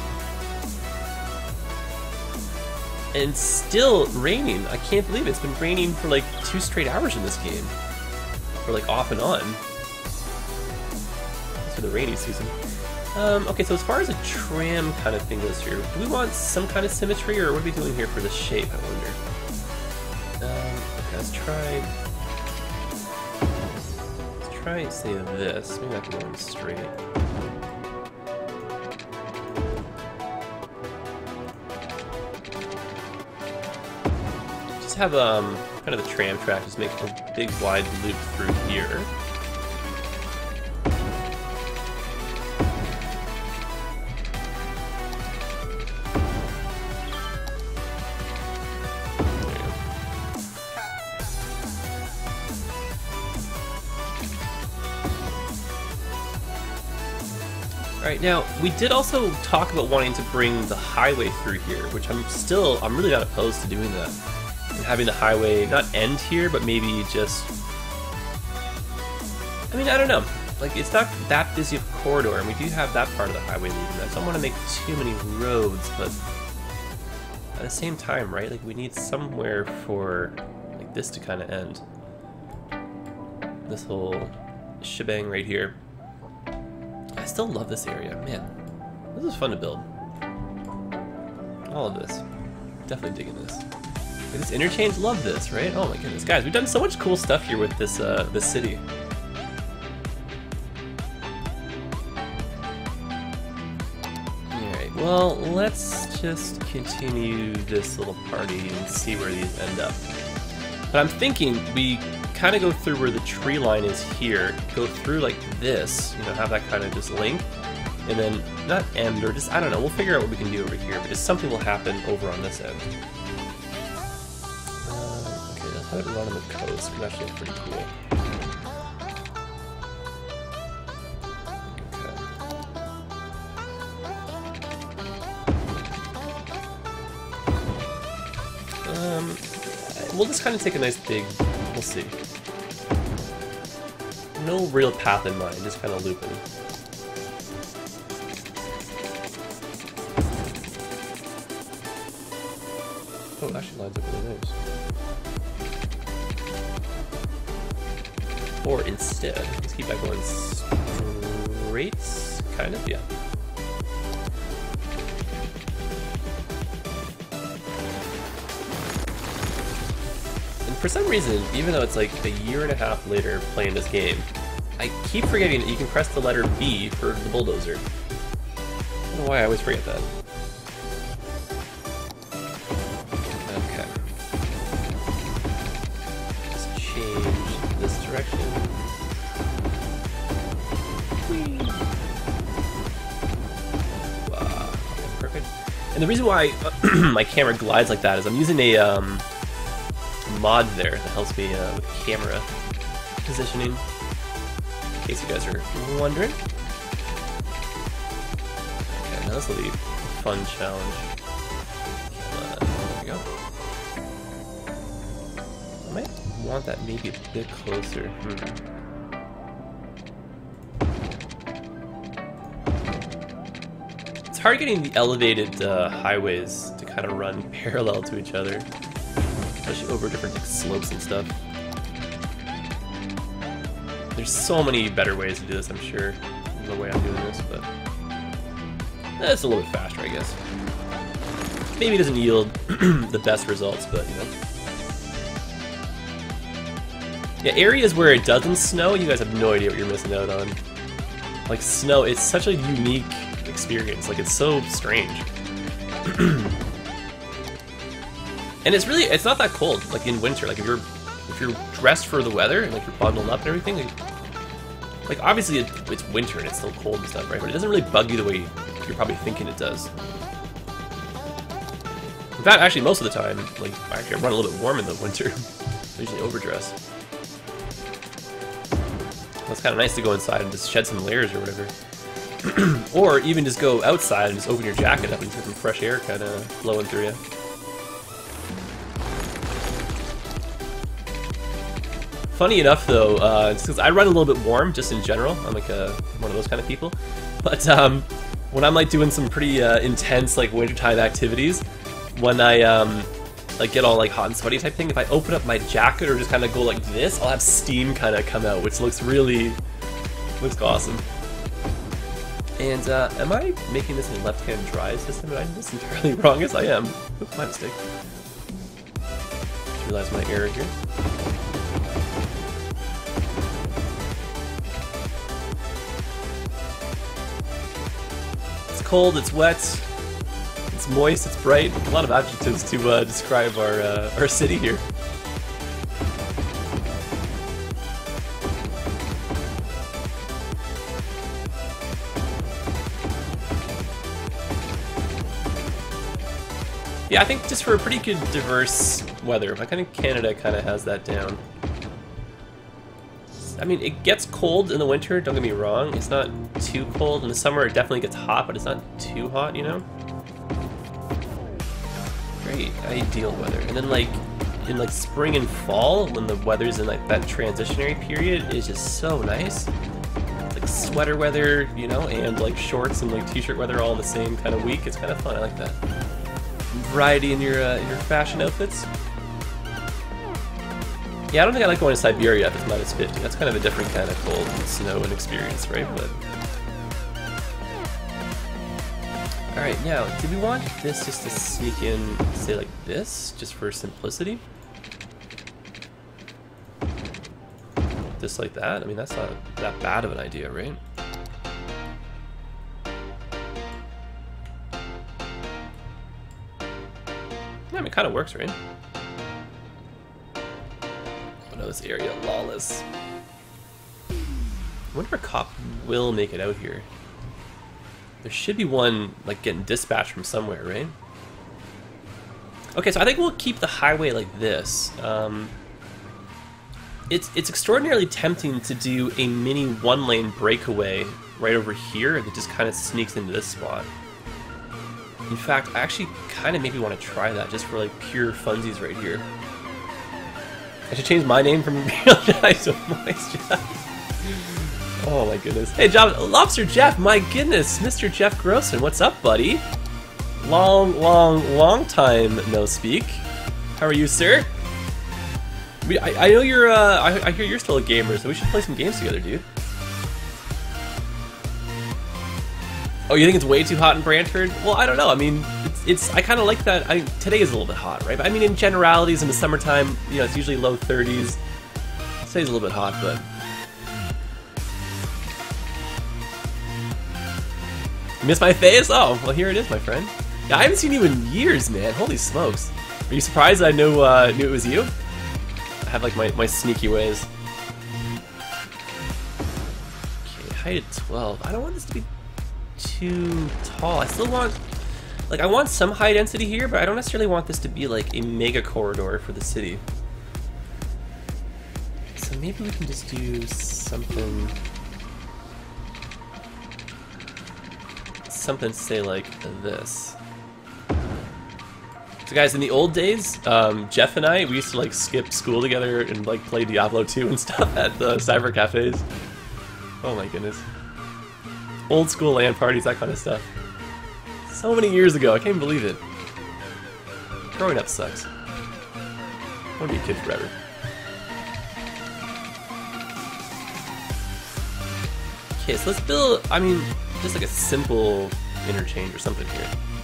And still raining. I can't believe it. It's been raining for like two straight hours in this game. Or like off and on. That's for the rainy season. Um, okay, so as far as a tram kind of thing goes here, do we want some kind of symmetry, or what are we doing here for the shape, I wonder? Um, okay, let's try... Let's try, say, this. Maybe I can go in straight. Just have, um, kind of the tram track, just make a big wide loop through here. Alright, now, we did also talk about wanting to bring the highway through here, which I'm still, I'm really not opposed to doing that. And having the highway not end here, but maybe just... I mean, I don't know. Like, it's not that busy of a corridor, and we do have that part of the highway leading that. So I don't want to make too many roads, but at the same time, right? Like, we need somewhere for, like, this to kind of end. this whole shebang right here. I still love this area, man. This is fun to build. All of this. Definitely digging this. Like this interchange, love this, right? Oh my goodness, guys, we've done so much cool stuff here with this uh, this city. All right, well, let's just continue this little party and see where these end up. But I'm thinking we kind of go through where the tree line is here, go through like this, you know, have that kind of just link, and then not end or just, I don't know, we'll figure out what we can do over here, but just something will happen over on this end. Uh, okay, let's have it run on the coast, because actually it's pretty cool. Okay. Um, we'll just kind of take a nice big, we'll see. No real path in mind, just kind of looping. Oh, it actually lines up really nice. Or instead, let's keep that going straight, kind of, yeah. For some reason, even though it's like a year and a half later playing this game, I keep forgetting that you can press the letter B for the bulldozer. I don't know why I always forget that. Okay. Let's change this direction. Whee. Wow, okay, perfect. And the reason why my camera glides like that is I'm using a um, mod there that helps me uh, with camera positioning, in case you guys are wondering. Okay, now this will be a fun challenge. Uh, there we go. I might want that maybe a bit closer. Hmm. It's hard getting the elevated uh, highways to kind of run parallel to each other, especially over different like, slopes and stuff. There's so many better ways to do this, I'm sure, than the way I'm doing this, but that's a little bit faster, I guess. Maybe it doesn't yield the best results, but you know. Yeah, areas where it doesn't snow, you guys have no idea what you're missing out on. Like snow, it's such a unique experience. Like it's so strange. And it's really, it's not that cold, like in winter. Like if you're if you're dressed for the weather and like you're bundled up and everything, like, like obviously it, it's winter and it's still cold and stuff, right? But it doesn't really bug you the way you're probably thinking it does. In fact, actually most of the time, like actually I run a little bit warm in the winter. I usually overdress. It's kind of nice to go inside and just shed some layers or whatever. Or even just go outside and just open your jacket up and get some fresh air kind of flowing through you. Funny enough, though, uh, since I run a little bit warm just in general, I'm like a, one of those kind of people. But um, when I'm like doing some pretty uh, intense like wintertime activities, when I um, like get all like hot and sweaty type thing, if I open up my jacket or just kind of go like this, I'll have steam kind of come out, which looks really looks awesome. And uh, am I making this a left-hand drive system? Am I doing this entirely wrong? Yes, I am. Oops, my mistake. Just realized my error here. It's cold, it's wet, it's moist, it's bright. A lot of adjectives to uh, describe our, uh, our city here. Yeah, I think just for a pretty good diverse weather, I think Canada kind of has that down. I mean, it gets cold in the winter, don't get me wrong. It's not too cold. In the summer, it definitely gets hot, but it's not too hot, you know? Very ideal weather. And then, like, in, like, spring and fall, when the weather's in, like, that transitionary period, it's just so nice. It's like sweater weather, you know, and, like, shorts and, like, t-shirt weather all in the same kind of week. It's kind of fun. I like that. Variety in your, uh, in your fashion outfits. Yeah, I don't think I like going to Siberia if it's minus fifty. That's kind of a different kind of cold and snow and experience, right? But all right, now, do we want this just to sneak in, say like this, just for simplicity? Just like that? I mean, that's not that bad of an idea, right? Yeah, I mean, it kind of works, right? Oh no, this area, lawless. I wonder if a cop will make it out here. There should be one, like, getting dispatched from somewhere, right? Okay, so I think we'll keep the highway like this. Um, it's, it's extraordinarily tempting to do a mini one-lane breakaway right over here that just kind of sneaks into this spot. In fact, I actually kind of maybe want to try that just for, like, pure funsies right here. I should change my name from ImperialJedi to Moist Jeff. Oh my goodness. Hey, John, Lobster Jeff, my goodness, Mister Jeff Grossman, what's up, buddy? Long, long, long time no speak. How are you, sir? We, I, I know you're, uh, I, I hear you're still a gamer, so we should play some games together, dude. Oh, you think it's way too hot in Brantford? Well, I don't know. I mean, it's, it's I kind of like that. I, today is a little bit hot, right? But I mean, in generalities, in the summertime, you know, it's usually low thirties. Today's a little bit hot, but... You miss my face? Oh, well, here it is, my friend. Yeah, I haven't seen you in years, man. Holy smokes. Are you surprised I knew, uh, knew it was you? I have, like, my, my sneaky ways. Okay, height of twelve. I don't want this to be too tall. I still want... Like, I want some high density here, but I don't necessarily want this to be, like, a mega corridor for the city. So maybe we can just do something... Something, say, like this. So guys, in the old days, um, Jeff and I, we used to like skip school together and like play Diablo two and stuff at the cyber cafes. Oh my goodness. Old school LAN parties, that kind of stuff. So many years ago, I can't even believe it. Growing up sucks. I want to be a kid forever. Okay, so let's build, I mean, just like a simple interchange or something here.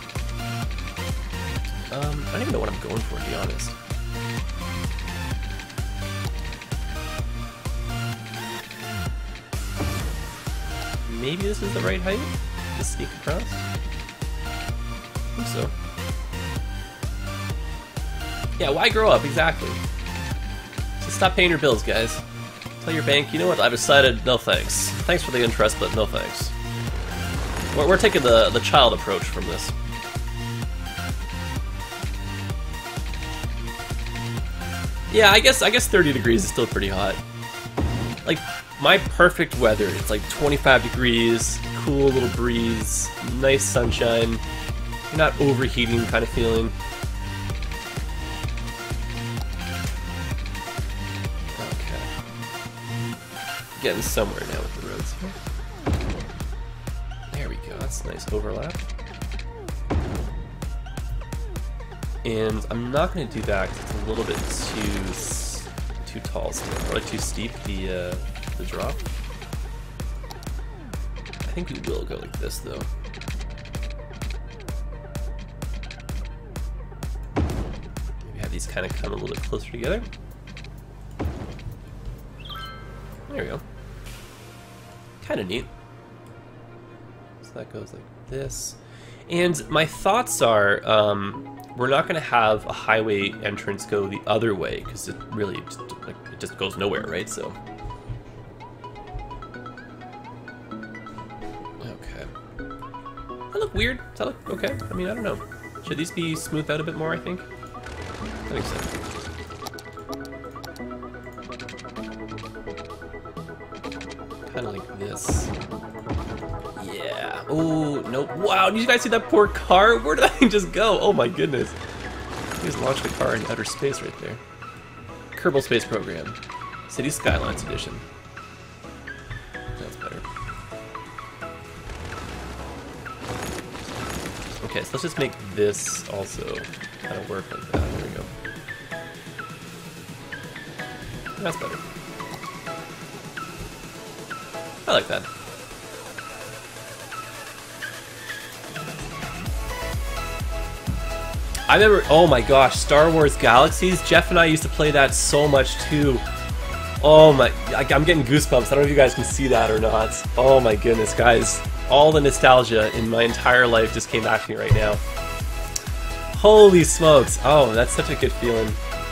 Um, I don't even know what I'm going for, to be honest. Maybe this is the right height to sneak across? I think so. Yeah, why grow up? Exactly. So stop paying your bills, guys. Tell your bank, you know what, I've decided, no thanks. Thanks for the interest, but no thanks. We're, we're taking the, the child approach from this. Yeah, I guess I guess thirty degrees is still pretty hot. Like, my perfect weather, it's like twenty-five degrees, cool little breeze, nice sunshine, you're not overheating kind of feeling. Getting somewhere now with the roads here. There we go, that's a nice overlap. And I'm not going to do that because it's a little bit too too tall, so or like too steep, the, uh, the drop. I think we will go like this though. Maybe have these kind of come a little bit closer together. There we go. Kind of neat. So that goes like this. And my thoughts are, um, we're not going to have a highway entrance go the other way, because it really just, like, it just goes nowhere, right? So. Okay. Does that look weird? Does that look okay? I mean, I don't know. Should these be smoothed out a bit more, I think? I think so. Kind of like this. Yeah. Oh, nope. Wow, did you guys see that poor car? Where did that thing just go? Oh my goodness. He just launched a car in outer space right there. Kerbal Space Program. City Skylines Edition. That's better. Okay, so let's just make this also kind of work like that. There we go. That's better. I like that. I remember, oh my gosh, Star Wars Galaxies. Jeff and I used to play that so much too. Oh my, I'm getting goosebumps. I don't know if you guys can see that or not. Oh my goodness, guys. All the nostalgia in my entire life just came back to me right now. Holy smokes. Oh, that's such a good feeling.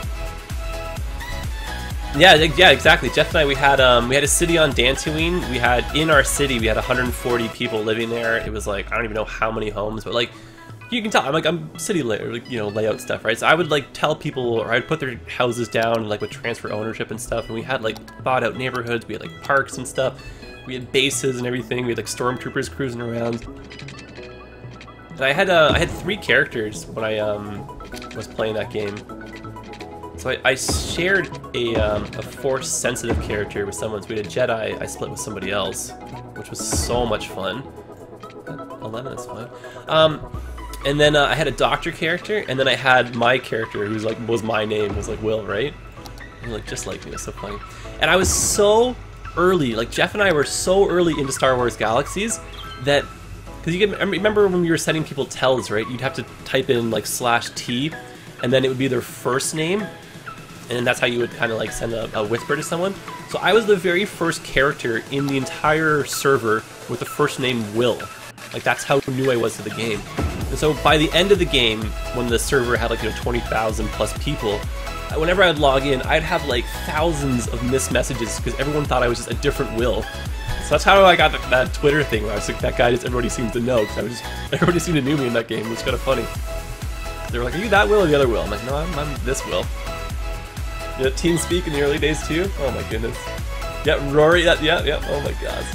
Yeah, yeah, exactly. Jeff and I, we had um, we had a city on Dantooine. We had, in our city, we had one hundred forty people living there. It was like, I don't even know how many homes, but like, you can tell, I'm like, I'm city layer, like, you know, layout stuff, right? So I would like tell people, or I'd put their houses down, like with transfer ownership and stuff, and we had like bought out neighborhoods, we had like parks and stuff, we had bases and everything, we had like stormtroopers cruising around. And I had uh, I had three characters when I um, was playing that game. So I, I shared a, um, a Force-sensitive character with someone, so we had a Jedi I split with somebody else, which was so much fun. eleven is fine. Um, And then uh, I had a doctor character, and then I had my character, who's like was my name, was like Will, right? And like just like me, it was so funny. And I was so early, like Jeff and I were so early into Star Wars Galaxies that, because you can I remember when we were sending people tells, right? You'd have to type in like slash T, and then it would be their first name, and that's how you would kind of like send a, a whisper to someone. So I was the very first character in the entire server with the first name Will. Like that's how new I was to the game. And so by the end of the game, when the server had like, you know, twenty thousand plus people, whenever I'd log in, I'd have like thousands of missed messages because everyone thought I was just a different Will. So that's how I got that, that Twitter thing where I was like, that guy just everybody seems to know, because I was just, everybody seemed to know me in that game, which was kind of funny. They were like, are you that Will or the other Will? I'm like, no, I'm, I'm this Will. Yeah, TeamSpeak in the early days too? Oh my goodness. Yeah, Rory, that, yeah, yeah, oh my god.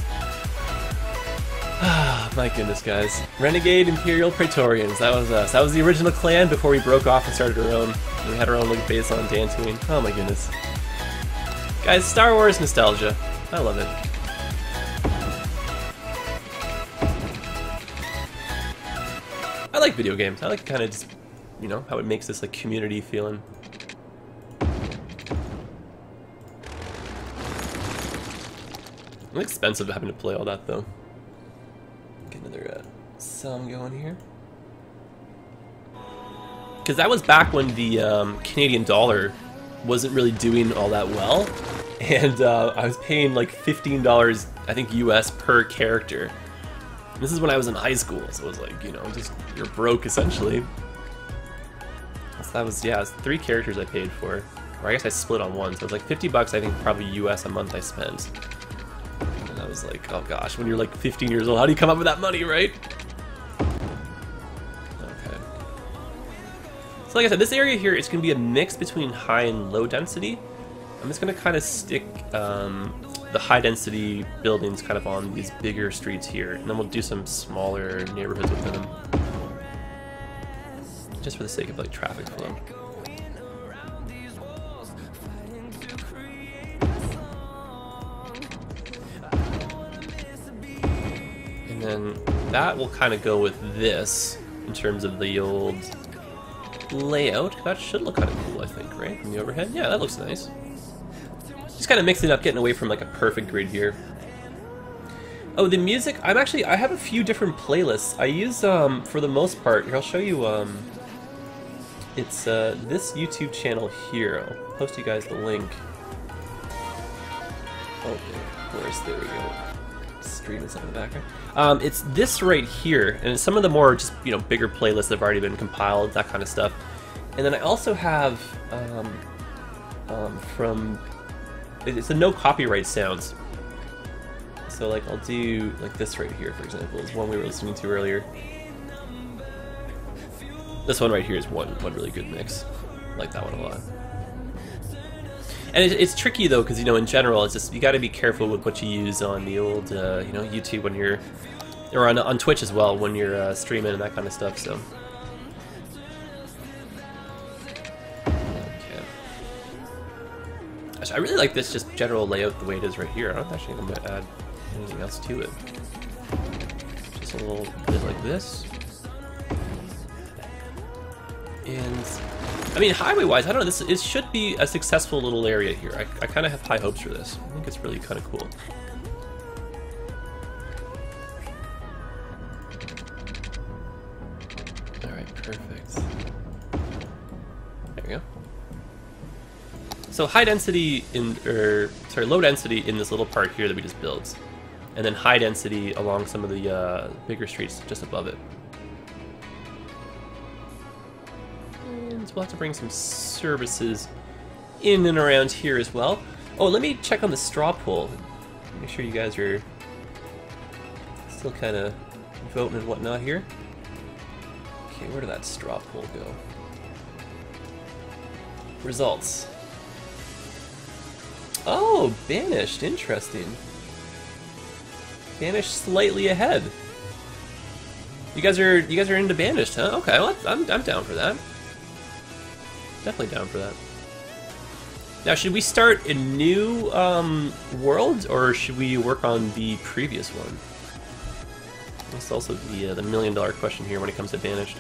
Ah, my goodness, guys. Renegade Imperial Praetorians. That was us. That was the original clan before we broke off and started our own. And we had our own little base on Dantooine. Oh my goodness. Guys, Star Wars nostalgia. I love it. I like video games. I like kind of just, you know, how it makes this like community feeling. It's expensive having to play all that though. Get another uh, sum going here. Because that was back when the um, Canadian dollar wasn't really doing all that well. And uh, I was paying like fifteen dollars, I think, U S per character. And this is when I was in high school, so it was like, you know, just, you're broke essentially. So that was, yeah, it was three characters I paid for. Or I guess I split on one, so it was like fifty bucks, I think, probably U S a month I spent. I was like, oh gosh, when you're like fifteen years old, how do you come up with that money, right? Okay. So like I said, this area here is going to be a mix between high and low density. I'm just going to kind of stick um, the high density buildings kind of on these bigger streets here, and then we'll do some smaller neighborhoods within them. Just for the sake of like traffic flow. And then that will kind of go with this in terms of the old layout. That should look kind of cool, I think, right? From the overhead. Yeah, that looks nice. Just kind of mixing it up, getting away from like a perfect grid here. Oh, the music, I'm actually, I have a few different playlists. I use, um, for the most part, here, I'll show you, um, it's uh, this YouTube channel here. I'll post you guys the link. Oh, of course, there we go. Stream is in the background. Um, it's this right here, and it's some of the more just, you know, bigger playlists that have already been compiled, that kind of stuff. And then I also have um, um, from, it's the no copyright sounds. So like I'll do like this right here, for example, is one we were listening to earlier. This one right here is one one really good mix. I like that one a lot. And it, it's tricky though, because you know, in general, it's just you got to be careful with what you use on the old, uh, you know, YouTube when you're, or on on Twitch as well when you're uh, streaming and that kind of stuff. So. Okay. Actually, I really like this just general layout the way it is right here. I don't actually think I'm gonna add anything else to it. Just a little bit like this. And I mean, highway-wise, I don't know. This it should be a successful little area here. I, I kind of have high hopes for this. I think it's really kind of cool. All right, perfect. There we go. So high density in, or sorry, low density in this little part here that we just built, and then high density along some of the uh, bigger streets just above it. And we'll have to bring some services in and around here as well. Oh, let me check on the straw poll. Make sure you guys are still kind of voting and whatnot here. Okay, where did that straw poll go? Results. Oh, banished. Interesting. Banished slightly ahead. You guys are you guys are into banished, huh? Okay, well, I'm I'm down for that. Definitely down for that. Now, should we start a new um, world, or should we work on the previous one? That's also the uh, the million dollar question here when it comes to banished.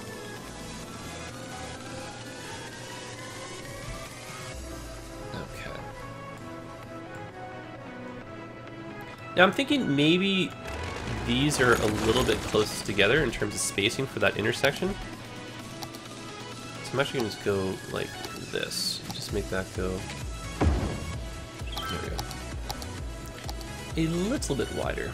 Okay. Now I'm thinking maybe these are a little bit close together in terms of spacing for that intersection. So I'm actually going to just go like this. Just make that go. There we go. A little bit wider.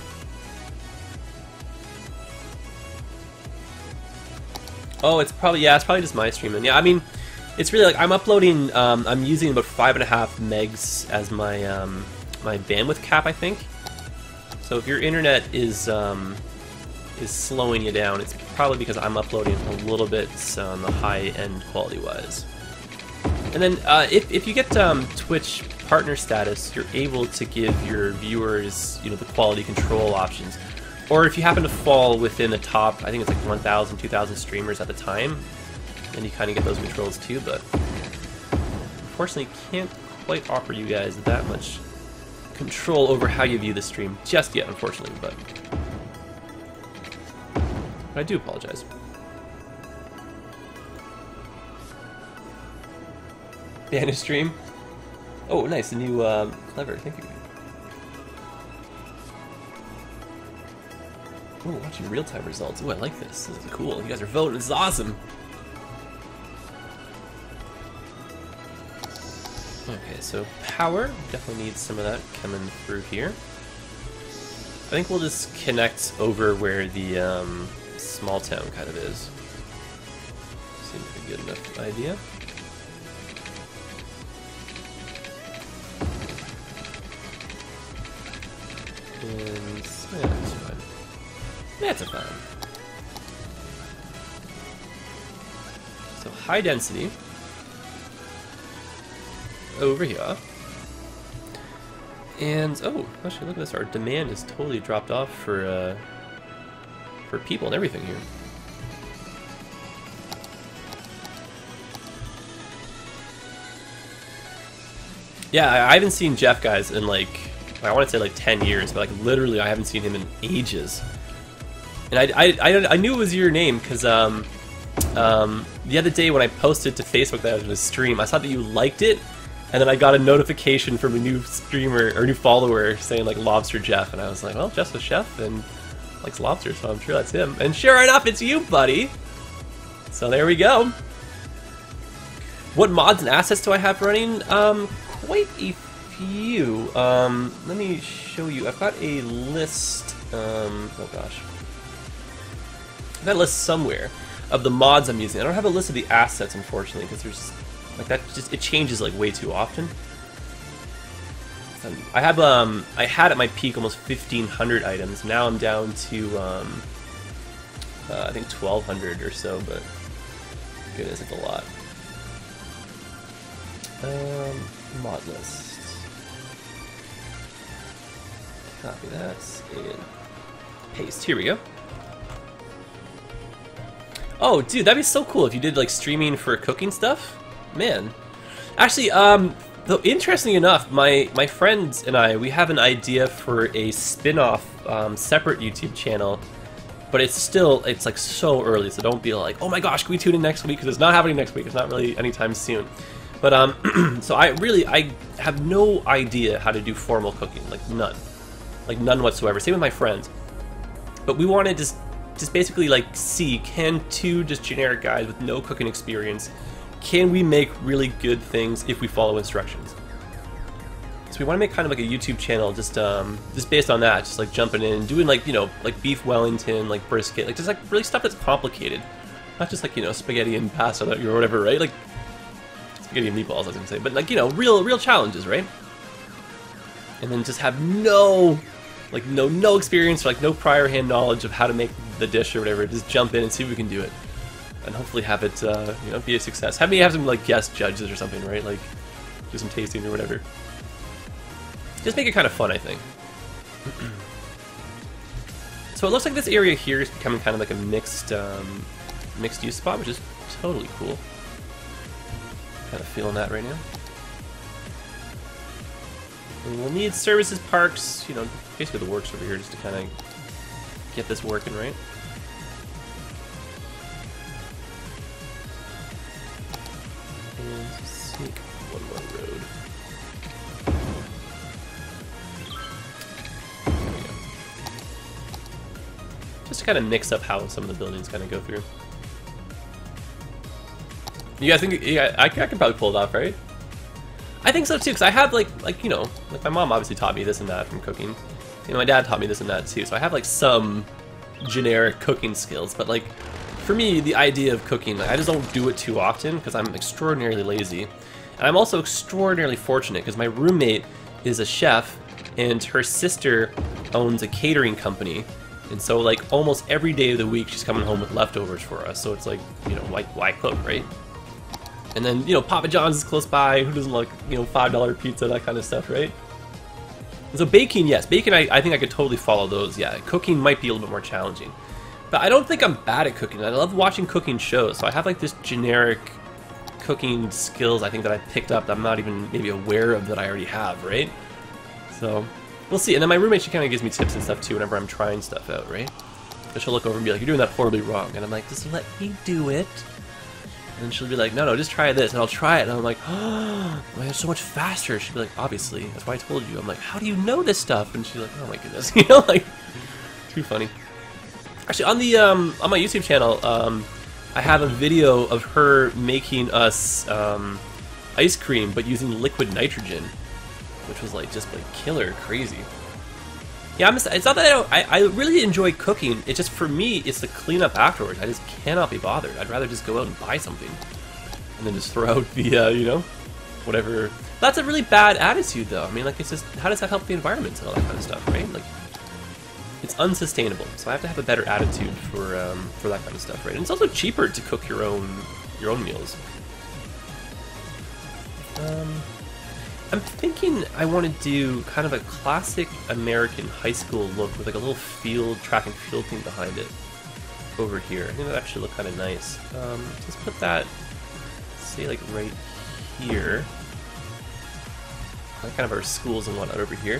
Oh, it's probably, yeah, it's probably just my stream. And yeah, I mean, it's really like I'm uploading, um, I'm using about five and a half megs as my, um, my bandwidth cap, I think. So if your internet is, um, is slowing you down, it's probably because I'm uploading a little bit on the high end quality wise. And then uh, if, if you get um, Twitch partner status, you're able to give your viewers, you know, the quality control options. Or if you happen to fall within the top, I think it's like one thousand, two thousand streamers at the time, then you kind of get those controls too, but unfortunately can't quite offer you guys that much control over how you view the stream just yet, unfortunately, but I do apologize. Banish stream. Oh, nice, a new uh, clever. Thank you. Oh, watching real-time results. Oh, I like this. This is cool. You guys are voting. This is awesome. Okay, so power. Definitely need some of that coming through here. I think we'll just connect over where the um, small town kind of is. Seems like a good enough idea. And yeah, that's fine. That's a fine. So high density over here. And oh, actually look at this. Our demand has totally dropped off for uh, for people and everything here. Yeah, I, I haven't seen Jeff, guys, in like, I want to say like ten years, but like literally I haven't seen him in ages. And I, I, I, I knew it was your name because um, um, the other day when I posted to Facebook that I was going to stream, I saw that you liked it, and then I got a notification from a new streamer or new follower saying like Lobster Jeff, and I was like, well, Jeff's a chef and likes lobster, so I'm sure that's him. And sure enough, it's you, buddy. So there we go. What mods and assets do I have running? Um, quite a few. Um, let me show you. I've got a list. Um, oh gosh. I've got a list somewhere of the mods I'm using. I don't have a list of the assets, unfortunately, because there's like that just it changes like way too often. I have um I had at my peak almost fifteen hundred items. Now I'm down to um uh, I think twelve hundred or so, but goodness, it's a lot. Um, mod list. Copy that and paste. Here we go. Oh, dude, that'd be so cool if you did like streaming for cooking stuff. Man, actually, um, though interestingly enough, my my friend and I we have an idea for a spin-off, um, separate YouTube channel But it's still, it's like so early, so don't be like, oh my gosh, can we tune in next week? Because it's not happening next week. It's not really anytime soon. But, um, so I really, I have no idea how to do formal cooking. Like, none. Like, none whatsoever. Same with my friends. But we want to just, just basically, like, see, can two just generic guys with no cooking experience, can we make really good things if we follow instructions? So we want to make kind of like a YouTube channel just um, just based on that, just like jumping in, doing like, you know, like beef Wellington, like brisket, like just like really stuff that's complicated. Not just like, you know, spaghetti and pasta or whatever, right? Like spaghetti and meatballs, I was gonna say, but like, you know, real real challenges, right? And then just have no, like no no experience, or like no prior hand knowledge of how to make the dish or whatever. Just jump in and see if we can do it, and hopefully have it, uh, you know, be a success. Have me have some like guest judges or something, right? Like do some tasting or whatever. Just make it kind of fun, I think. So it looks like this area here is becoming kind of like a mixed, um, mixed use spot, which is totally cool. Kind of feeling that right now. And we'll need services, parks, you know, basically the works over here just to kind of get this working, right? And sneak one more road. Just to kind of mix up how some of the buildings kind of go through. You guys think? Yeah, I, I could probably pull it off, right? I think so too, because I have like, like you know, like my mom obviously taught me this and that from cooking. You know, my dad taught me this and that too, so I have like some generic cooking skills. But like, for me, the idea of cooking, like, I just don't do it too often because I'm extraordinarily lazy, and I'm also extraordinarily fortunate because my roommate is a chef, and her sister owns a catering company. And so, like, almost every day of the week, she's coming home with leftovers for us. So it's like, you know, why, why cook, right? And then, you know, Papa John's is close by. Who doesn't like, you know, five dollar pizza, that kind of stuff, right? And so baking, yes. Baking, I, I think I could totally follow those, yeah. Cooking might be a little bit more challenging. But I don't think I'm bad at cooking. I love watching cooking shows. So I have, like, this generic cooking skills, I think, that I picked up that I'm not even maybe aware of that I already have, right? So we'll see. And then my roommate, she kind of gives me tips and stuff too whenever I'm trying stuff out, right? But she'll look over and be like, you're doing that horribly wrong. And I'm like, just let me do it. And then she'll be like, no, no, just try this. And I'll try it. And I'm like, oh, it's so much faster. She'll be like, obviously. That's why I told you. I'm like, how do you know this stuff? And she's like, oh my goodness. You know, like, too funny. Actually, on the um, on my YouTube channel, um, I have a video of her making us um, ice cream, but using liquid nitrogen. Which was like just like killer crazy. Yeah, I'm just, it's not that I don't. I, I really enjoy cooking. It's just for me, it's the cleanup afterwards. I just cannot be bothered. I'd rather just go out and buy something, and then just throw out the uh, you know, whatever. That's a really bad attitude, though. I mean, like, it's just, how does that help the environment and all that kind of stuff, right? Like, it's unsustainable. So I have to have a better attitude for um, for that kind of stuff, right? And it's also cheaper to cook your own your own meals. Um. I'm thinking I want to do kind of a classic American high school look with like a little field, track and field thing behind it over here. I think that actually look kind of nice. Um, just put that, say like right here. Like kind of our schools and whatnot over here.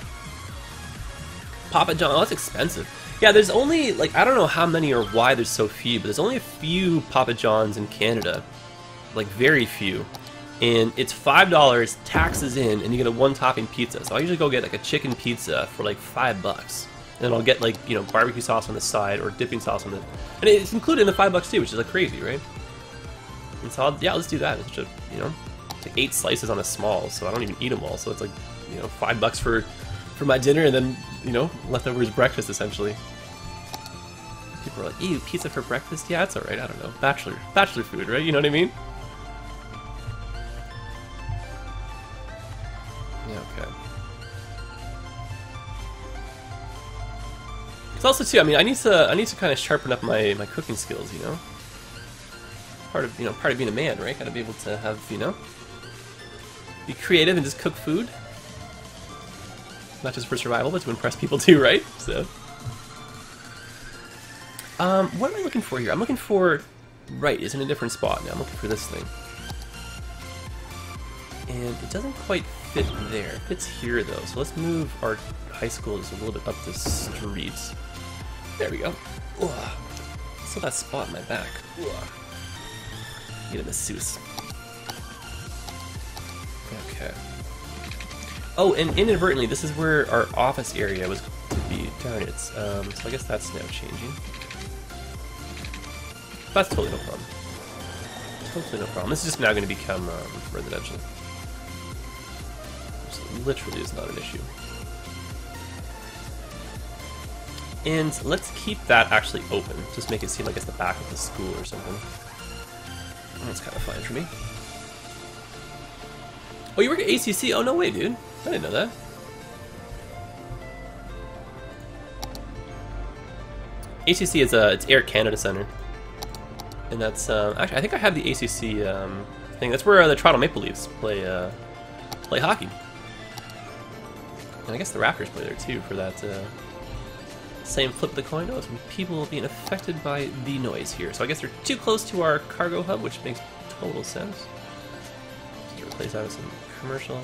Papa John, oh, that's expensive. Yeah, there's only, like, I don't know how many or why there's so few, but there's only a few Papa John's in Canada. Like, very few. And it's five dollars, taxes in, and you get a one-topping pizza. So I usually go get like a chicken pizza for like five bucks. And then I'll get like, you know, barbecue sauce on the side or dipping sauce on the... And it's included in the five bucks too, which is like crazy, right? And so, I'll, yeah, let's do that. It's just, you know, it's like eight slices on a small, so I don't even eat them all. So it's like, you know, five bucks for, for my dinner and then, you know, leftovers breakfast, essentially. People are like, ew, pizza for breakfast? Yeah, that's alright, I don't know. Bachelor, bachelor food, right? You know what I mean? Yeah, okay. It's also too, I mean, I need to, I need to kind of sharpen up my, my cooking skills, you know? Part of, you know, part of being a man, right? Gotta be able to have, you know, be creative and just cook food. Not just for survival, but to impress people too, right? So, um, what am I looking for here? I'm looking for, right, it's in a different spot now. I'm looking for this thing. And it doesn't quite fit there. It fits here though, so let's move our high school just a little bit up the street. There we go. Ugh. Still that spot in my back. Ugh. Get a masseuse. Okay. Oh, and inadvertently, this is where our office area was to be. Darn it. Um, so I guess that's now changing. That's totally no problem. Totally no problem. This is just now going to become um, residential. Which literally is not an issue. And let's keep that actually open. Just make it seem like it's the back of the school or something. That's kind of fine for me. Oh, you work at A C C? Oh, no way, dude. I didn't know that. A C C is a it's Air Canada Centre, and that's uh, actually I think I have the A C C um, thing. That's where uh, the Toronto Maple Leafs play uh, play hockey, and I guess the Raptors play there too for that uh, same flip of the coin. Oh, some people being affected by the noise here. So I guess they're too close to our cargo hub, which makes total sense. Just replace that with some commercial.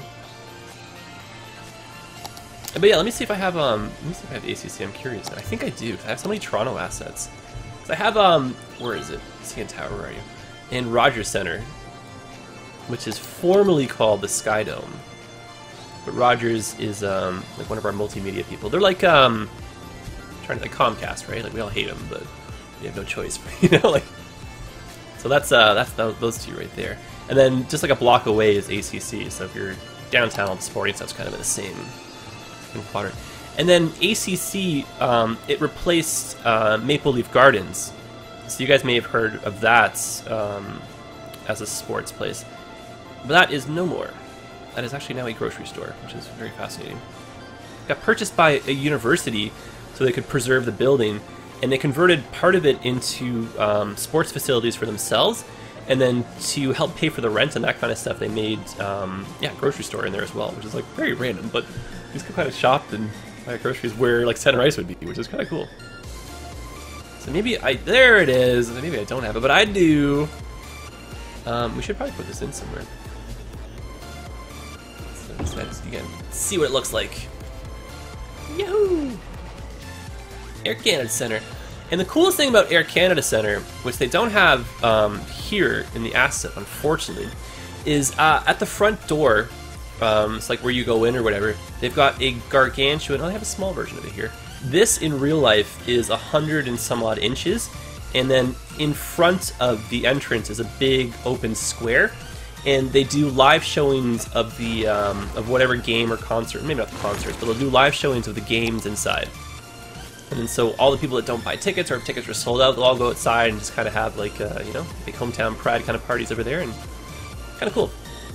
But yeah, let me see if I have um. Let me see if I have A C C. I'm curious. I think I do. I have so many Toronto assets. So I have um. Where is it? C N Tower. Where are you? In Rogers Centre, which is formerly called the Sky Dome. But Rogers is um like one of our multimedia people. They're like um, trying to like Comcast, right? Like we all hate them, but we have no choice. You know, like. So that's uh that's those two right there. And then just like a block away is A C C. So if you're downtown, the sporting stuff's kind of in the same. Quadrant. And then A C C, um, it replaced uh, Maple Leaf Gardens. So you guys may have heard of that um, as a sports place. But that is no more. That is actually now a grocery store, which is very fascinating. It got purchased by a university so they could preserve the building, and they converted part of it into um, sports facilities for themselves, and then to help pay for the rent and that kind of stuff, they made um, yeah, a grocery store in there as well, which is like very random, but you can kind of shop and buy groceries where like center ice would be, which is kind of cool. So maybe I, there it is, maybe I don't have it, but I do. Um, we should probably put this in somewhere. So, so you can see what it looks like. Yahoo! Air Canada Centre. And the coolest thing about Air Canada Centre, which they don't have um, here in the asset, unfortunately, is uh, at the front door, um, it's like where you go in or whatever, they've got a gargantuan, oh, I have a small version of it here. This in real life is a hundred and some odd inches, and then in front of the entrance is a big open square, and they do live showings of the um, of whatever game or concert, maybe not the concerts, but they'll do live showings of the games inside. And then so all the people that don't buy tickets, or if tickets are sold out, they'll all go outside and just kind of have like, uh, you know, big hometown pride kind of parties over there, and kind of cool.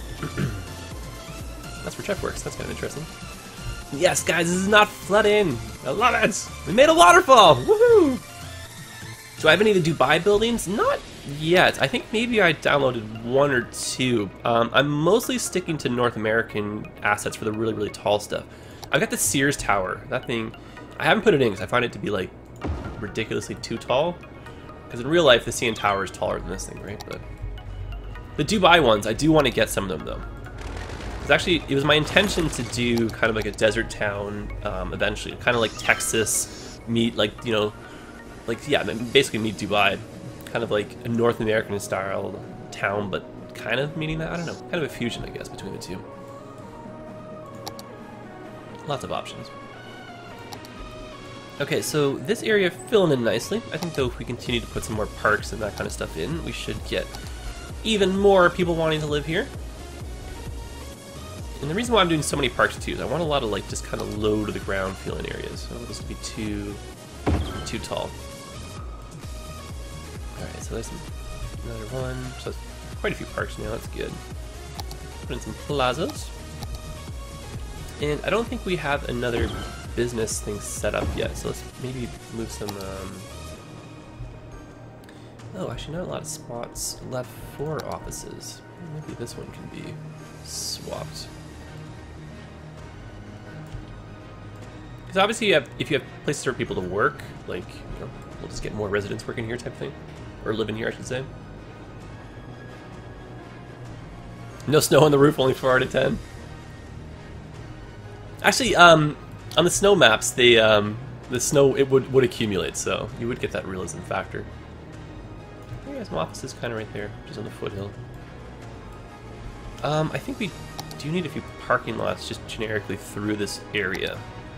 That's where Jeff works. That's kind of interesting. Yes, guys, this is not flooding. I love it. We made a waterfall. Woohoo! Do I have any of the Dubai buildings? Not yet. I think maybe I downloaded one or two. Um, I'm mostly sticking to North American assets for the really, really tall stuff. I've got the Sears Tower. That thing, I haven't put it in because I find it to be like ridiculously too tall. Because in real life, the C N Tower is taller than this thing, right? But the Dubai ones, I do want to get some of them though. It's actually, it was my intention to do kind of like a desert town um, eventually, kind of like Texas meet like, you know, like, yeah, basically meet Dubai, kind of like a North American style town, but kind of meaning that, I don't know, kind of a fusion, I guess, between the two. Lots of options. Okay, so this area filling in nicely. I think though if we continue to put some more parks and that kind of stuff in, we should get even more people wanting to live here. And the reason why I'm doing so many parks too is I want a lot of like just kind of low to the ground feeling areas. So this would be too too tall. Alright, so there's another one. So quite a few parks now, that's good. Put in some plazas. And I don't think we have another business thing set up yet, so let's maybe move some um... oh, actually not a lot of spots left for offices. Maybe this one can be swapped. Because obviously, you have, if you have places for people to work, like, you know, we'll just get more residents working here type thing. Or living here, I should say. No snow on the roof, only four out of ten. Actually, um, on the snow maps, they, um, the snow, it would, would accumulate, so you would get that realism factor. I think my office is kind of right there, just on the foothill. Um, I think we do need a few parking lots just generically through this area.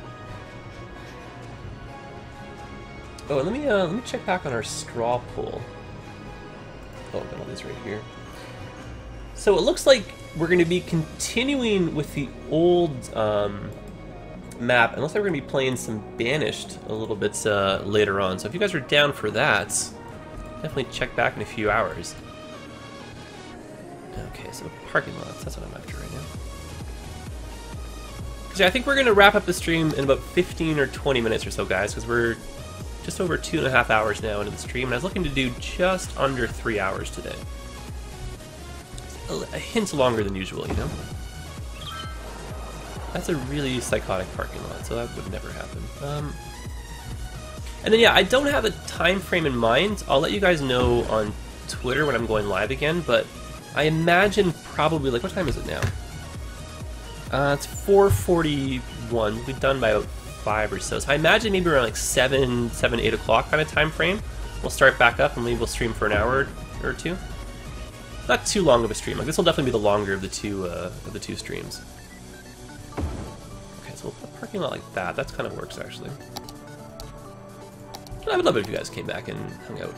Oh, and let me uh, let me check back on our straw poll. Oh, got all these right here. So it looks like we're going to be continuing with the old um, map, unless we're going to be playing some Banished a little bit uh, later on. So if you guys are down for that, definitely check back in a few hours. Okay, so parking lots, that's what I'm after right now. So I think we're going to wrap up the stream in about fifteen or twenty minutes or so, guys, because we're just over two and a half hours now into the stream, and I was looking to do just under three hours today. A hint longer than usual, you know? That's a really psychotic parking lot, so that would never happen. Um, and then, yeah, I don't have a time frame in mind. I'll let you guys know on Twitter when I'm going live again, but I imagine probably, like, what time is it now? Uh, it's four forty-one. We'll be done by about five or so. So I imagine maybe around like seven, seven, eight o'clock kind of time frame. We'll start back up and maybe we'll stream for an hour or two. Not too long of a stream. Like this will definitely be the longer of the two uh, of the two streams. Okay, so we'll put a parking lot like that. That kind of works actually. I would love it if you guys came back and hung out.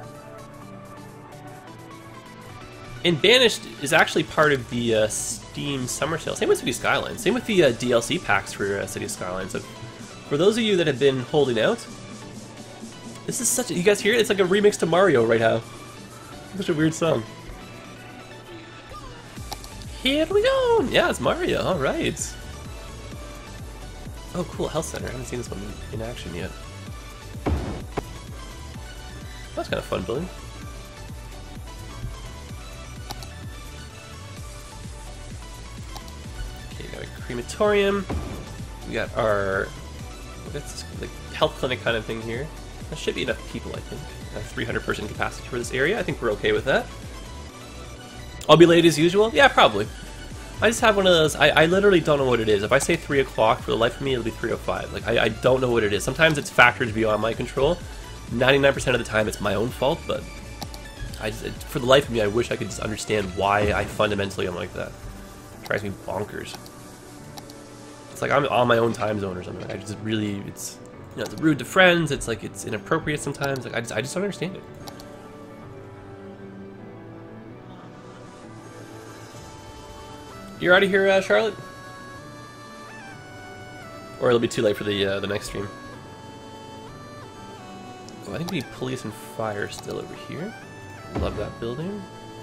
And Banished is actually part of the uh, Steam Summer Sale. Same with City Skylines. Same with the uh, D L C packs for uh, City Skylines. So for those of you that have been holding out, this is such a... You guys hear it? It's like a remix to Mario right now. Such a weird song. Here we go! Yeah, it's Mario. Alright. Oh, cool. Health Center. I haven't seen this one in action yet. That's kind of fun building. Crematorium. We got our what's this, like health clinic kind of thing here. That should be enough people, I think. A three hundred person capacity for this area. I think we're okay with that. I'll be late as usual. Yeah, probably. I just have one of those. I, I literally don't know what it is. If I say three o'clock, for the life of me, it'll be three o five. Like I, I don't know what it is. Sometimes it's factors beyond my control. ninety-nine percent of the time, it's my own fault. But I just, it, for the life of me, I wish I could just understand why I fundamentally am like that. It drives me bonkers. It's like I'm on my own time zone or something. I just really, it's, you know, it's rude to friends. It's like it's inappropriate sometimes. Like I just, I just don't understand it. You're out of here, uh, Charlotte, or it'll be too late for the uh, the next stream. Oh, I think we need police and fire still over here. Love that building.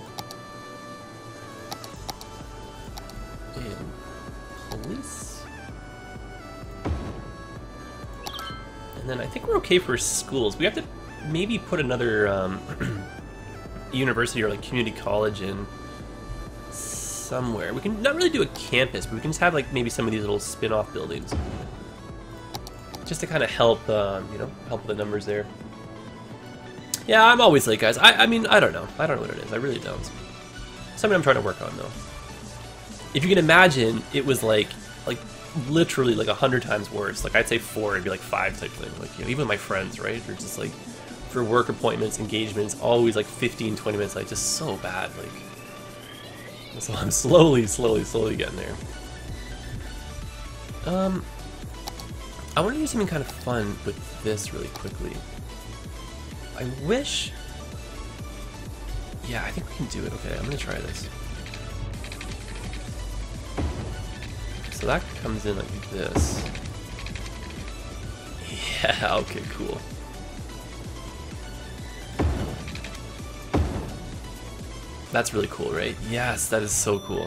And police. And then I think we're okay for schools. We have to maybe put another um, university or like community college in somewhere. We can not really do a campus, but we can just have like maybe some of these little spin-off buildings, just to kind of help, um, you know, help the numbers there. Yeah, I'm always late, guys. I, I mean, I don't know. I don't know what it is. I really don't. Something I'm trying to work on, though. If you can imagine, it was like, like. literally like a hundred times worse. Like I'd say four, it'd be like five type thing. Like, you know, even my friends, right? They're just like, for work appointments, engagements, always like fifteen, twenty minutes, like just so bad. Like, so I'm slowly, slowly, slowly getting there. Um, I want to do something kind of fun with this really quickly. I wish, yeah, I think we can do it. Okay, I'm gonna try this. So that comes in like this. Yeah, okay, cool. That's really cool, right? Yes, that is so cool.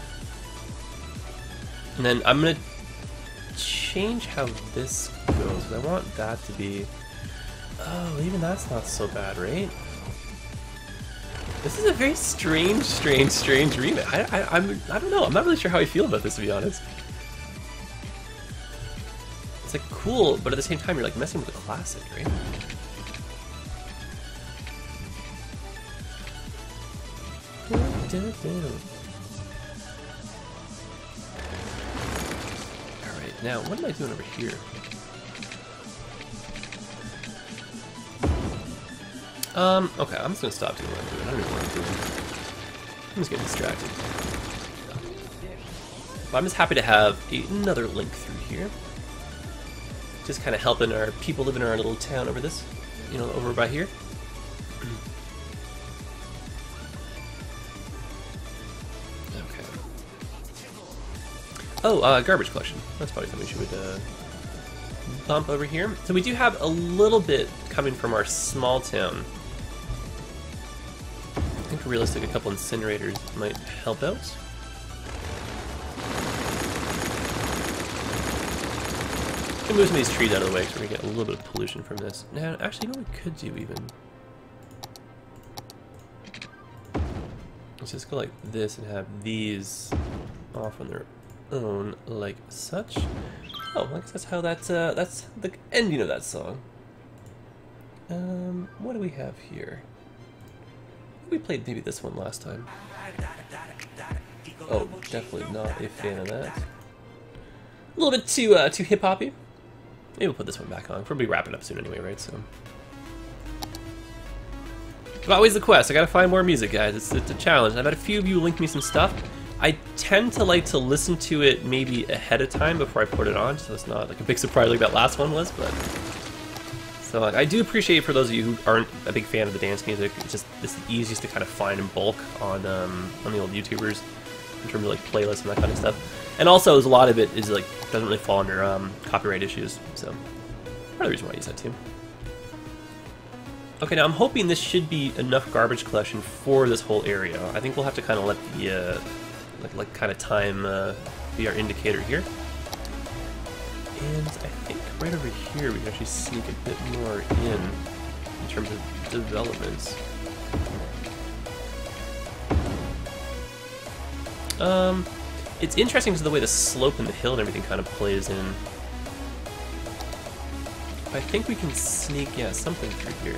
And then I'm gonna change how this goes. I want that to be... Oh, even that's not so bad, right? This is a very strange, strange, strange remake. I, I, I'm, I don't know. I'm not really sure how I feel about this, to be honest. It's like cool, but at the same time, you're like messing with the classic, right? Alright, now what am I doing over here? Um, okay, I'm just gonna stop doing what I'm doing. I don't know what I'm doing. I'm just getting distracted. But I'm just happy to have another link through here. Just kind of helping our people living in our little town over this, you know, over by here. Okay. Oh, uh, garbage collection. That's probably something we should uh, bump over here. So we do have a little bit coming from our small town. I think realistic, a couple incinerators might help out. I'm gonna move some of these trees out of the way so we get a little bit of pollution from this. Now, actually, what we could do even. Let's just go like this and have these off on their own, like such. Oh, I guess that's how that's uh, that's the ending of that song. Um, what do we have here? We played maybe this one last time. Oh, definitely not a fan of that. A little bit too uh, too hip hoppy. Maybe we'll put this one back on. We'll probably wrap it up soon anyway, right? So, but always the quest. I gotta find more music, guys. It's, it's a challenge. I've had a few of you link me some stuff. I tend to like to listen to it maybe ahead of time before I put it on, so it's not like a big surprise like that last one was. But so like, I do appreciate for those of you who aren't a big fan of the dance music. It's just it's the easiest to kind of find in bulk on um, on the old YouTubers in terms of like playlists and that kind of stuff. And also, there's a lot of it is like doesn't really fall under um, copyright issues, so part of the reason why I use that too. Okay, now I'm hoping this should be enough garbage collection for this whole area. I think we'll have to kind of let the uh, like, like kind of time uh, be our indicator here. And I think right over here we can actually sneak a bit more in in terms of developments. Um. It's interesting because of the way the slope and the hill and everything kind of plays in. I think we can sneak, yeah, something through here.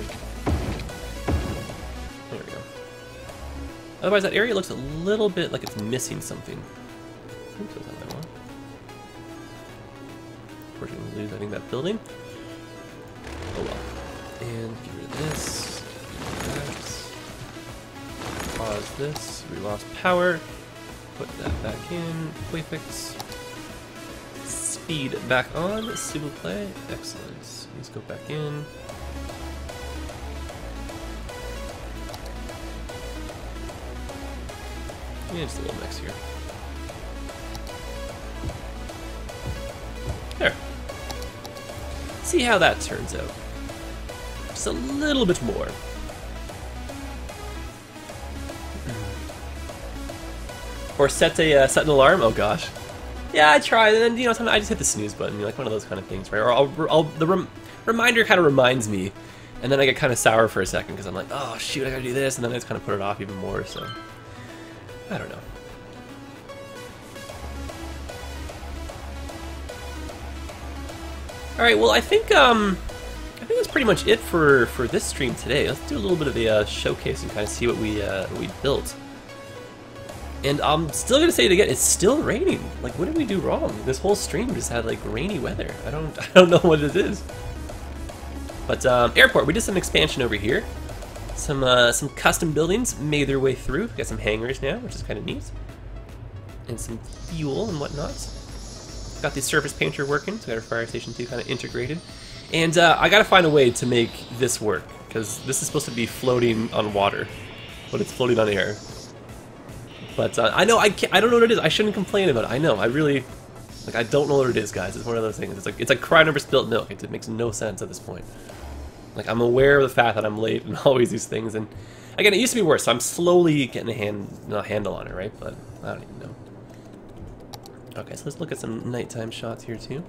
There we go. Otherwise, that area looks a little bit like it's missing something. Oops, that's not what I want. Unfortunately, we'll lose, I think, that building. Oh well. And get rid of this. That. Pause this. We lost power. Put that back in, quick fix. Speed back on, s'il vous plaît. Excellent. Let's go back in. Yeah, just a little mix here. There. See how that turns out. Just a little bit more. Or set a uh, set an alarm. Oh gosh, yeah, I tried, and then you know sometimes I just hit the snooze button, you know, like one of those kind of things, right? Or I'll, I'll the rem reminder kind of reminds me, and then I get kind of sour for a second because I'm like, oh shoot, I gotta do this, and then I just kind of put it off even more. So I don't know. All right, well I think um I think that's pretty much it for for this stream today. Let's do a little bit of a uh, showcase and kind of see what we uh, what we built. And I'm still gonna say it again, it's still raining. Like, what did we do wrong? This whole stream just had like rainy weather. I don't I don't know what it is. But um, airport, we did some expansion over here. Some uh, some custom buildings made their way through. Got some hangars now, which is kind of neat. And some fuel and whatnot. Got the surface painter working, so got our fire station two kind of integrated. And uh, I gotta find a way to make this work, because this is supposed to be floating on water, but it's floating on air. But uh, I know I can't, I don't know what it is. I shouldn't complain about it. I know. I really like. I don't know what it is, guys. It's one of those things. It's like it's like crying over spilled milk. It, it makes no sense at this point. Like, I'm aware of the fact that I'm late and always these things. And again, it used to be worse. So I'm slowly getting a hand, no, handle on it, right? But I don't even know. Okay, so let's look at some nighttime shots here too.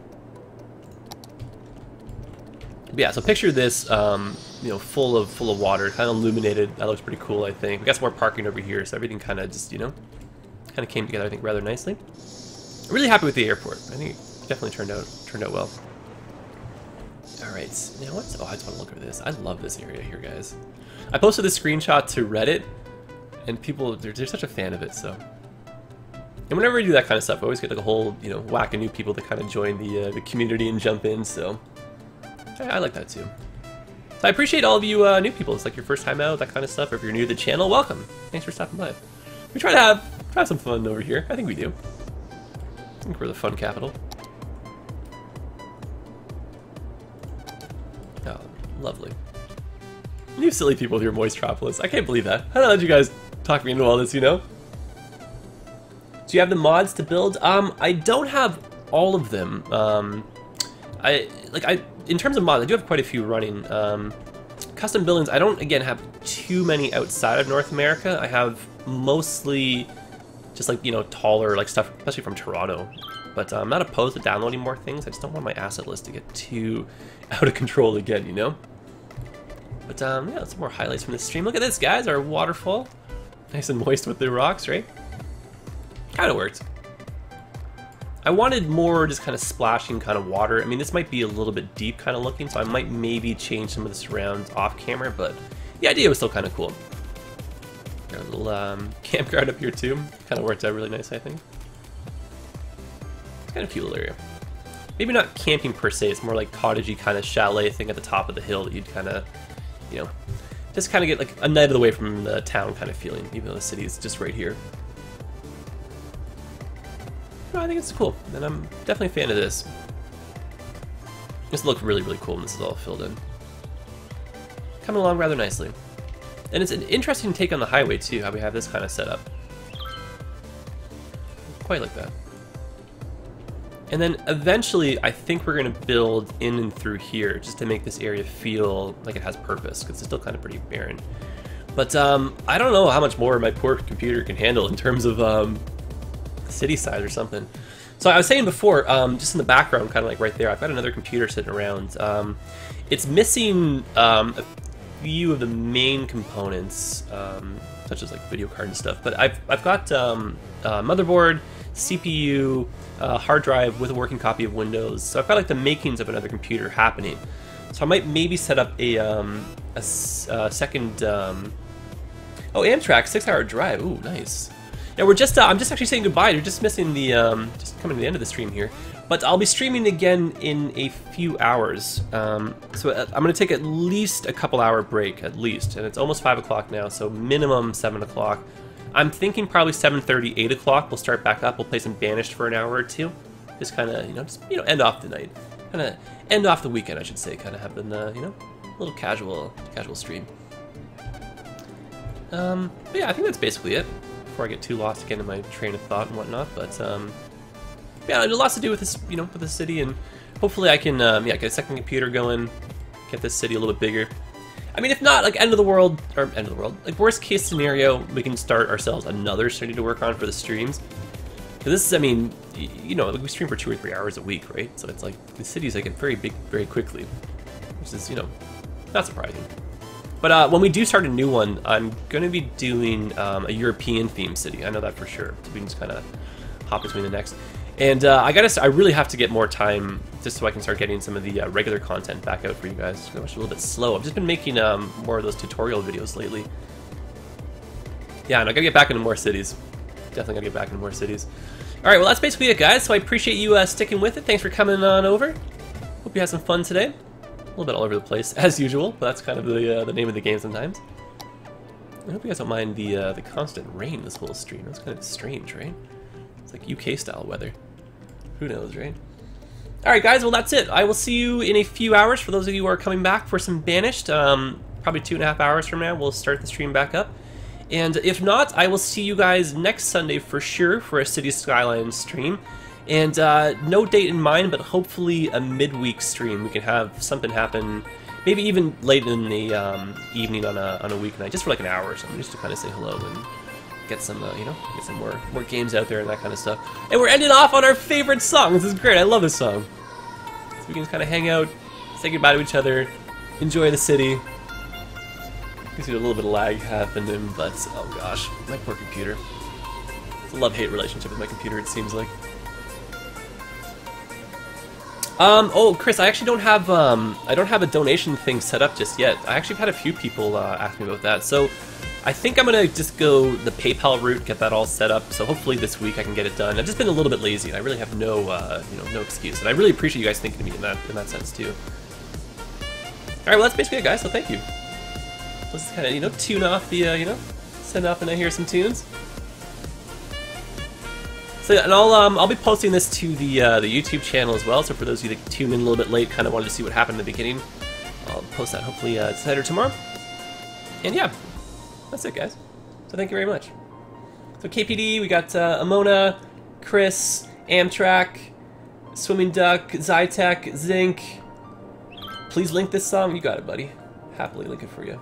But yeah, so picture this, um, you know, full of full of water, kind of illuminated. That looks pretty cool, I think. We got some more parking over here, so everything kind of just, you know, kind of came together, I think, rather nicely. I'm really happy with the airport. I think it definitely turned out turned out well. All right, now what's? Oh, I just want to look at this. I love this area here, guys. I posted this screenshot to Reddit, and people they're, they're such a fan of it. So, and whenever we do that kind of stuff, I always get like a whole, you know, whack of new people to kind of join the uh, the community and jump in. So. I like that too. So I appreciate all of you uh, new people. It's like your first time out, that kind of stuff. Or if you're new to the channel, welcome. Thanks for stopping by. We try to have try to have some fun over here. I think we do. I think we're the fun capital. Oh, lovely. You silly people with your Moistropolis. I can't believe that. How did I let you guys talk me into all this, you know? Do you have the mods to build? Um, I don't have all of them. Um, I like I in terms of mods, I do have quite a few running. Um, custom buildings, I don't again have too many outside of North America. I have mostly just like, you know, taller like stuff, especially from Toronto. But uh, I'm not opposed to downloading more things. I just don't want my asset list to get too out of control again, you know. But um, yeah, some more highlights from this stream. Look at this, guys, our waterfall, nice and moist with the rocks, right? Kind of worked. I wanted more just kind of splashing kind of water. I mean, this might be a little bit deep kind of looking, so I might maybe change some of the surrounds off camera, but the idea was still kind of cool. Got a little um, campground up here too. Kind of worked out really nice, I think. It's kind of a cute little area. Maybe not camping per se, it's more like cottagey kind of chalet thing at the top of the hill that you'd kind of, you know, just kind of get like a night away from the town kind of feeling, even though the city is just right here. No, I think it's cool, and I'm definitely a fan of this. This looks really, really cool when this is all filled in. Coming along rather nicely. And it's an interesting take on the highway too, how we have this kind of set up. Quite like that. And then eventually, I think we're going to build in and through here, just to make this area feel like it has purpose, because it's still kind of pretty barren. But um, I don't know how much more my poor computer can handle in terms of um, city size or something. So I was saying before, um, just in the background, kind of like right there, I've got another computer sitting around. Um, it's missing um, a few of the main components, um, such as like video card and stuff. But I've I've got um, uh, motherboard, C P U, uh, hard drive with a working copy of Windows. So I've got like the makings of another computer happening. So I might maybe set up a a, a second. Um, oh, Amtrak six-hour drive. Ooh, nice. Now we're just, uh, I'm just actually saying goodbye. You're just missing the, um, just coming to the end of the stream here. But I'll be streaming again in a few hours. Um, so I'm going to take at least a couple hour break, at least. And it's almost five o'clock now, so minimum seven o'clock. I'm thinking probably seven thirty, eight o'clock. We'll start back up. We'll play some Banished for an hour or two. Just kind of, you know, just, you know, end off the night. Kind of end off the weekend, I should say. Kind of have an, uh, you know, a little casual, casual stream. Um, but yeah, I think that's basically it. Before I get too lost again in my train of thought and whatnot, but um, yeah, it has lots to do with this, you know, with the city, and hopefully I can, um, yeah, get a second computer going, get this city a little bit bigger. I mean, if not, like end of the world, or end of the world, like worst case scenario, we can start ourselves another city to work on for the streams. Because this is, I mean, you know, we stream for two or three hours a week, right? So it's like the cities like get very big very quickly, which is, you know, not surprising. But uh, when we do start a new one, I'm going to be doing um, a European themed city. I know that for sure. So we can just kind of hop between the next. And uh, I gotta, I really have to get more time just so I can start getting some of the uh, regular content back out for you guys. It's a little bit slow. I've just been making um, more of those tutorial videos lately. Yeah, and I gotta get back into more cities. Definitely gotta get back into more cities. All right, well that's basically it, guys. So I appreciate you uh, sticking with it. Thanks for coming on over. Hope you had some fun today. A little bit all over the place, as usual, but that's kind of the uh, the name of the game sometimes. I hope you guys don't mind the uh, the constant rain this whole stream. That's kind of strange, right? It's like U K style weather. Who knows, right? All right, guys. Well, that's it. I will see you in a few hours. For those of you who are coming back for some Banished, um, probably two and a half hours from now, we'll start the stream back up. And if not, I will see you guys next Sunday for sure for a City Skylines stream. And uh, no date in mind, but hopefully a midweek stream. We can have something happen, maybe even late in the um, evening on a on a weeknight, just for like an hour or something, just to kind of say hello and get some, uh, you know, get some more more games out there and that kind of stuff. And we're ending off on our favorite song. This is great. I love this song. So we can just kind of hang out, say goodbye to each other, enjoy the city. You can see a little bit of lag happening, but oh gosh, my poor computer. It's a love-hate relationship with my computer, it seems like. Um, oh, Chris, I actually don't have, um, I don't have a donation thing set up just yet. I actually have had a few people, uh, ask me about that, so I think I'm gonna just go the PayPal route, get that all set up, so hopefully this week I can get it done. I've just been a little bit lazy, and I really have no, uh, you know, no excuse, and I really appreciate you guys thinking of me in that, in that sense, too. right, well, that's basically it, guys, so thank you. Let's kind of, you know, tune off the, uh, you know, send off and I hear some tunes. So, and I'll, um, I'll be posting this to the, uh, the YouTube channel as well, so for those of you that tuned in a little bit late, kind of wanted to see what happened in the beginning, I'll post that hopefully uh, tonight or tomorrow. And yeah, that's it, guys. So thank you very much. So K P D, we got uh, Amona, Chris, Amtrak, Swimming Duck, Zytec, Zinc. Please link this song. You got it, buddy. Happily link it for you.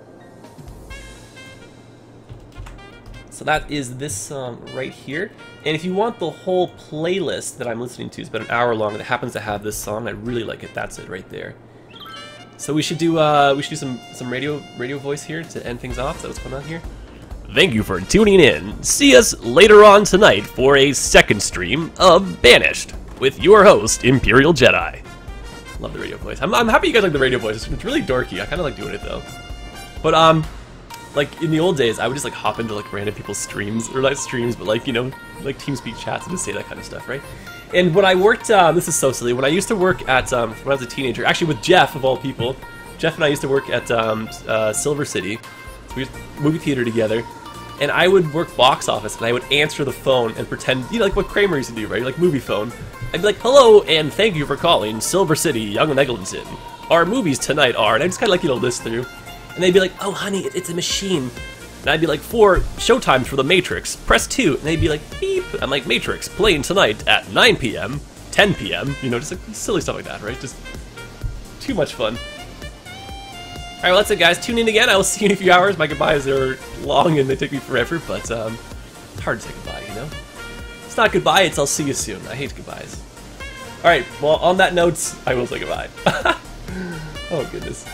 So that is this song right here. And if you want the whole playlist that I'm listening to, it's about an hour long, that happens to have this song, I really like it. That's it right there. So we should do uh, we should do some some radio radio voice here to end things off. Is that what's going on here? Thank you for tuning in. See us later on tonight for a second stream of Banished with your host ImperialJedi. Love the radio voice. I'm I'm happy you guys like the radio voice. It's really dorky. I kind of like doing it though. But um, like in the old days, I would just like hop into like random people's streams or not streams, but like you know like TeamSpeak chats and just say that kind of stuff, right? And when I worked, uh, this is so silly, when I used to work at, um, when I was a teenager, actually with Jeff, of all people, Jeff and I used to work at um, uh, Silver City, so we used movie theater together, and I would work box office, and I would answer the phone and pretend, you know, like what Kramer used to do, right, like movie phone. I'd be like, hello, and thank you for calling Silver City, Young and Eglinton. Our movies tonight are, and I just kind of like, you know, list through, and they'd be like, oh, honey, it's a machine. And I'd be like, for showtimes for The Matrix, press two. And they'd be like, beep. I'm like, Matrix, playing tonight at nine P M, ten P M You know, just like silly stuff like that, right? Just too much fun. Alright, well, that's it, guys. Tune in again. I will see you in a few hours. My goodbyes are long and they take me forever, but um, it's hard to say goodbye, you know? It's not goodbye, it's I'll see you soon. I hate goodbyes. Alright, well, on that note, I will say goodbye. Oh, goodness.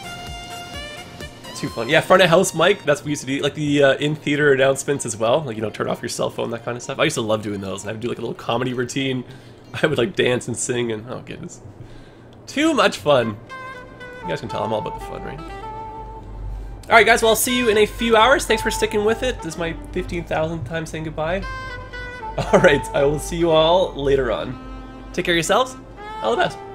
Too fun. Yeah, front of house mic, that's what we used to do, like the uh, in-theater announcements as well, like, you know, turn off your cell phone, that kind of stuff. I used to love doing those, and I would do like a little comedy routine. I would like dance and sing, and oh goodness. Too much fun. You guys can tell I'm all about the fun, right? Alright guys, well I'll see you in a few hours. Thanks for sticking with it. This is my fifteen thousandth time saying goodbye. Alright, I will see you all later on. Take care of yourselves. All the best.